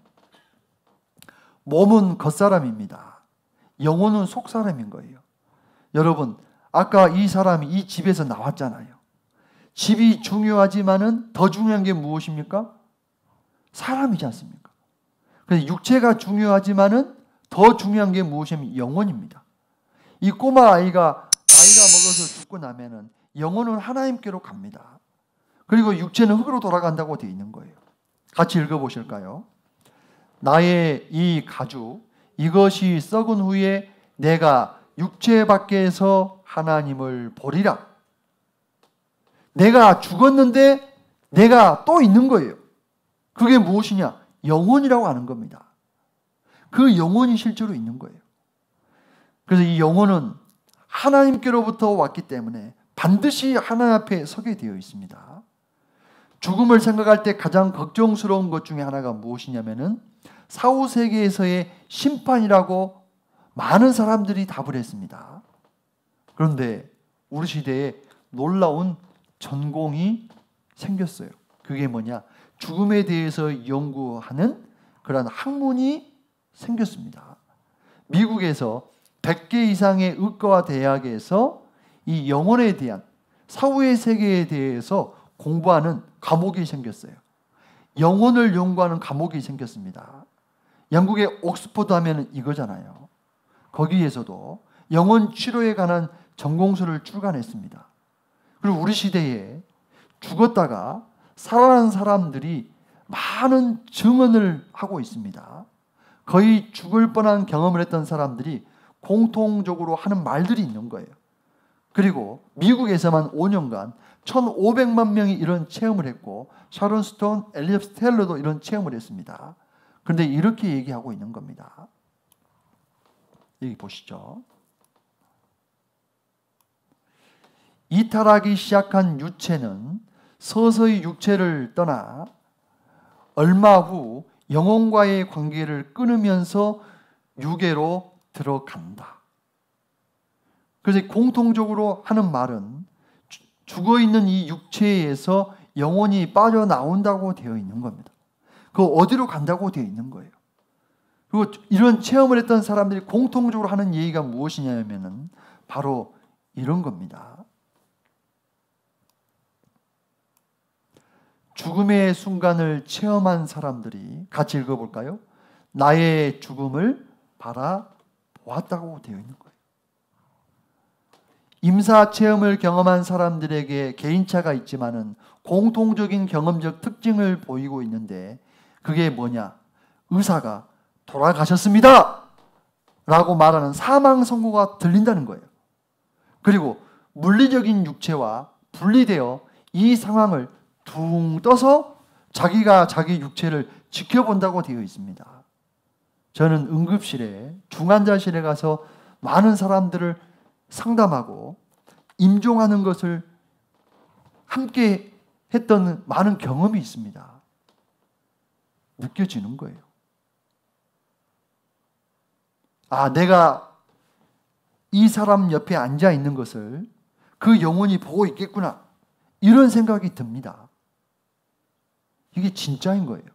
몸은 겉사람입니다. 영혼은 속사람인 거예요. 여러분, 아까 이 사람이 이 집에서 나왔잖아요. 집이 중요하지만은 더 중요한 게 무엇입니까? 사람이지 않습니까? 그래서 육체가 중요하지만은 더 중요한 게 무엇이냐면 영혼입니다. 이 꼬마 아이가 나이가 먹어서 죽고 나면은 영혼은 하나님께로 갑니다. 그리고 육체는 흙으로 돌아간다고 되어 있는 거예요. 같이 읽어보실까요? 나의 이 가죽 이것이 썩은 후에 내가 육체 밖에서 하나님을 보리라. 내가 죽었는데 내가 또 있는 거예요. 그게 무엇이냐? 영혼이라고 하는 겁니다. 그 영혼이 실제로 있는 거예요. 그래서 이 영혼은 하나님께로부터 왔기 때문에 반드시 하나님 앞에 서게 되어 있습니다. 죽음을 생각할 때 가장 걱정스러운 것 중에 하나가 무엇이냐면은 사후세계에서의 심판이라고 많은 사람들이 답을 했습니다. 그런데 우리 시대에 놀라운 전공이 생겼어요. 그게 뭐냐? 죽음에 대해서 연구하는 그런 학문이 생겼습니다. 미국에서 100개 이상의 의과와 대학에서 이 영혼에 대한 사후의 세계에 대해서 공부하는 과목이 생겼어요. 영혼을 연구하는 과목이 생겼습니다. 영국의 옥스퍼드 하면 이거잖아요. 거기에서도 영혼 치료에 관한 전공서를 출간했습니다. 그리고 우리 시대에 죽었다가 살아난 사람들이 많은 증언을 하고 있습니다. 거의 죽을 뻔한 경험을 했던 사람들이 공통적으로 하는 말들이 있는 거예요. 그리고 미국에서만 5년간 1,500만 명이 이런 체험을 했고 샤론 스톤, 엘리엇 스텔러도 이런 체험을 했습니다. 그런데 이렇게 얘기하고 있는 겁니다. 여기 보시죠. 이탈하기 시작한 유체는 서서히 육체를 떠나 얼마 후 영혼과의 관계를 끊으면서 유계로 들어간다. 그래서 공통적으로 하는 말은 죽어있는 이 육체에서 영혼이 빠져나온다고 되어 있는 겁니다. 그 어디로 간다고 되어 있는 거예요. 그리고 이런 체험을 했던 사람들이 공통적으로 하는 얘기가 무엇이냐면은 바로 이런 겁니다. 죽음의 순간을 체험한 사람들이 같이 읽어볼까요? 나의 죽음을 바라보았다고 되어 있는 거예요. 임사 체험을 경험한 사람들에게 개인차가 있지만은 공통적인 경험적 특징을 보이고 있는데 그게 뭐냐? 의사가 돌아가셨습니다! 라고 말하는 사망 선고가 들린다는 거예요. 그리고 물리적인 육체와 분리되어 이 상황을 둥 떠서 자기가 자기 육체를 지켜본다고 되어 있습니다. 저는 응급실에 중환자실에 가서 많은 사람들을 상담하고 임종하는 것을 함께 했던 많은 경험이 있습니다. 느껴지는 거예요. 아, 내가 이 사람 옆에 앉아 있는 것을 그 영혼이 보고 있겠구나. 이런 생각이 듭니다. 이게 진짜인 거예요.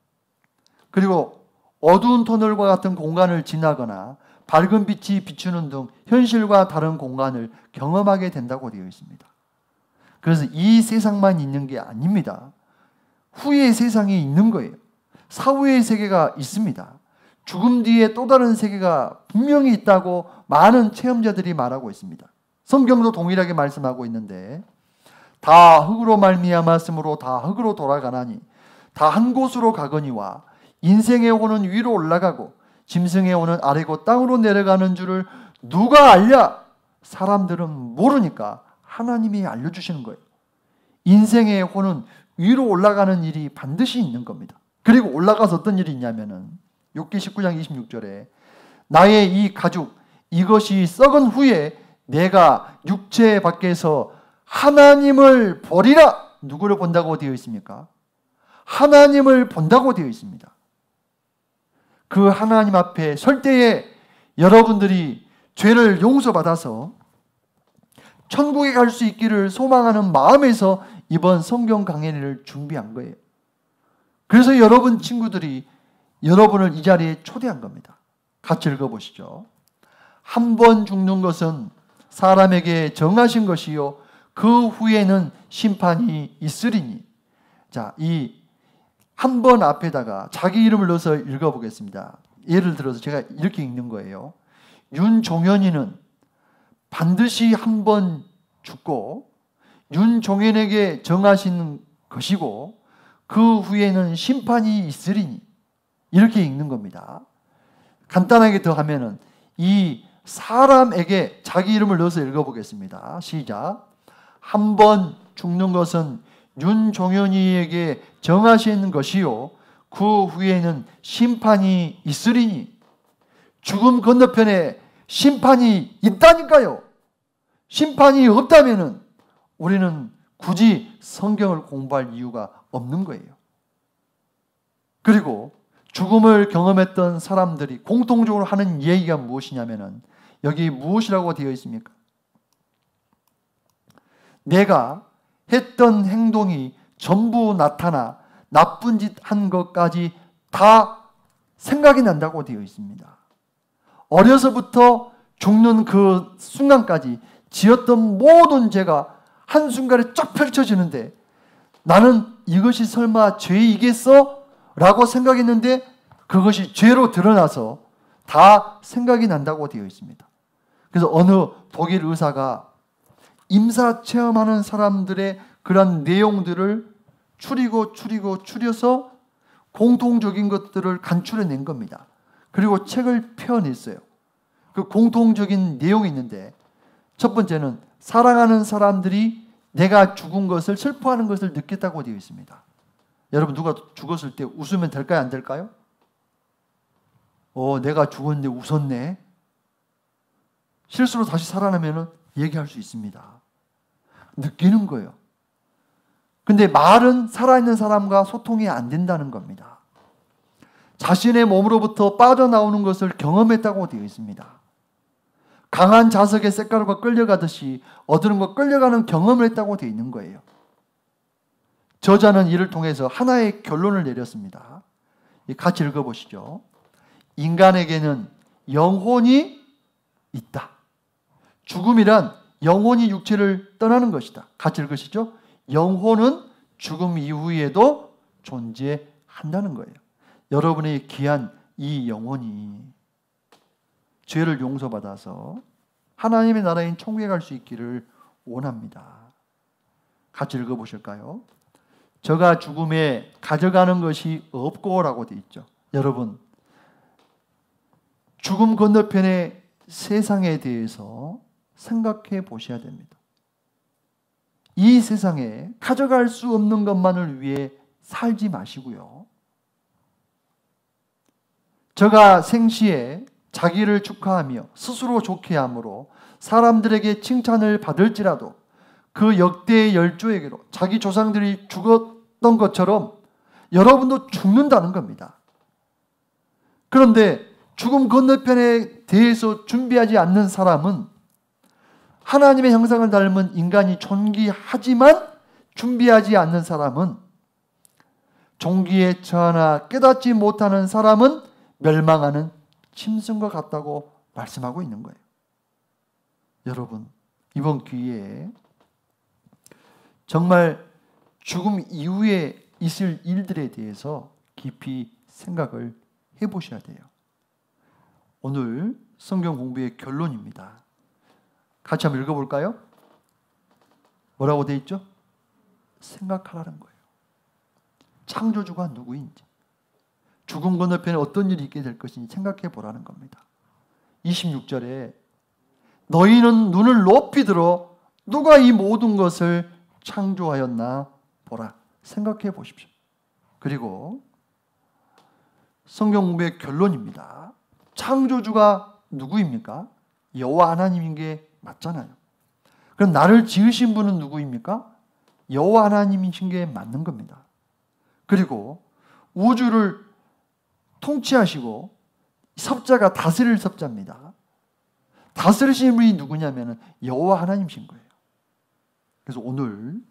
그리고 어두운 터널과 같은 공간을 지나거나 밝은 빛이 비추는 등 현실과 다른 공간을 경험하게 된다고 되어 있습니다. 그래서 이 세상만 있는 게 아닙니다. 후의 세상이 있는 거예요. 사후의 세계가 있습니다. 죽음 뒤에 또 다른 세계가 분명히 있다고 많은 체험자들이 말하고 있습니다. 성경도 동일하게 말씀하고 있는데 다 흙으로 말미암았으므로 다 흙으로 돌아가나니 다 한 곳으로 가거니와 인생의 혼은 위로 올라가고 짐승의 혼은 아래고 땅으로 내려가는 줄을 누가 알랴? 사람들은 모르니까 하나님이 알려주시는 거예요. 인생의 혼은 위로 올라가는 일이 반드시 있는 겁니다. 그리고 올라가서 어떤 일이 있냐면은 욥기 19장 26절에 나의 이 가죽 이것이 썩은 후에 내가 육체 밖에서 하나님을 보리라. 누구를 본다고 되어 있습니까? 하나님을 본다고 되어 있습니다. 그 하나님 앞에 설 때에 여러분들이 죄를 용서받아서 천국에 갈 수 있기를 소망하는 마음에서 이번 성경 강해를 준비한 거예요. 그래서 여러분 친구들이 여러분을 이 자리에 초대한 겁니다. 같이 읽어보시죠. 한 번 죽는 것은 사람에게 정하신 것이요 그 후에는 심판이 있으리니. 자, 이 한 번 앞에다가 자기 이름을 넣어서 읽어보겠습니다. 예를 들어서 제가 이렇게 읽는 거예요. 윤종현이는 반드시 한 번 죽고 윤종현에게 정하신 것이고 그 후에는 심판이 있으리니. 이렇게 읽는 겁니다. 간단하게 더 하면은 이 사람에게 자기 이름을 넣어서 읽어보겠습니다. 시작. 한 번 죽는 것은 윤종현이에게 정하신 것이요 그 후에는 심판이 있으리니. 죽음 건너편에 심판이 있다니까요. 심판이 없다면은 우리는 굳이 성경을 공부할 이유가 없는 거예요. 그리고 죽음을 경험했던 사람들이 공통적으로 하는 얘기가 무엇이냐면은 여기 무엇이라고 되어 있습니까? 내가 했던 행동이 전부 나타나 나쁜 짓 한 것까지 다 생각이 난다고 되어 있습니다. 어려서부터 죽는 그 순간까지 지었던 모든 죄가 한순간에 쫙 펼쳐지는데 나는 이것이 설마 죄이겠어? 라고 생각했는데 그것이 죄로 드러나서 다 생각이 난다고 되어 있습니다. 그래서 어느 독일 의사가 임사 체험하는 사람들의 그런 내용들을 추려서 공통적인 것들을 간추려낸 겁니다. 그리고 책을 펴냈어요. 그 공통적인 내용이 있는데 첫 번째는 사랑하는 사람들이 내가 죽은 것을 슬퍼하는 것을 느꼈다고 되어 있습니다. 여러분 누가 죽었을 때 웃으면 될까요? 안 될까요? 내가 죽었는데 웃었네. 실수로 다시 살아나면 얘기할 수 있습니다. 느끼는 거예요. 근데 말은 살아있는 사람과 소통이 안 된다는 겁니다. 자신의 몸으로부터 빠져나오는 것을 경험했다고 되어 있습니다. 강한 자석의 쇳가루가 끌려가듯이 어두운 끌려가는 경험을 했다고 되어 있는 거예요. 저자는 이를 통해서 하나의 결론을 내렸습니다. 같이 읽어보시죠. 인간에게는 영혼이 있다. 죽음이란 영혼이 육체를 떠나는 것이다. 같이 읽으시죠. 영혼은 죽음 이후에도 존재한다는 거예요. 여러분의 귀한 이 영혼이 죄를 용서받아서 하나님의 나라인 천국에 갈 수 있기를 원합니다. 같이 읽어보실까요? 저가 죽음에 가져가는 것이 없고 라고 되어 있죠. 여러분 죽음 건너편의 세상에 대해서 생각해 보셔야 됩니다. 이 세상에 가져갈 수 없는 것만을 위해 살지 마시고요. 저가 생시에 자기를 축하하며 스스로 좋게 함으로 사람들에게 칭찬을 받을지라도 그 역대의 열조에게로 자기 조상들이 죽었던 것처럼 여러분도 죽는다는 겁니다. 그런데 죽음 건너편에 대해서 준비하지 않는 사람은 하나님의 형상을 닮은 인간이 존귀하지만 준비하지 않는 사람은 종기에 처하나 깨닫지 못하는 사람은 멸망하는 짐승과 같다고 말씀하고 있는 거예요. 여러분, 이번 기회에 정말 죽음 이후에 있을 일들에 대해서 깊이 생각을 해보셔야 돼요. 오늘 성경 공부의 결론입니다. 같이 한번 읽어볼까요? 뭐라고 돼 있죠? 생각하라는 거예요. 창조주가 누구인지, 죽음 건너편에 어떤 일이 있게 될 것인지 생각해 보라는 겁니다. 26절에 너희는 눈을 높이 들어 누가 이 모든 것을 창조하였나 보라. 생각해 보십시오. 그리고 성경 공부의 결론입니다. 창조주가 누구입니까? 여호와 하나님인 게 맞잖아요. 그럼 나를 지으신 분은 누구입니까? 여호와 하나님이신 게 맞는 겁니다. 그리고 우주를 통치하시고 섭자가 다스릴 섭자입니다. 다스리시는 분이 누구냐면 여호와 하나님이신 거예요. 그래서 오늘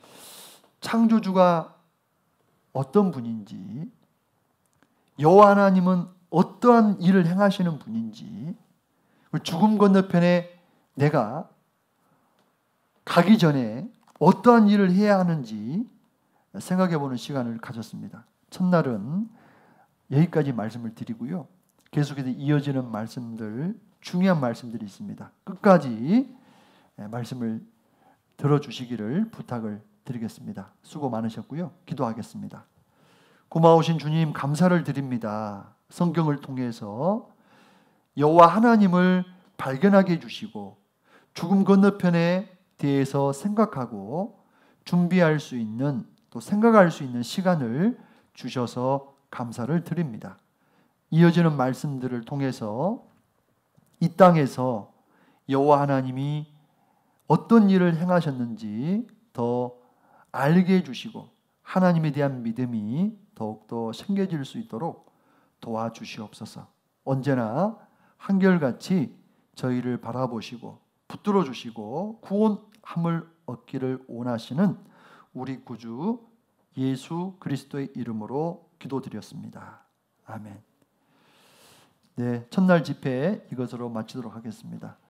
창조주가 어떤 분인지, 여호와 하나님은 어떠한 일을 행하시는 분인지, 죽음 건너편에 내가 가기 전에 어떠한 일을 해야 하는지 생각해보는 시간을 가졌습니다. 첫날은 여기까지 말씀을 드리고요. 계속해서 이어지는 말씀들, 중요한 말씀들이 있습니다. 끝까지 말씀을 들어주시기를 부탁을 드리겠습니다. 수고 많으셨고요. 기도하겠습니다. 고마우신 주님, 감사를 드립니다. 성경을 통해서 여호와 하나님을 발견하게 해주시고 죽음 건너편에 대해서 생각하고 준비할 수 있는, 또 생각할 수 있는 시간을 주셔서 감사를 드립니다. 이어지는 말씀들을 통해서 이 땅에서 여호와 하나님이 어떤 일을 행하셨는지 더 알게 해주시고 하나님에 대한 믿음이 더욱더 생겨질 수 있도록 도와주시옵소서. 언제나 한결같이 저희를 바라보시고 붙들어 주시고 구원함을 얻기를 원하시는 우리 구주 예수 그리스도의 이름으로 기도드렸습니다. 아멘. 네, 첫날 집회 이것으로 마치도록 하겠습니다.